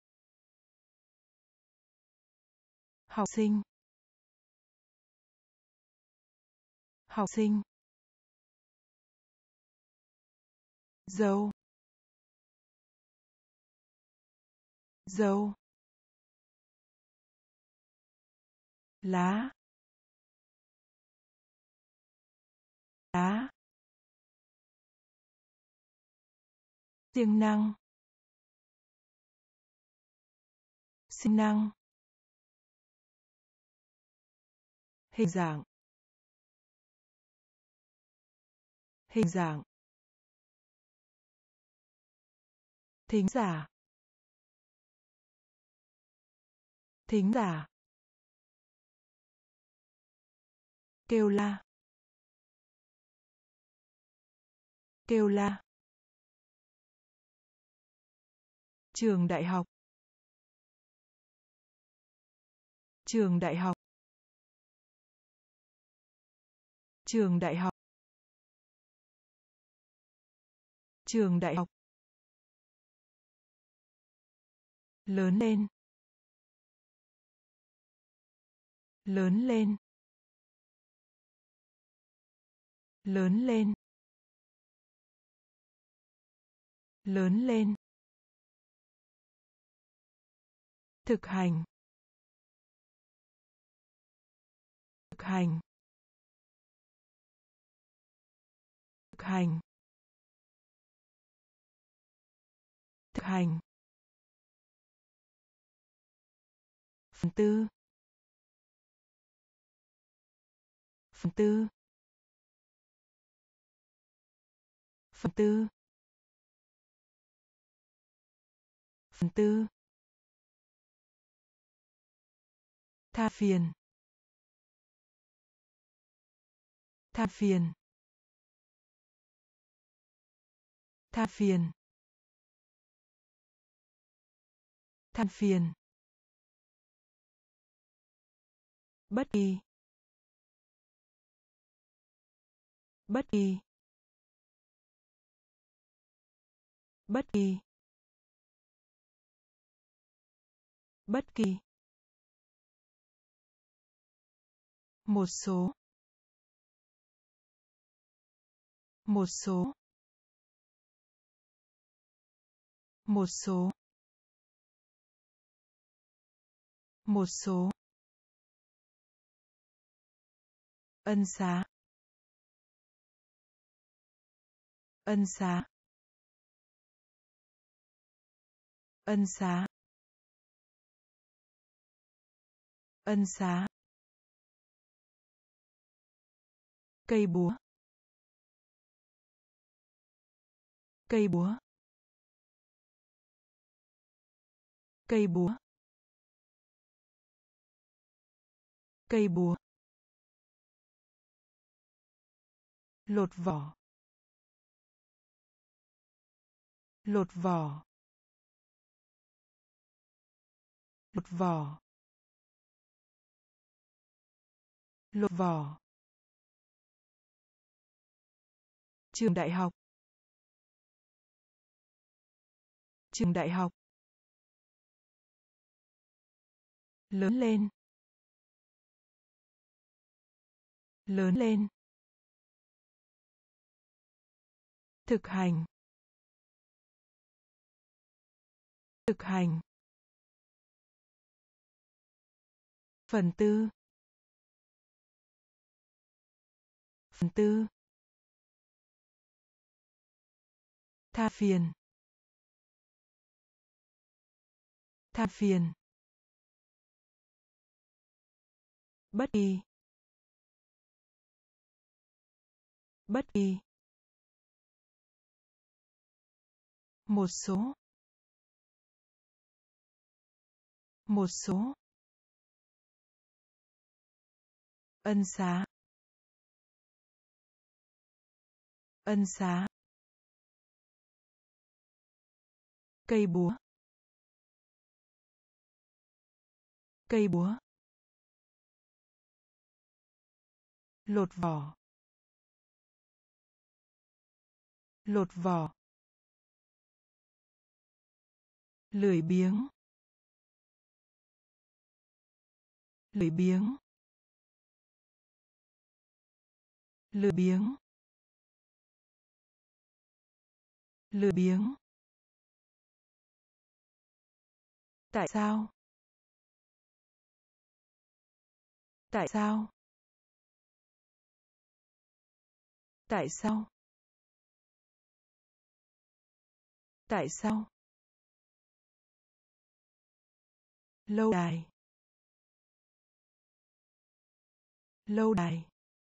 Học sinh. Học sinh. Dâu. Dâu. Lá. Lá. Siêng năng. Siêng năng. Hình dạng. Hình dạng. Thính giả. Thính giả. Kêu la. Kêu la. Trường đại học. Trường đại học. Trường đại học. Trường đại học. Lớn lên. Lớn lên. Lớn lên. Lớn lên. Thực hành. Thực hành. Thực hành. Thực hành. Phần tư. Phần tư. Phần tư. Phần tư. Tha phiền. Tha phiền. Tha phiền. Than phiền. Bất kỳ. Bất kỳ. Bất kỳ. Bất kỳ. Một số. Một số. Một số. Một số. Ân xá. Ân xá. Ân xá. Ân xá. Cây búa. Cây búa. Cây búa. Cây búa. Lột vỏ. Lột vỏ. Lột vỏ. Lột vỏ. Trường đại học. Trường đại học. Lớn lên. Lớn lên. Thực hành. thực hành, phần tư, phần tư, tha phiền, tha phiền, bất kỳ, bất kỳ, một số, một số, ân xá, ân xá, cây búa, cây búa, lột vỏ, lột vỏ, lười biếng, lười biếng, lười biếng, lười biếng, tại sao, tại sao, tại sao, tại sao, lâu đài, lâu đài,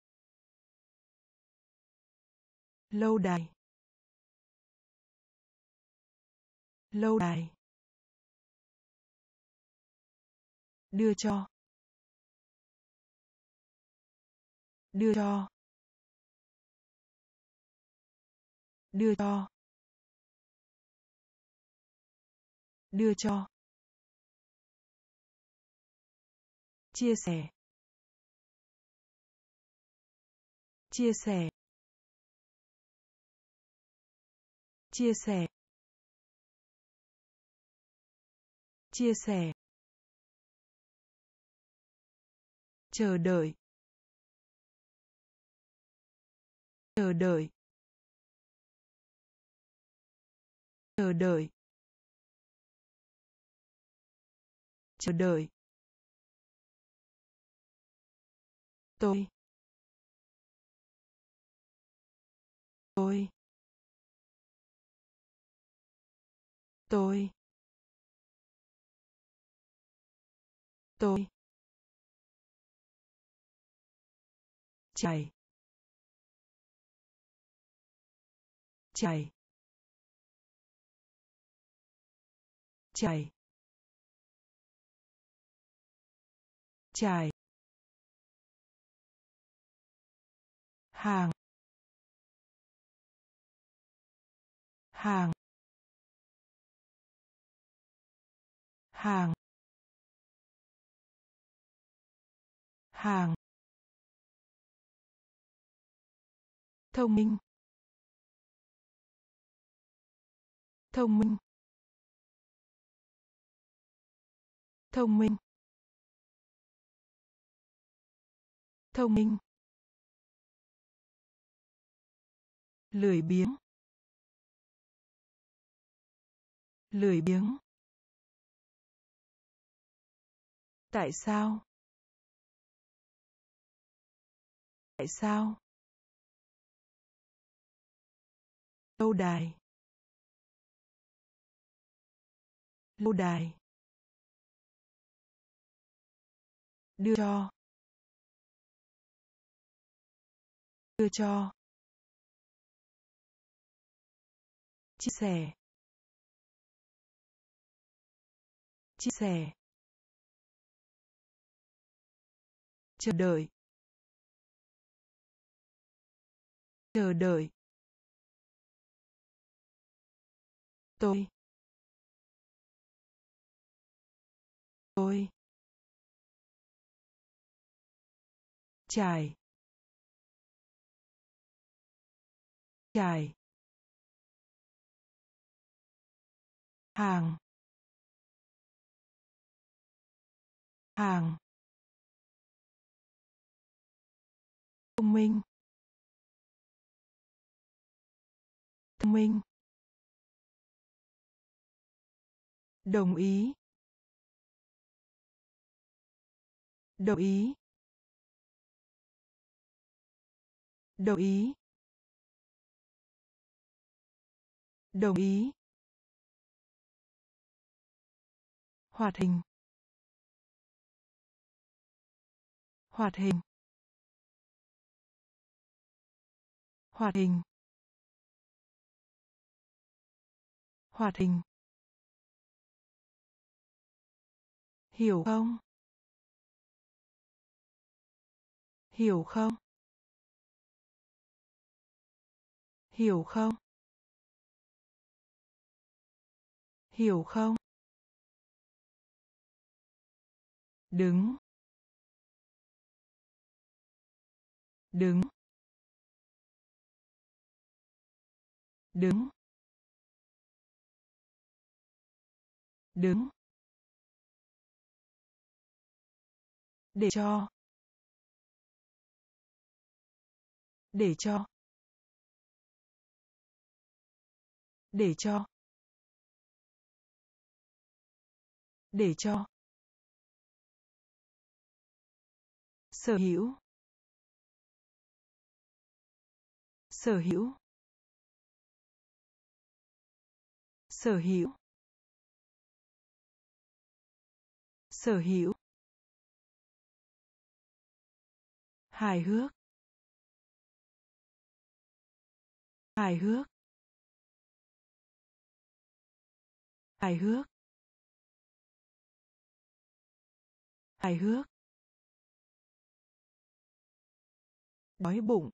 lâu đài, lâu đài, đưa cho, đưa cho, đưa cho, đưa cho, chia sẻ, chia sẻ, chia sẻ, chia sẻ, chờ đợi, chờ đợi, chờ đợi, chờ đợi, tôi, tôi, tôi, tôi, chảy, chảy, chảy, chảy, hàng, hàng, hàng, hàng, thông minh, thông minh, thông minh, thông minh, lười biếng, lười biếng, tại sao, tại sao, lâu đài, lâu đài, đưa cho, đưa cho, chia sẻ, chia sẻ, chờ đợi, chờ đợi, tôi, tôi, trải, trải, hàng, hàng, thông minh, thông minh, đồng ý, đồng ý, đồng ý, đồng ý, hoạt hình, hoạt hình, hoạt hình, hoạt hình, hiểu không, hiểu không, hiểu không, hiểu không, đứng, đứng, đứng, đứng, để cho, để cho, để cho, để cho, sở hữu, sở hữu, sở hữu, sở hữu, hài hước, hài hước, hài hước, hài hước, đói bụng,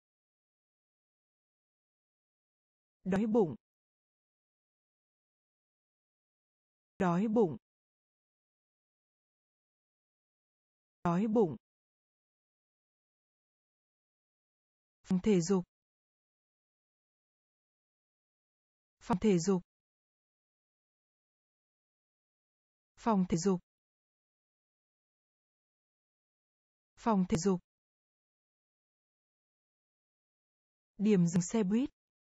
đói bụng, đói bụng, đói bụng, phòng thể dục, phòng thể dục, phòng thể dục, phòng thể dục, điểm dừng xe buýt,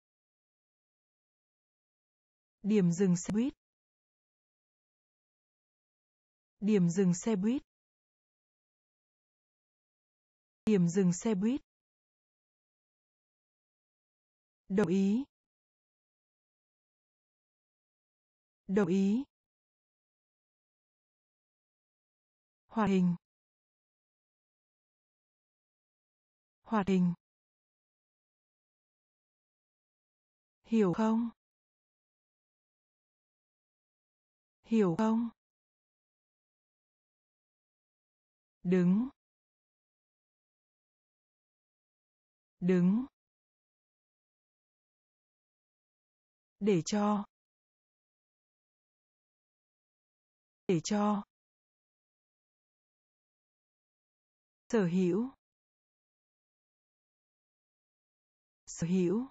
điểm dừng xe buýt, điểm dừng xe buýt, điểm dừng xe buýt, đồng ý, đồng ý, hoạt hình, hoạt hình, hiểu không, hiểu không, đứng, đứng, để cho, để cho, sở hữu, sở hữu,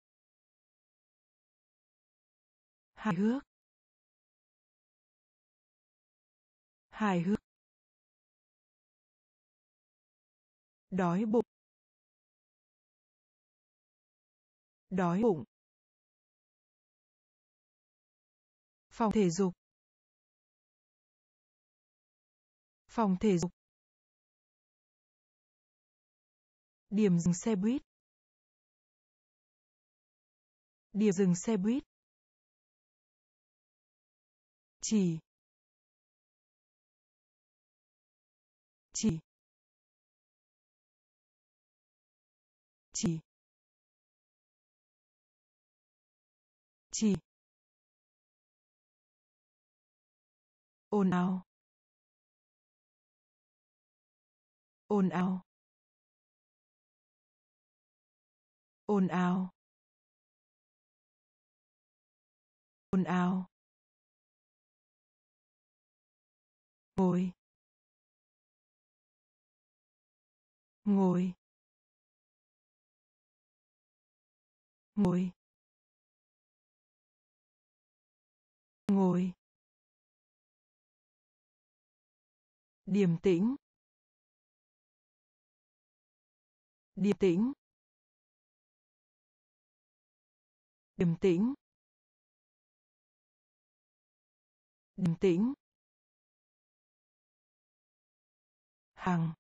hài hước, hài hước, đói bụng, đói bụng, phòng thể dục, phòng thể dục, điểm dừng xe buýt, điểm dừng xe buýt, chỉ, chỉ, chỉ, chỉ, ồn ào, ồn ào, ồn ào, ồn ào, ngồi, ngồi, ngồi, ngồi, điềm tĩnh, điềm tĩnh, điềm tĩnh, điềm tĩnh, hàng,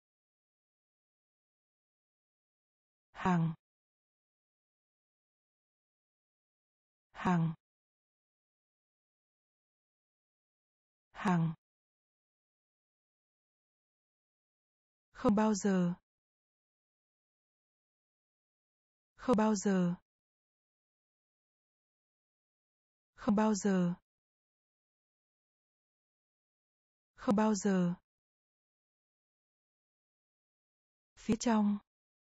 hàng, hàng, hàng, không bao giờ, không bao giờ, không bao giờ, không bao giờ, phía trong,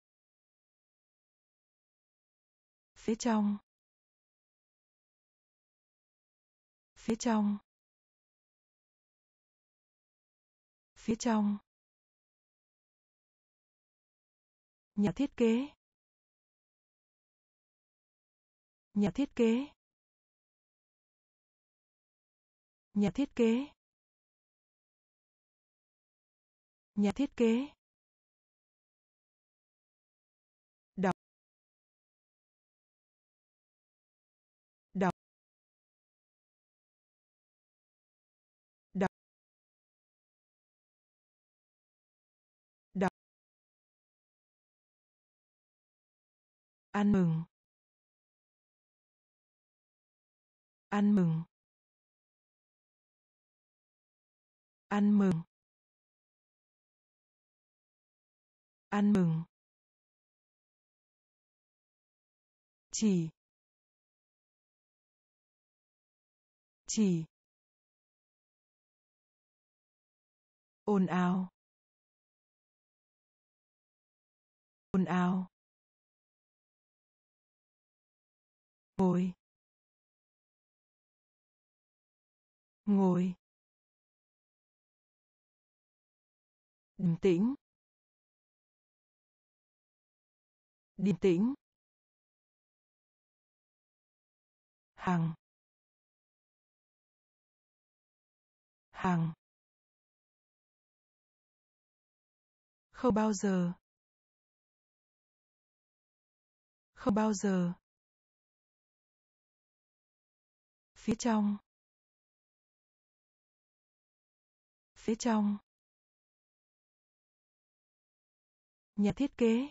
phía trong, phía trong, phía trong, nhà thiết kế, nhà thiết kế, nhà thiết kế, nhà thiết kế, đọc, đọc, đọc, đọc, ăn mừng, ăn mừng, ăn mừng, ăn mừng, chỉ, chỉ, ồn ào, ồn ào, ngồi, ngồi, điềm tĩnh, điềm tĩnh, hàng, hàng, không bao giờ, không bao giờ, phía trong, phía trong, nhà thiết kế,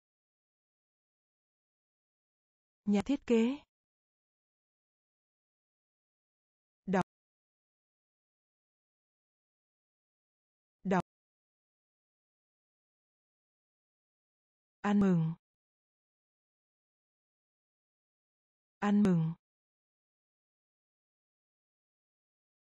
nhà thiết kế, đọc, đọc, ăn mừng, ăn mừng,